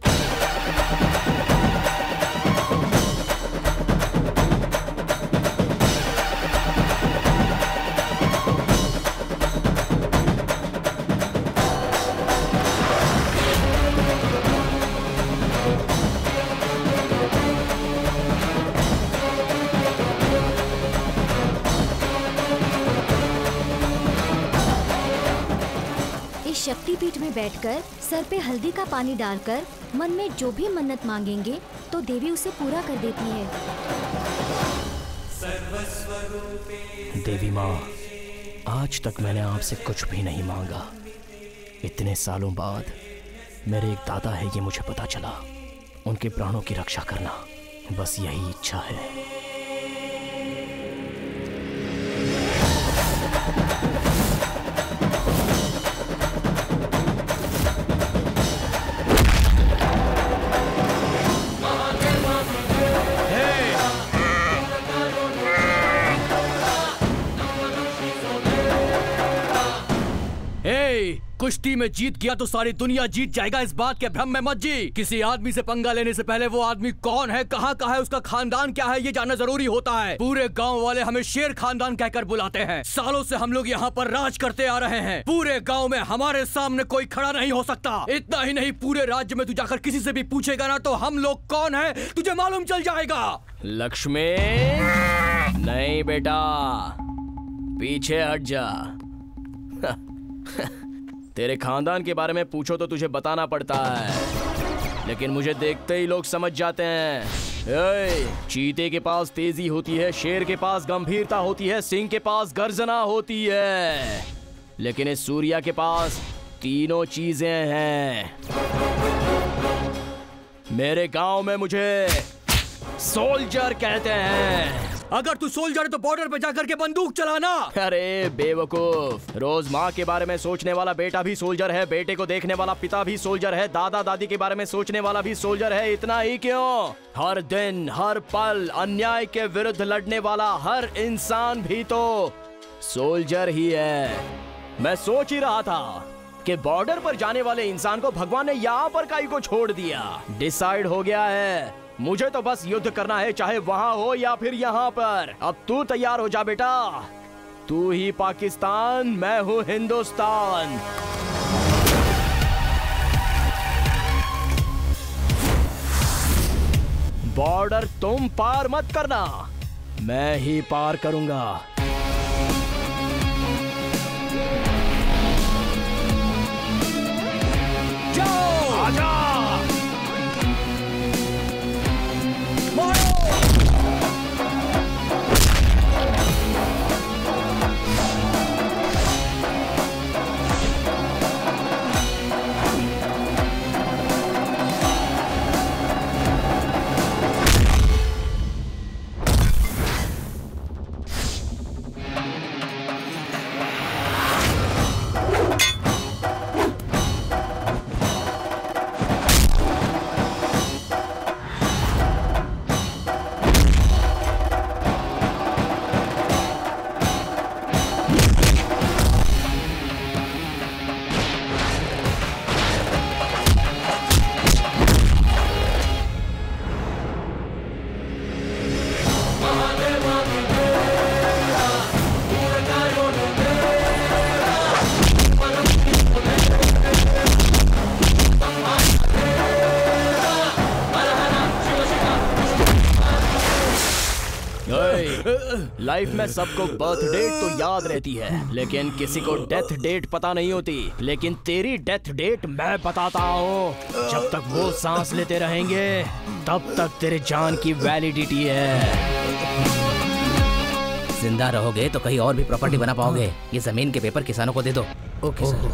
शक्तिपीठ में बैठकर सर पे हल्दी का पानी डालकर मन में जो भी मन्नत मांगेंगे तो देवी उसे पूरा कर देती है। देवी माँ, आज तक मैंने आपसे कुछ भी नहीं मांगा। इतने सालों बाद मेरे एक दादा है, ये मुझे पता चला। उनके प्राणों की रक्षा करना, बस यही इच्छा है। कुश्ती में जीत गया तो सारी दुनिया जीत जाएगा, इस बात के भ्रम में मत जी। किसी आदमी से पंगा लेने से पहले वो आदमी कौन है, कहाँ का है, उसका खानदान क्या है, ये जानना जरूरी होता है। पूरे गांव वाले हमें शेर खानदान कहकर बुलाते हैं। सालों से हम लोग यहाँ पर राज करते आ रहे हैं। पूरे गांव में हमारे सामने कोई खड़ा नहीं हो सकता। इतना ही नहीं, पूरे राज्य में तू जाकर किसी से भी पूछेगा ना तो हम लोग कौन है तुझे मालूम चल जाएगा। लक्ष्मी, नहीं बेटा, पीछे हट जा। तेरे खानदान के बारे में पूछो तो तुझे बताना पड़ता है, लेकिन मुझे देखते ही लोग समझ जाते हैं। ए, चीते के पास तेजी होती है, शेर के पास गंभीरता होती है, सिंह के पास गर्जना होती है, लेकिन इस सूर्या के पास तीनों चीजें हैं। मेरे गांव में मुझे सोल्जर कहते हैं। अगर तू सोल्जर है तो बॉर्डर पे जाकर के बंदूक चलाना। अरे बेवकूफ, रोज माँ के बारे में सोचने वाला बेटा भी सोल्जर है, बेटे को देखने वाला पिता भी सोल्जर है, दादा दादी के बारे में सोचने वाला भी सोल्जर है। इतना ही क्यों, हर दिन हर पल अन्याय के विरुद्ध लड़ने वाला हर इंसान भी तो सोल्जर ही है। मैं सोच ही रहा था कि बॉर्डर पर जाने वाले इंसान को भगवान ने यहाँ पर काई को छोड़ दिया। डिसाइड हो गया है, मुझे तो बस युद्ध करना है, चाहे वहां हो या फिर यहाँ पर। अब तू तैयार हो जा बेटा, तू ही पाकिस्तान, मैं हूँ हिंदुस्तान। बॉर्डर तुम पार मत करना, मैं ही पार करूंगा। जाओ, आजा। लाइफ में सबको बर्थ डेट तो याद रहती है, लेकिन किसी को डेथ डेट पता नहीं होती। लेकिन तेरी डेथ डेट मैं बताता हूँ। जब तक वो सांस लेते रहेंगे तब तक तेरे जान की वैलिडिटी है। जिंदा रहोगे तो कहीं और भी प्रॉपर्टी बना पाओगे। ये जमीन के पेपर किसानों को दे दो। Okay sir.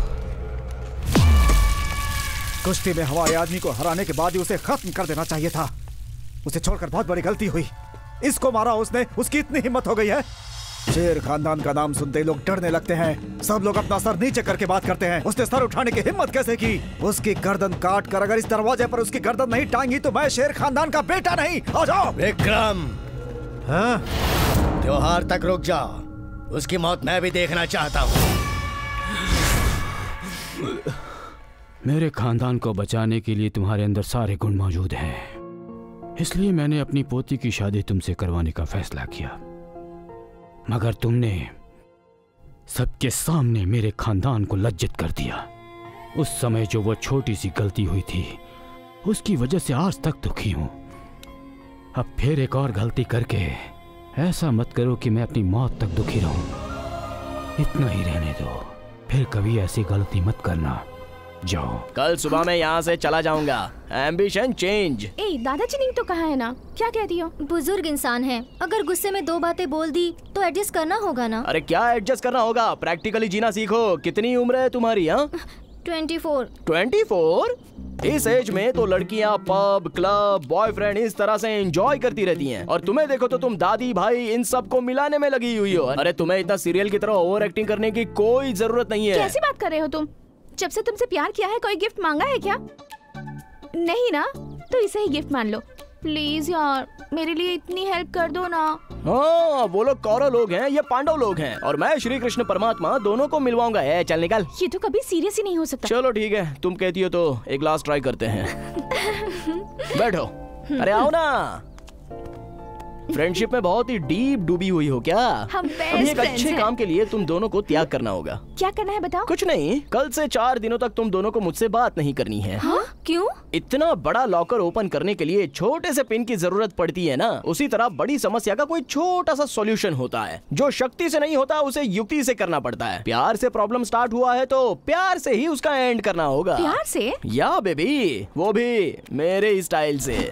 कुश्ती में हमारे आदमी को हराने के बाद ही उसे खत्म कर देना चाहिए था। उसे छोड़कर बहुत बड़ी गलती हुई। इसको मारा उसने, उसकी इतनी हिम्मत हो गई है। शेर खानदान का नाम सुनते ही लोग डरने लगते हैं। सब लोग अपना सर नीचे करके बात करते हैं। उसने सर उठाने की हिम्मत कैसे की? उसकी गर्दन काट कर अगर इस दरवाजे पर उसकी गर्दन नहीं टांगी तो मैं शेर खानदान का बेटा नहीं। आ जाओ। विक्रम, हाँ? त्योहार तक रुक जाओ। उसकी मौत मैं भी देखना चाहता हूँ। मेरे खानदान को बचाने के लिए तुम्हारे अंदर सारे गुण मौजूद हैं, इसलिए मैंने अपनी पोती की शादी तुमसे करवाने का फैसला किया। मगर तुमने सबके सामने मेरे खानदान को लज्जित कर दिया। उस समय जो वो छोटी सी गलती हुई थी, उसकी वजह से आज तक दुखी हूं। अब फिर एक और गलती करके ऐसा मत करो कि मैं अपनी मौत तक दुखी रहूं। इतना ही रहने दो, फिर कभी ऐसी गलती मत करना। जाओ। कल सुबह मैं यहाँ से चला जाऊंगा। Ambition change. ए, दादाजी नहीं तो कहा है ना, क्या कहती हो? बुजुर्ग इंसान है, अगर गुस्से में दो बातें बोल दी तो एडजस्ट करना होगा ना। अरे क्या एडजस्ट करना होगा, प्रैक्टिकली जीना सीखो। कितनी उम्र है तुम्हारी? हाँ, ट्वेंटी फोर। Twenty four? इस एज में तो लड़कियां पब, क्लब, बॉयफ्रेंड इस तरह से एंजॉय करती रहती हैं। और तुम्हें देखो तो तुम दादी भाई इन सब को मिलाने में लगी हुई हो। अरे तुम्हें इतना सीरियल की तरह ओवर एक्टिंग करने की कोई जरूरत नहीं है। कैसी बात कर रहे हो तुम? जब से तुमसे प्यार किया है कोई गिफ्ट मांगा है क्या? नहीं ना, तो इसे ही गिफ्ट मान लो। प्लीज यार, मेरे लिए इतनी हेल्प कर दो ना। हाँ, वो लोग कौरव लोग हैं, ये पांडव लोग हैं, और मैं श्री कृष्ण परमात्मा, दोनों को मिलवाऊंगा। है, चल निकल। ये तो कभी सीरियस ही नहीं हो सकता। चलो ठीक है, तुम कहती हो तो एक ग्लास ट्राई करते हैं। बैठो। अरे आओ ना। फ्रेंडशिप में बहुत ही डीप डूबी हुई हो क्या? हम अभी एक अच्छे काम के लिए तुम दोनों को त्याग करना होगा। क्या करना है बताओ? कुछ नहीं, कल से चार दिनों तक तुम दोनों को मुझसे बात नहीं करनी है। हाँ? क्यों? इतना बड़ा लॉकर ओपन करने के लिए छोटे से पिन की जरूरत पड़ती है ना, उसी तरह बड़ी समस्या का कोई छोटा सा सॉल्यूशन होता है। जो शक्ति से नहीं होता उसे युक्ति से करना पड़ता है। प्यार से प्रॉब्लम स्टार्ट हुआ है तो प्यार से ही उसका एंड करना होगा। प्यार से? या बेबी, वो भी मेरे स्टाइल से।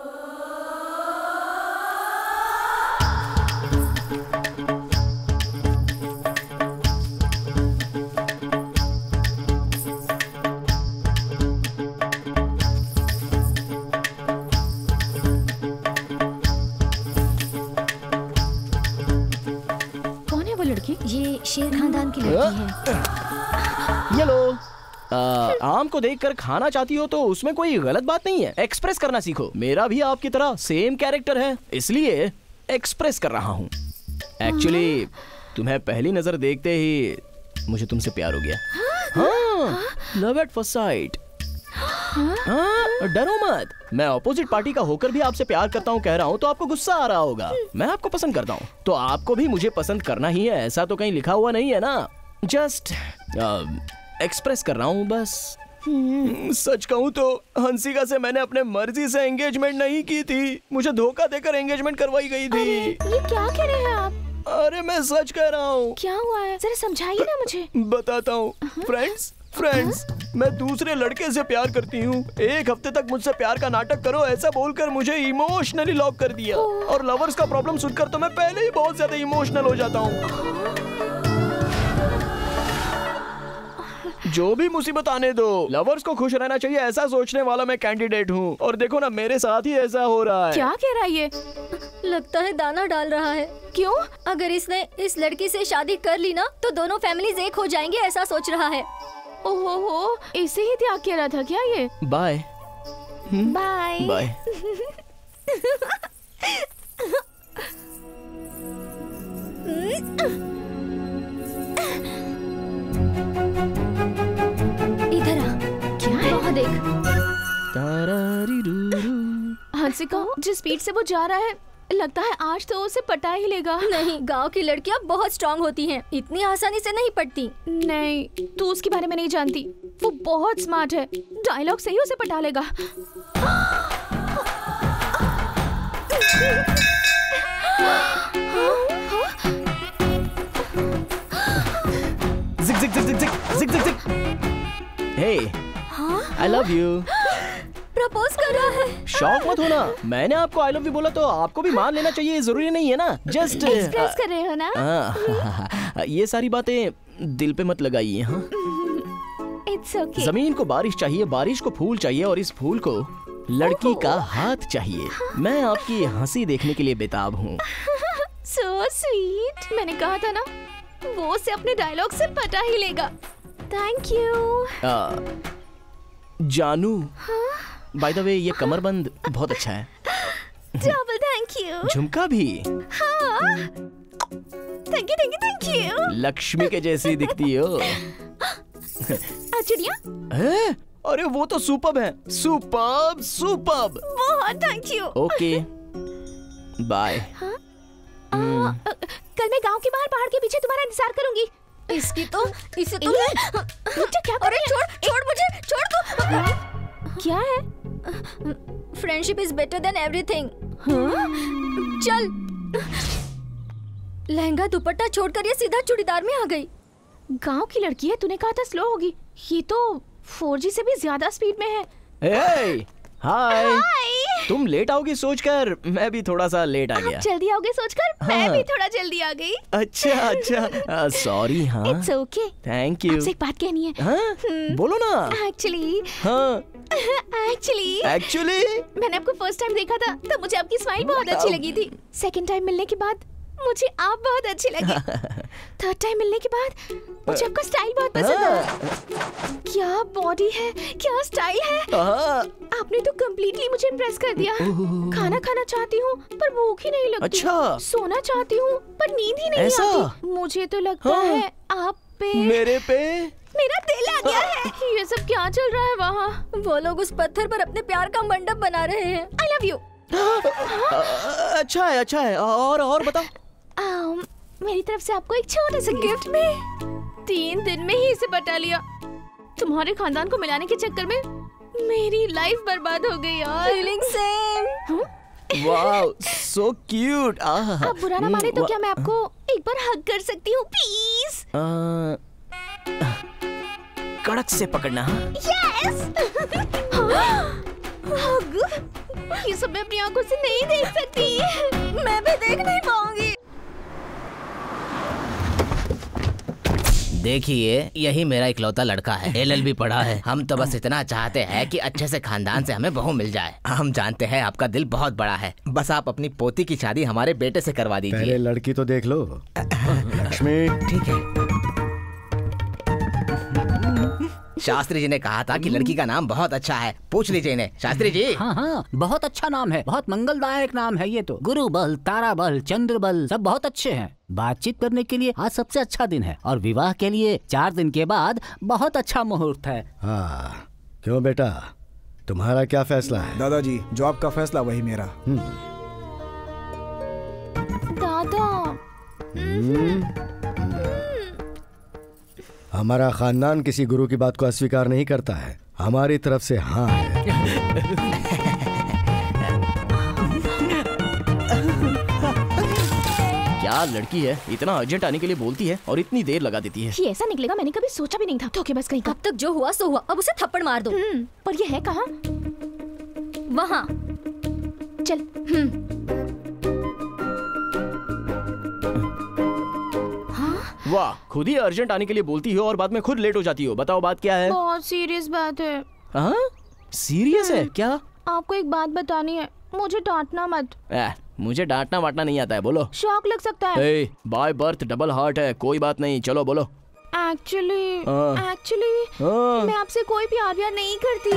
ये शेर खानदान की लड़की है। ये लो। आ, आम को देखकर खाना चाहती हो तो उसमें कोई गलत बात नहीं है। एक्सप्रेस करना सीखो। मेरा भी आपकी तरह सेम कैरेक्टर है, इसलिए एक्सप्रेस कर रहा हूँ। एक्चुअली तुम्हें पहली नजर देखते ही मुझे तुमसे प्यार हो गया। हाँ, लव एट फर्स्ट साइट। हाँ, डरो मत। मैं ऑपोजिट पार्टी का होकर भी आपसे प्यार करता हूँ कह रहा हूँ तो आपको गुस्सा आ रहा होगा। मैं आपको पसंद करता हूँ तो आपको भी मुझे पसंद करना ही है, ऐसा तो कहीं लिखा हुआ नहीं है ना। जस्ट एक्सप्रेस कर रहा हूँ बस। सच कहूँ तो हंसिका से मैंने अपने मर्जी से एंगेजमेंट नहीं की थी, मुझे धोखा देकर एंगेजमेंट करवाई गई थी। अरे, ये क्या कह रहे हैं आप? अरे मैं सच कह रहा हूँ। क्या हुआ है, जरा समझाइए ना मुझे। बताता हूँ। फ्रेंड्स फ्रेंड्स मैं दूसरे लड़के से प्यार करती हूँ। एक हफ्ते तक मुझसे प्यार का नाटक करो ऐसा बोलकर मुझे इमोशनली लॉक कर दिया। और लवर्स का प्रॉब्लम सुनकर तो मैं पहले ही बहुत ज्यादा इमोशनल हो जाता हूँ। जो भी मुसीबत आने दो, लवर्स को खुश रहना चाहिए ऐसा सोचने वाला मैं कैंडिडेट हूँ। और देखो ना, मेरे साथ ही ऐसा हो रहा है। क्या कह रहा है ये? लगता है दाना डाल रहा है। क्यों? अगर इसने इस लड़की से शादी कर ली ना तो दोनों फैमिलीज एक हो जाएंगे, ऐसा सोच रहा है। ओहो हो, इसे ही त्याग कह रहा था क्या ये? Bye bye bye. इधर आ। क्या है? वहाँ देख। हंसिका, जिस स्पीड से वो जा रहा है लगता है आज तो उसे पटा ही लेगा। नहीं, गांव की लड़कियां बहुत स्ट्रांग होती हैं, इतनी आसानी से नहीं पटती। नहीं, तू उसके बारे में नहीं जानती। वो बहुत स्मार्ट है, डायलॉग से ही उसे पटा लेगा। जिक जिक जिक जिक जिक जिक जिक जिक। Hey, I love you. Propose कर रहा है। शौक मत होना, मैंने आपको आई लव यू बोला तो आपको भी मान लेना चाहिए, जरूरी नहीं है ना। जस्ट एक्सप्रेस कर रहे हो ना? हाँ, ये सारी बातें दिल पे मत लगाइए। हाँ, इट्स ओके। जमीन को बारिश चाहिए, बारिश को फूल चाहिए और इस फूल को लड़की का हाथ चाहिए। मैं आपकी हंसी देखने के लिए बेताब हूँ। So sweet. मैंने कहा था ना, वो उसे अपने डायलॉग से पटा ही लेगा। थैंक यू जानू। बाय द वे ये कमरबंद बहुत अच्छा है। Double thank you. झुमका भी। हाँ। Thank you thank you thank you. Lakshmi के जैसी दिखती हो। चिड़िया? अरे वो तो सुपर्ब है। Superb superb. बहुत थैंक यू। Okay bye. कल मैं गांव के बाहर पहाड़ के पीछे तुम्हारा इंतजार करूंगी। इसकी तो इसे तो क्या? अरे छोड़ छोड़ मुझे, छोड़ दो। क्या है? Friendship is better than everything. चल। लहंगा दुपट्टा छोड़कर ये सीधा चूड़ीदार में आ गई। गांव की लड़की है, तूने कहा था स्लो होगी, ये तो फोर जी से भी ज्यादा स्पीड में है। hey, हाय। तुम लेट आओगी सोचकर मैं भी थोड़ा सा लेट आ गया। जल्दी आओगे सोचकर हाँ। मैं भी थोड़ा जल्दी आ गई। अच्छा अच्छा सॉरी। हाँ इट्स ओके। Thank you. आपसे एक बात कहनी है। हाँ? बोलो ना। एक्चुअली हाँ एक्चुअली एक्चुअली मैंने आपको फर्स्ट टाइम देखा था तब मुझे आपकी स्माइल बहुत अच्छी लगी थी। सेकंड टाइम मिलने के बाद मुझे आप बहुत अच्छी लगी। थर्ड टाइम मिलने के बाद मुझे आपका स्टाइल बहुत पसंद आया। क्या बॉडी है, क्या स्टाइल है। आपने तो कंप्लीटली मुझे इम्प्रेस कर दिया। खाना खाना चाहती हूँ पर भूख ही नहीं लगती। अच्छा। सोना चाहती हूँ पर नींद ही नहीं ऐसा? आती। मुझे तो लगता हाँ। है आप पे मेरे पे मेरा दिल आ गया है। ये सब क्या चल रहा है वहाँ? वो लोग उस पत्थर पर अपने प्यार का मंडप बना रहे हैं। I love you. अच्छा है अच्छा है। और और बताओ। um, मेरी तरफ से आपको एक छोटा सा गिफ्ट में। तीन दिन में ही इसे पटा लिया। तुम्हारे खानदान को मिलाने के चक्कर में मेरी लाइफ बर्बाद हो गई यार। Feeling same. Wow so cute. आप बुरा ना माने तो क्या मैं आपको एक बार हग कर सकती हूँ प्लीज? कड़क से पकड़ना। यस। हग? ये सब मैं अपनी आंखों से नहीं देख सकती। मैं भी देख नहीं पाऊंगी। देखिए यही मेरा इकलौता लड़का है, एल एल बी पढ़ा है। हम तो बस इतना चाहते हैं कि अच्छे से खानदान से हमें बहू मिल जाए। हम जानते हैं आपका दिल बहुत बड़ा है, बस आप अपनी पोती की शादी हमारे बेटे से करवा दीजिए। पहले लड़की तो देख लो। लक्ष्मी। ठीक है। शास्त्री जी ने कहा था कि लड़की का नाम बहुत अच्छा है, पूछ लीजिए इन्हें। शास्त्री जी। हाँ हाँ बहुत अच्छा नाम है, बहुत मंगलदायक नाम है ये तो। गुरु बल, तारा बल, चंद्र बल सब बहुत अच्छे हैं। बातचीत करने के लिए आज सबसे अच्छा दिन है और विवाह के लिए चार दिन के बाद बहुत अच्छा मुहूर्त है। हाँ क्यों बेटा, तुम्हारा क्या फैसला है? दादाजी जो आपका फैसला वही मेरा। दादा हमारा खानदान किसी गुरु की बात को अस्वीकार नहीं करता है। हमारी तरफ से हाँ है। क्या लड़की है, इतना अर्जेंट आने के लिए बोलती है और इतनी देर लगा देती है। ये ऐसा निकलेगा मैंने कभी सोचा भी नहीं था। धोखे बस कहीं का। अब तक जो हुआ सो हुआ, अब उसे थप्पड़ मार दो। पर ये है कहाँ? वहाँ। चल। वाह, खुद ही अर्जेंट आने के लिए बोलती हो और बाद में खुद लेट हो जाती हो। बताओ बात क्या है? बहुत सीरियस बात है। हाँ सीरियस है क्या? आपको एक बात बतानी है, मुझे डांटना मत। ए, मुझे डांटना वाटना नहीं आता है, बोलो। शौक लग सकता है। ए, बाय बर्थ डबल हार्ट है, कोई बात नहीं, चलो बोलो। एक्चुअली हाँ। एक्चुअली मैं आपसे कोई प्यार व्यार नहीं करती।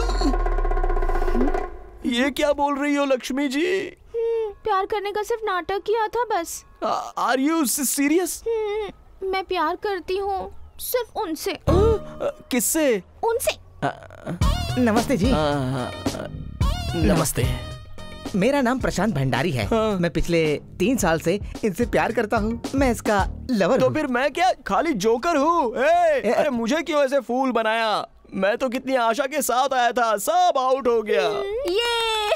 ये क्या बोल रही हो लक्ष्मी जी? प्यार करने का सिर्फ नाटक किया था बस। Are you serious? मैं प्यार करती हूँ सिर्फ उनसे। किससे? उनसे। नमस्ते जी। नमस्ते। मेरा नाम प्रशांत भंडारी है। हाँ। मैं पिछले तीन साल से इनसे प्यार करता हूँ। मैं इसका लवर तो फिर मैं क्या खाली जोकर हूँ? अरे मुझे क्यों ऐसे फूल बनाया? मैं तो कितनी आशा के साथ आया था, सब आउट हो गया। ये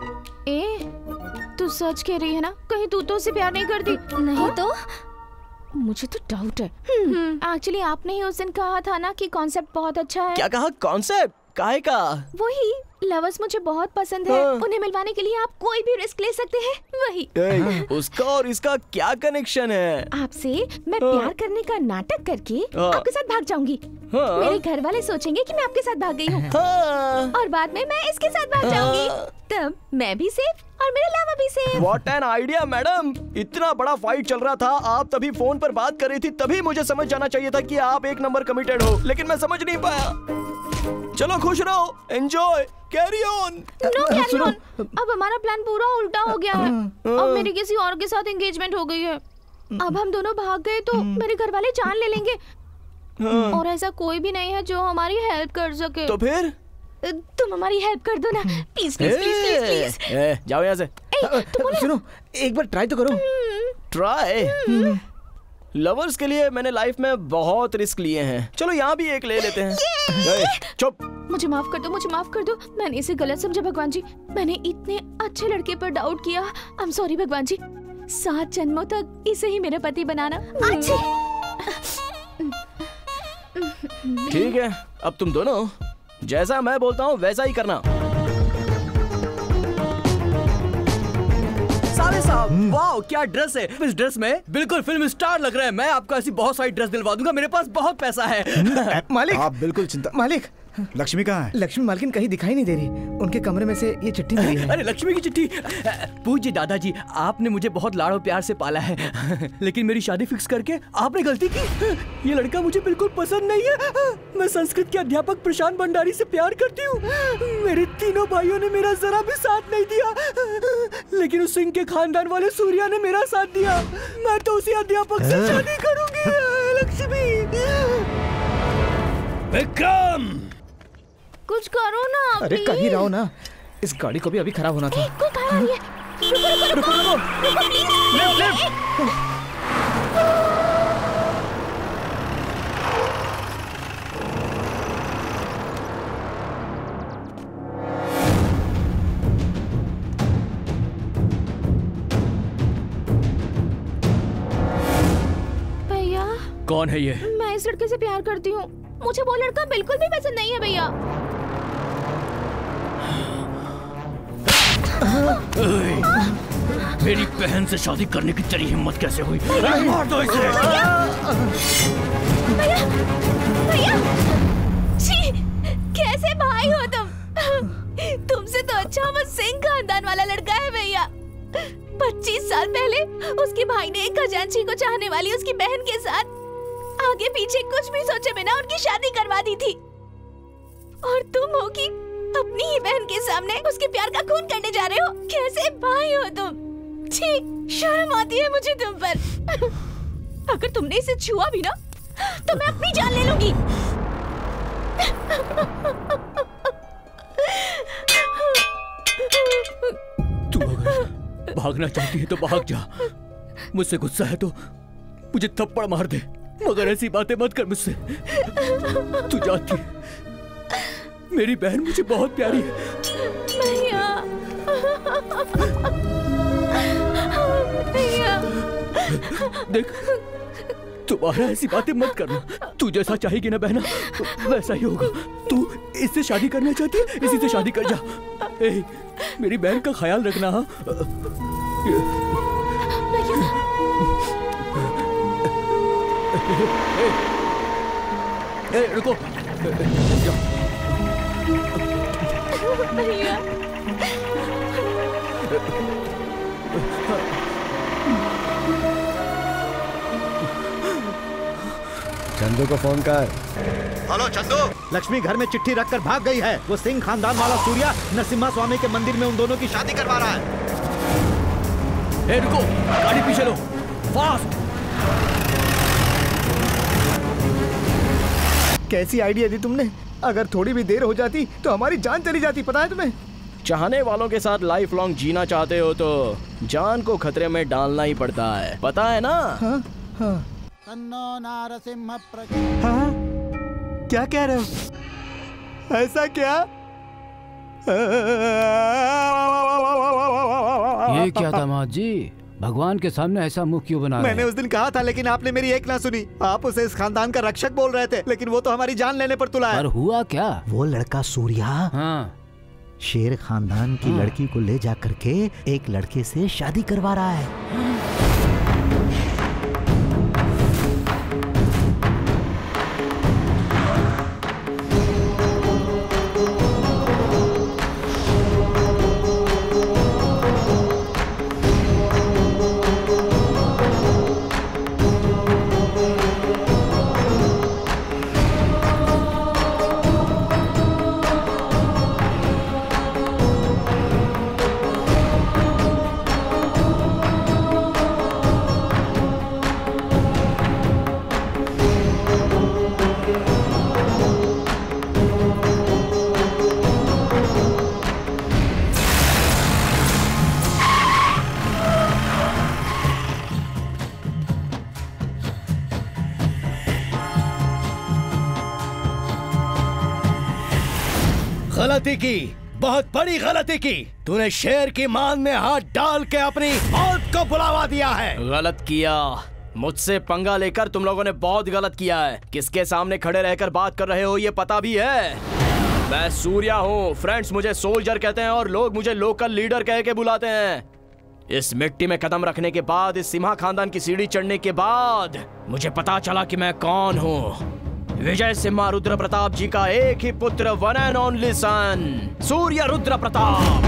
ए, तू सच कह रही है ना? कहीं तू तो उसे प्यार नहीं करती? नहीं तो मुझे तो डाउट है। एक्चुअली आपने ही उस दिन कहा था ना कि कॉन्सेप्ट बहुत अच्छा है। क्या कहा? कॉन्सेप्ट काहे का? वही, लवर्स मुझे बहुत पसंद है। उन्हें मिलवाने के लिए आप कोई भी रिस्क ले सकते हैं। वही। ए, उसका और इसका क्या कनेक्शन है? आपसे मैं प्यार करने का नाटक करके आपके साथ भाग जाऊंगी। मेरे घर वाले सोचेंगे कि मैं आपके साथ भाग गई हूँ, और बाद में मैं इसके साथ भाग जाऊंगी। तब मैं भी सेफ और मेरा लावा भी safe. What an idea, madam! इतना बड़ा फाइट चल रहा था, आप तभी फोन पर बात कर रही थी, तभी मुझे समझ जाना चाहिए था कि आप एक नंबर कमिटेड हो, लेकिन मैं समझ नहीं पाया। चलो खुश रहो, enjoy, carry on. No carry on. अब हमारा प्लान पूरा उल्टा हो गया है। अब मेरी किसी और के साथ एंगेजमेंट हो गई है। अब हम दोनों भाग गए तो मेरे घर वाले जान ले लेंगे, और ऐसा कोई भी नहीं है जो हमारी हेल्प कर सके। तो फिर तुम हमारी हेल्प कर दो ना, प्लीज प्लीज प्लीज प्लीज। ए, जाओ यहाँ से। सुनो, एक बार ट्राई तो करो। ट्राई? लवर्स के लिए मैंने लाइफ में बहुत रिस्क लिए हैं। चलो यहाँ भी एक ले लेते हैं। चुप। मुझे माफ कर दो, मुझे माफ कर दो। मैंने इसे गलत समझा भगवान जी। मैंने इतने अच्छे लड़के पर डाउट किया। आई एम सॉरी भगवान जी। सात जन्मों तक इसे ही मेरा पति बनाना। अच्छी। ठीक है, अब तुम दोनों जैसा मैं बोलता हूँ वैसा ही करना। साले साहब, वाह क्या ड्रेस है। इस ड्रेस में बिल्कुल फिल्म स्टार लग रहे हैं। मैं आपको ऐसी बहुत सारी ड्रेस दिलवा दूंगा, मेरे पास बहुत पैसा है। मालिक, आप बिल्कुल चिंता। मालिक, लक्ष्मी कहाँ है? लक्ष्मी मालकिन कहीं दिखाई नहीं दे रही। उनके कमरे में से ये चिट्ठी मिली है। अरे लक्ष्मी की चिट्ठी। पूज्य दादाजी, आपने मुझे बहुत लाड़ो प्यार से पाला है, लेकिन मेरी शादी फिक्स करके आपने गलती की। ये लड़का मुझे बिल्कुल पसंद नहीं है। मैं संस्कृत के अध्यापक प्रशांत भंडारी से प्यार करती हूँ। मेरे तीनों भाइयों ने मेरा जरा भी साथ नहीं दिया, लेकिन उस सिंह के खानदान वाले सूर्या ने मेरा साथ दिया। मैं तो उसी अध्यापक से शादी करूंगी। लक्ष्मी। विक्रम, कुछ करो ना। अरे कर ही रहो ना, इस गाड़ी को भी अभी खराब होना था। कोई कार आ रही है। रुको रुको रुको रुको रुको प्लीज। Left left. भैया। कौन है ये? मैं इस लड़के से प्यार करती हूँ। मुझे वो लड़का बिल्कुल भी पसंद नहीं है भैया। मेरी बहन से शादी करने की तेरी हिम्मत कैसे हुई? मार दो इसे। भैया, भैया, छी, कैसे भाई हो तुम? तुमसे तो अच्छा वो सिंह खानदान वाला लड़का है भैया। पच्चीस साल पहले उसके भाई ने एक खजांची को चाहने वाली उसकी बहन के साथ आगे पीछे कुछ भी सोचे बिना उनकी शादी करवा दी थी, और तुम हो कि अपनी ही बहन के सामने उसके प्यार का खून करने जा रहे हो। कैसे भाई हो तुम? छी, शर्म आती है मुझे तुम पर। अगर तुमने इसे छुआ भी ना तो मैं अपनी जान ले लूंगी। तू अगर भागना चाहती है तो भाग जा। मुझसे गुस्सा है तो मुझे थप्पड़ मार दे, मगर ऐसी बातें मत कर मुझसे। तू जानती है मेरी बहन मुझे बहुत प्यारी है। भैया, भैया, देख, तुम्हारा ऐसी बातें मत करना। तू जैसा चाहेगी ना बहना वैसा ही होगा। तू इससे शादी करना चाहती है, इसी से शादी कर जा। ए, मेरी बहन का ख्याल रखना। हाँ, ए, ए, रुको। भैया, चंदू को फोन कर। हेलो चंदू, लक्ष्मी घर में चिट्ठी रखकर भाग गई है। वो सिंह खानदान वाला सूर्या नरसिम्हा स्वामी के मंदिर में उन दोनों की शादी करवा रहा है। ए, रुको, गाड़ी पीछे लो, फास्ट। कैसी आइडिया दी तुमने? अगर थोड़ी भी देर हो जाती तो हमारी जान चली जाती, पता है तुम्हें? चाहने वालों के साथ लाइफ लॉन्ग जीना चाहते हो तो जान को खतरे में डालना ही पड़ता है, पता है ना? हाँ, हाँ। हाँ? क्या कह रहे हो? ऐसा क्या? ये क्या दामाद जी, भगवान के सामने ऐसा मुंह क्यों बना रहे मैंने उस दिन कहा था, लेकिन आपने मेरी एक ना सुनी। आप उसे इस खानदान का रक्षक बोल रहे थे, लेकिन वो तो हमारी जान लेने पर तुला है। पर हुआ क्या? वो लड़का सूर्या हाँ। शेर खानदान की हाँ। लड़की को ले जा करके एक लड़के से शादी करवा रहा है। गलती की, बहुत बड़ी गलती की। तूने शेर की मान में हाथ डाल के अपनी मौत को बुलावा दिया है। गलत किया, मुझसे पंगा लेकर तुम लोगों ने बहुत गलत किया है। किसके सामने खड़े रहकर बात कर रहे हो ये पता भी है। मैं सूर्या हूँ, फ्रेंड्स मुझे सोल्जर कहते हैं और लोग मुझे लोकल लीडर कह के बुलाते हैं। इस मिट्टी में कदम रखने के बाद, इस सिम्हा खानदान की सीढ़ी चढ़ने के बाद मुझे पता चला कि मैं कौन हूँ। विजय सिम्हा रुद्र प्रताप जी का एक ही पुत्र, one and only son, Surya Rudra Pratap.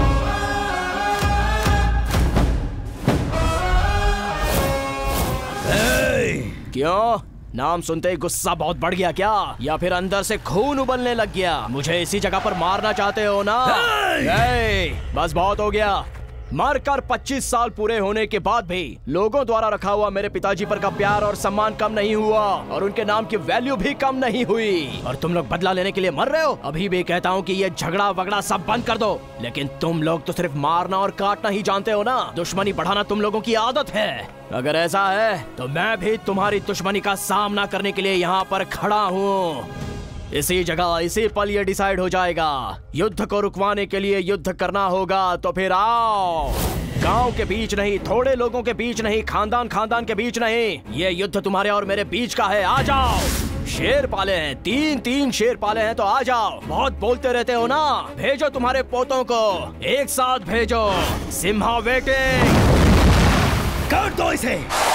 क्यों? नाम सुनते ही गुस्सा बहुत बढ़ गया क्या? या फिर अंदर से खून उबलने लग गया? मुझे इसी जगह पर मारना चाहते हो ना? बस बहुत हो गया। मरकर पच्चीस साल पूरे होने के बाद भी लोगों द्वारा रखा हुआ मेरे पिताजी पर का प्यार और सम्मान कम नहीं हुआ और उनके नाम की वैल्यू भी कम नहीं हुई। और तुम लोग बदला लेने के लिए मर रहे हो। अभी भी कहता हूँ कि ये झगड़ा वगड़ा सब बंद कर दो, लेकिन तुम लोग तो सिर्फ मारना और काटना ही जानते हो ना। दुश्मनी बढ़ाना तुम लोगों की आदत है। अगर ऐसा है तो मैं भी तुम्हारी दुश्मनी का सामना करने के लिए यहाँ पर खड़ा हूँ। इसी जगह इसी पल ये डिसाइड हो जाएगा। युद्ध को रुकवाने के लिए युद्ध करना होगा तो फिर आओ। गांव के बीच नहीं, थोड़े लोगों के बीच नहीं, खानदान खानदान के बीच नहीं, ये युद्ध तुम्हारे और मेरे बीच का है। आ जाओ। शेर पाले हैं, तीन तीन शेर पाले हैं तो आ जाओ। बहुत बोलते रहते हो ना, भेजो तुम्हारे पोतों को, एक साथ भेजो। सिम्हा वेटिंग, कर दो इसे।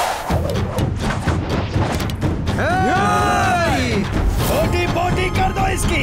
बोटी बोटी कर दो इसकी।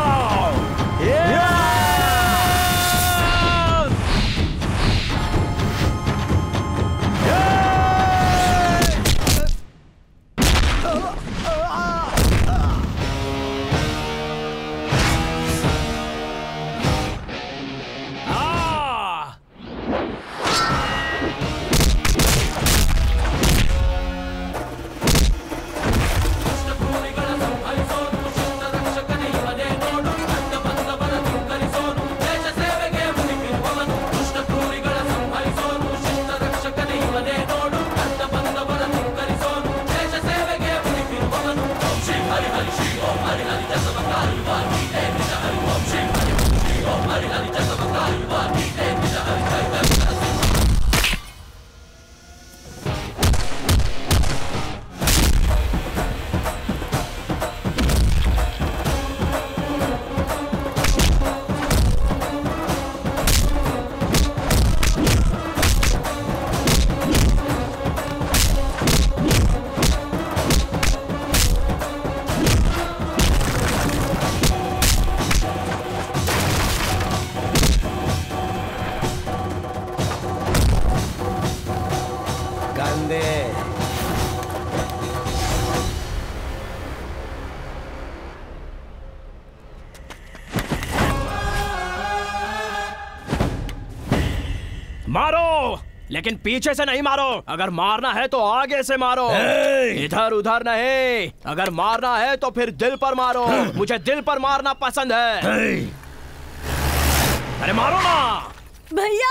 मारो, लेकिन पीछे से नहीं मारो। अगर मारना है तो आगे से मारो, इधर उधर नहीं। अगर मारना है तो फिर दिल पर मारो। मुझे दिल पर मारना पसंद है। अरे मारो ना भैया।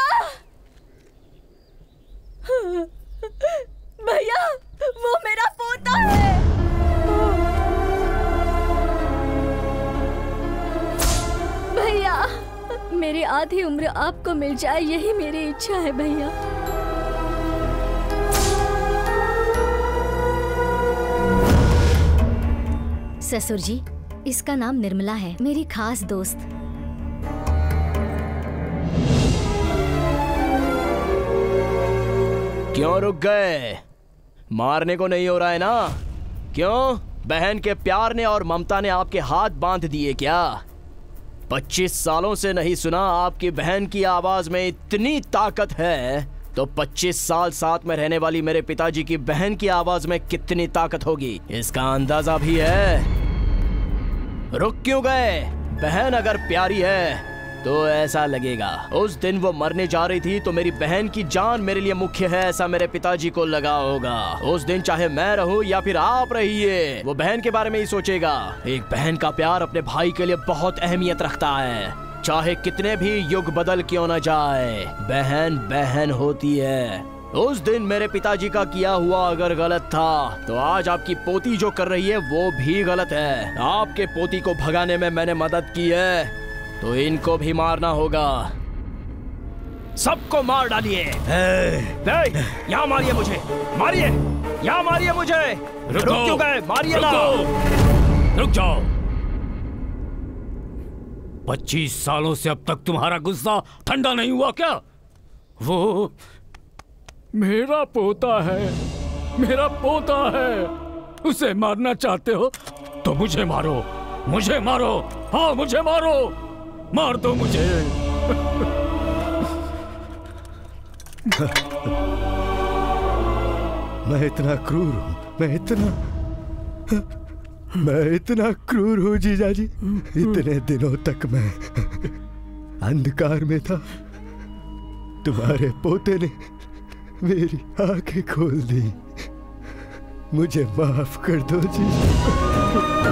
भैया, वो मेरा पोता है। भैया, मेरी आधी उम्र आपको मिल जाए, यही मेरी इच्छा है भैया। ससुर जी, इसका नाम निर्मला है, मेरी खास दोस्त। क्यों रुक गए? मारने को नहीं हो रहा है ना? क्यों? बहन के प्यार ने और ममता ने आपके हाथ बांध दिए क्या? पच्चीस सालों से नहीं सुना आपकी बहन की आवाज में इतनी ताकत है, तो पच्चीस साल साथ में रहने वाली मेरे पिताजी की बहन की आवाज में कितनी ताकत होगी, इसका अंदाजा भी है। रुक क्यों गए? बहन अगर प्यारी है तो ऐसा लगेगा। उस दिन वो मरने जा रही थी तो मेरी बहन की जान मेरे लिए मुख्य है, ऐसा मेरे पिताजी को लगा होगा। उस दिन चाहे मैं रहूं या फिर आप रहिए, वो बहन के बारे में ही सोचेगा। एक बहन का प्यार अपने भाई के लिए बहुत अहमियत रखता है, चाहे कितने भी युग बदल क्यों न जाए, बहन बहन होती है। उस दिन मेरे पिताजी का किया हुआ अगर गलत था तो आज आपकी पोती जो कर रही है वो भी गलत है। आपके पोती को भगाने में मैंने मदद की है तो इनको भी मारना होगा। सबको मार डालिए। यहाँ मारिए मुझे, मारिए, यहाँ मारिए मुझे। रुक क्यों गए? मारिए ना। रुक जाओ। पच्चीस सालों से अब तक तुम्हारा गुस्सा ठंडा नहीं हुआ क्या? वो मेरा पोता है, मेरा पोता है। उसे मारना चाहते हो तो मुझे मारो, मुझे मारो, हाँ मुझे मारो, मार दो मुझे। मैं इतना क्रूर हूँ, मैं इतना मैं इतना क्रूर हूँ जीजा जी। इतने दिनों तक मैं अंधकार में था, तुम्हारे पोते ने मेरी आंखें खोल दी। मुझे माफ कर दो जीजा।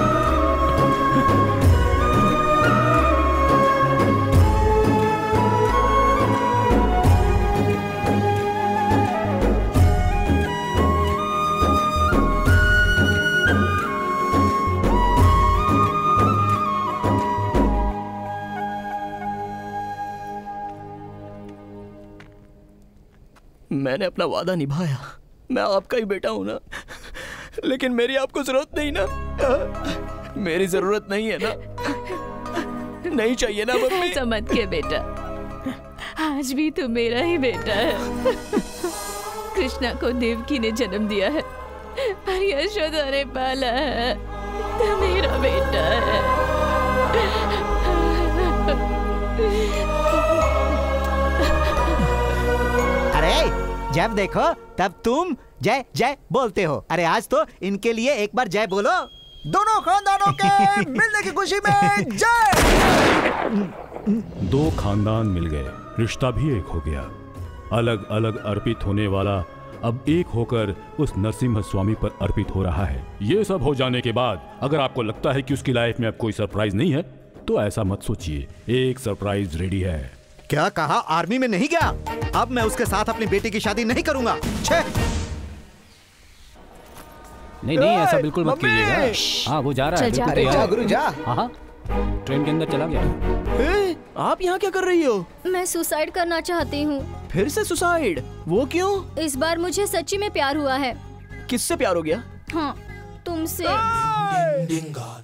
मैंने अपना वादा निभाया, मैं आपका ही बेटा हूं ना, लेकिन मेरी आपको जरूरत नहीं ना। मेरी जरूरत नहीं है ना, नहीं चाहिए ना मम्मी। समझ के बेटा, आज भी तू मेरा ही बेटा है। कृष्णा को देवकी ने जन्म दिया है और यशोदा ने पाला है, तो मेरा बेटा है। अरे जब देखो तब तुम जय जय बोलते हो। अरे आज तो इनके लिए एक बार जय बोलो। दोनों खानदानों के मिलने की खुशी में जय। दो खानदान मिल गए, रिश्ता भी एक हो गया। अलग अलग अर्पित होने वाला अब एक होकर उस नरसिम्हा स्वामी पर अर्पित हो रहा है। ये सब हो जाने के बाद अगर आपको लगता है कि उसकी लाइफ में अब कोई सरप्राइज नहीं है तो ऐसा मत सोचिए, एक सरप्राइज रेडी है। क्या कहा? आर्मी में नहीं गया? अब मैं उसके साथ अपनी बेटी की शादी नहीं करूंगा। छे। नहीं नहीं ऐसा बिल्कुल मत कीजिएगा। हाँ वो जा रहा है। जा, अरे जा गुरु जा। हाँ हाँ ट्रेन के अंदर चला गया। ए, आप यहाँ क्या कर रही हो? मैं सुसाइड करना चाहती हूँ। फिर से सुसाइड? वो क्यों? इस बार मुझे सच्ची में प्यार हुआ है। किससे प्यार हो गया? हाँ तुमसे।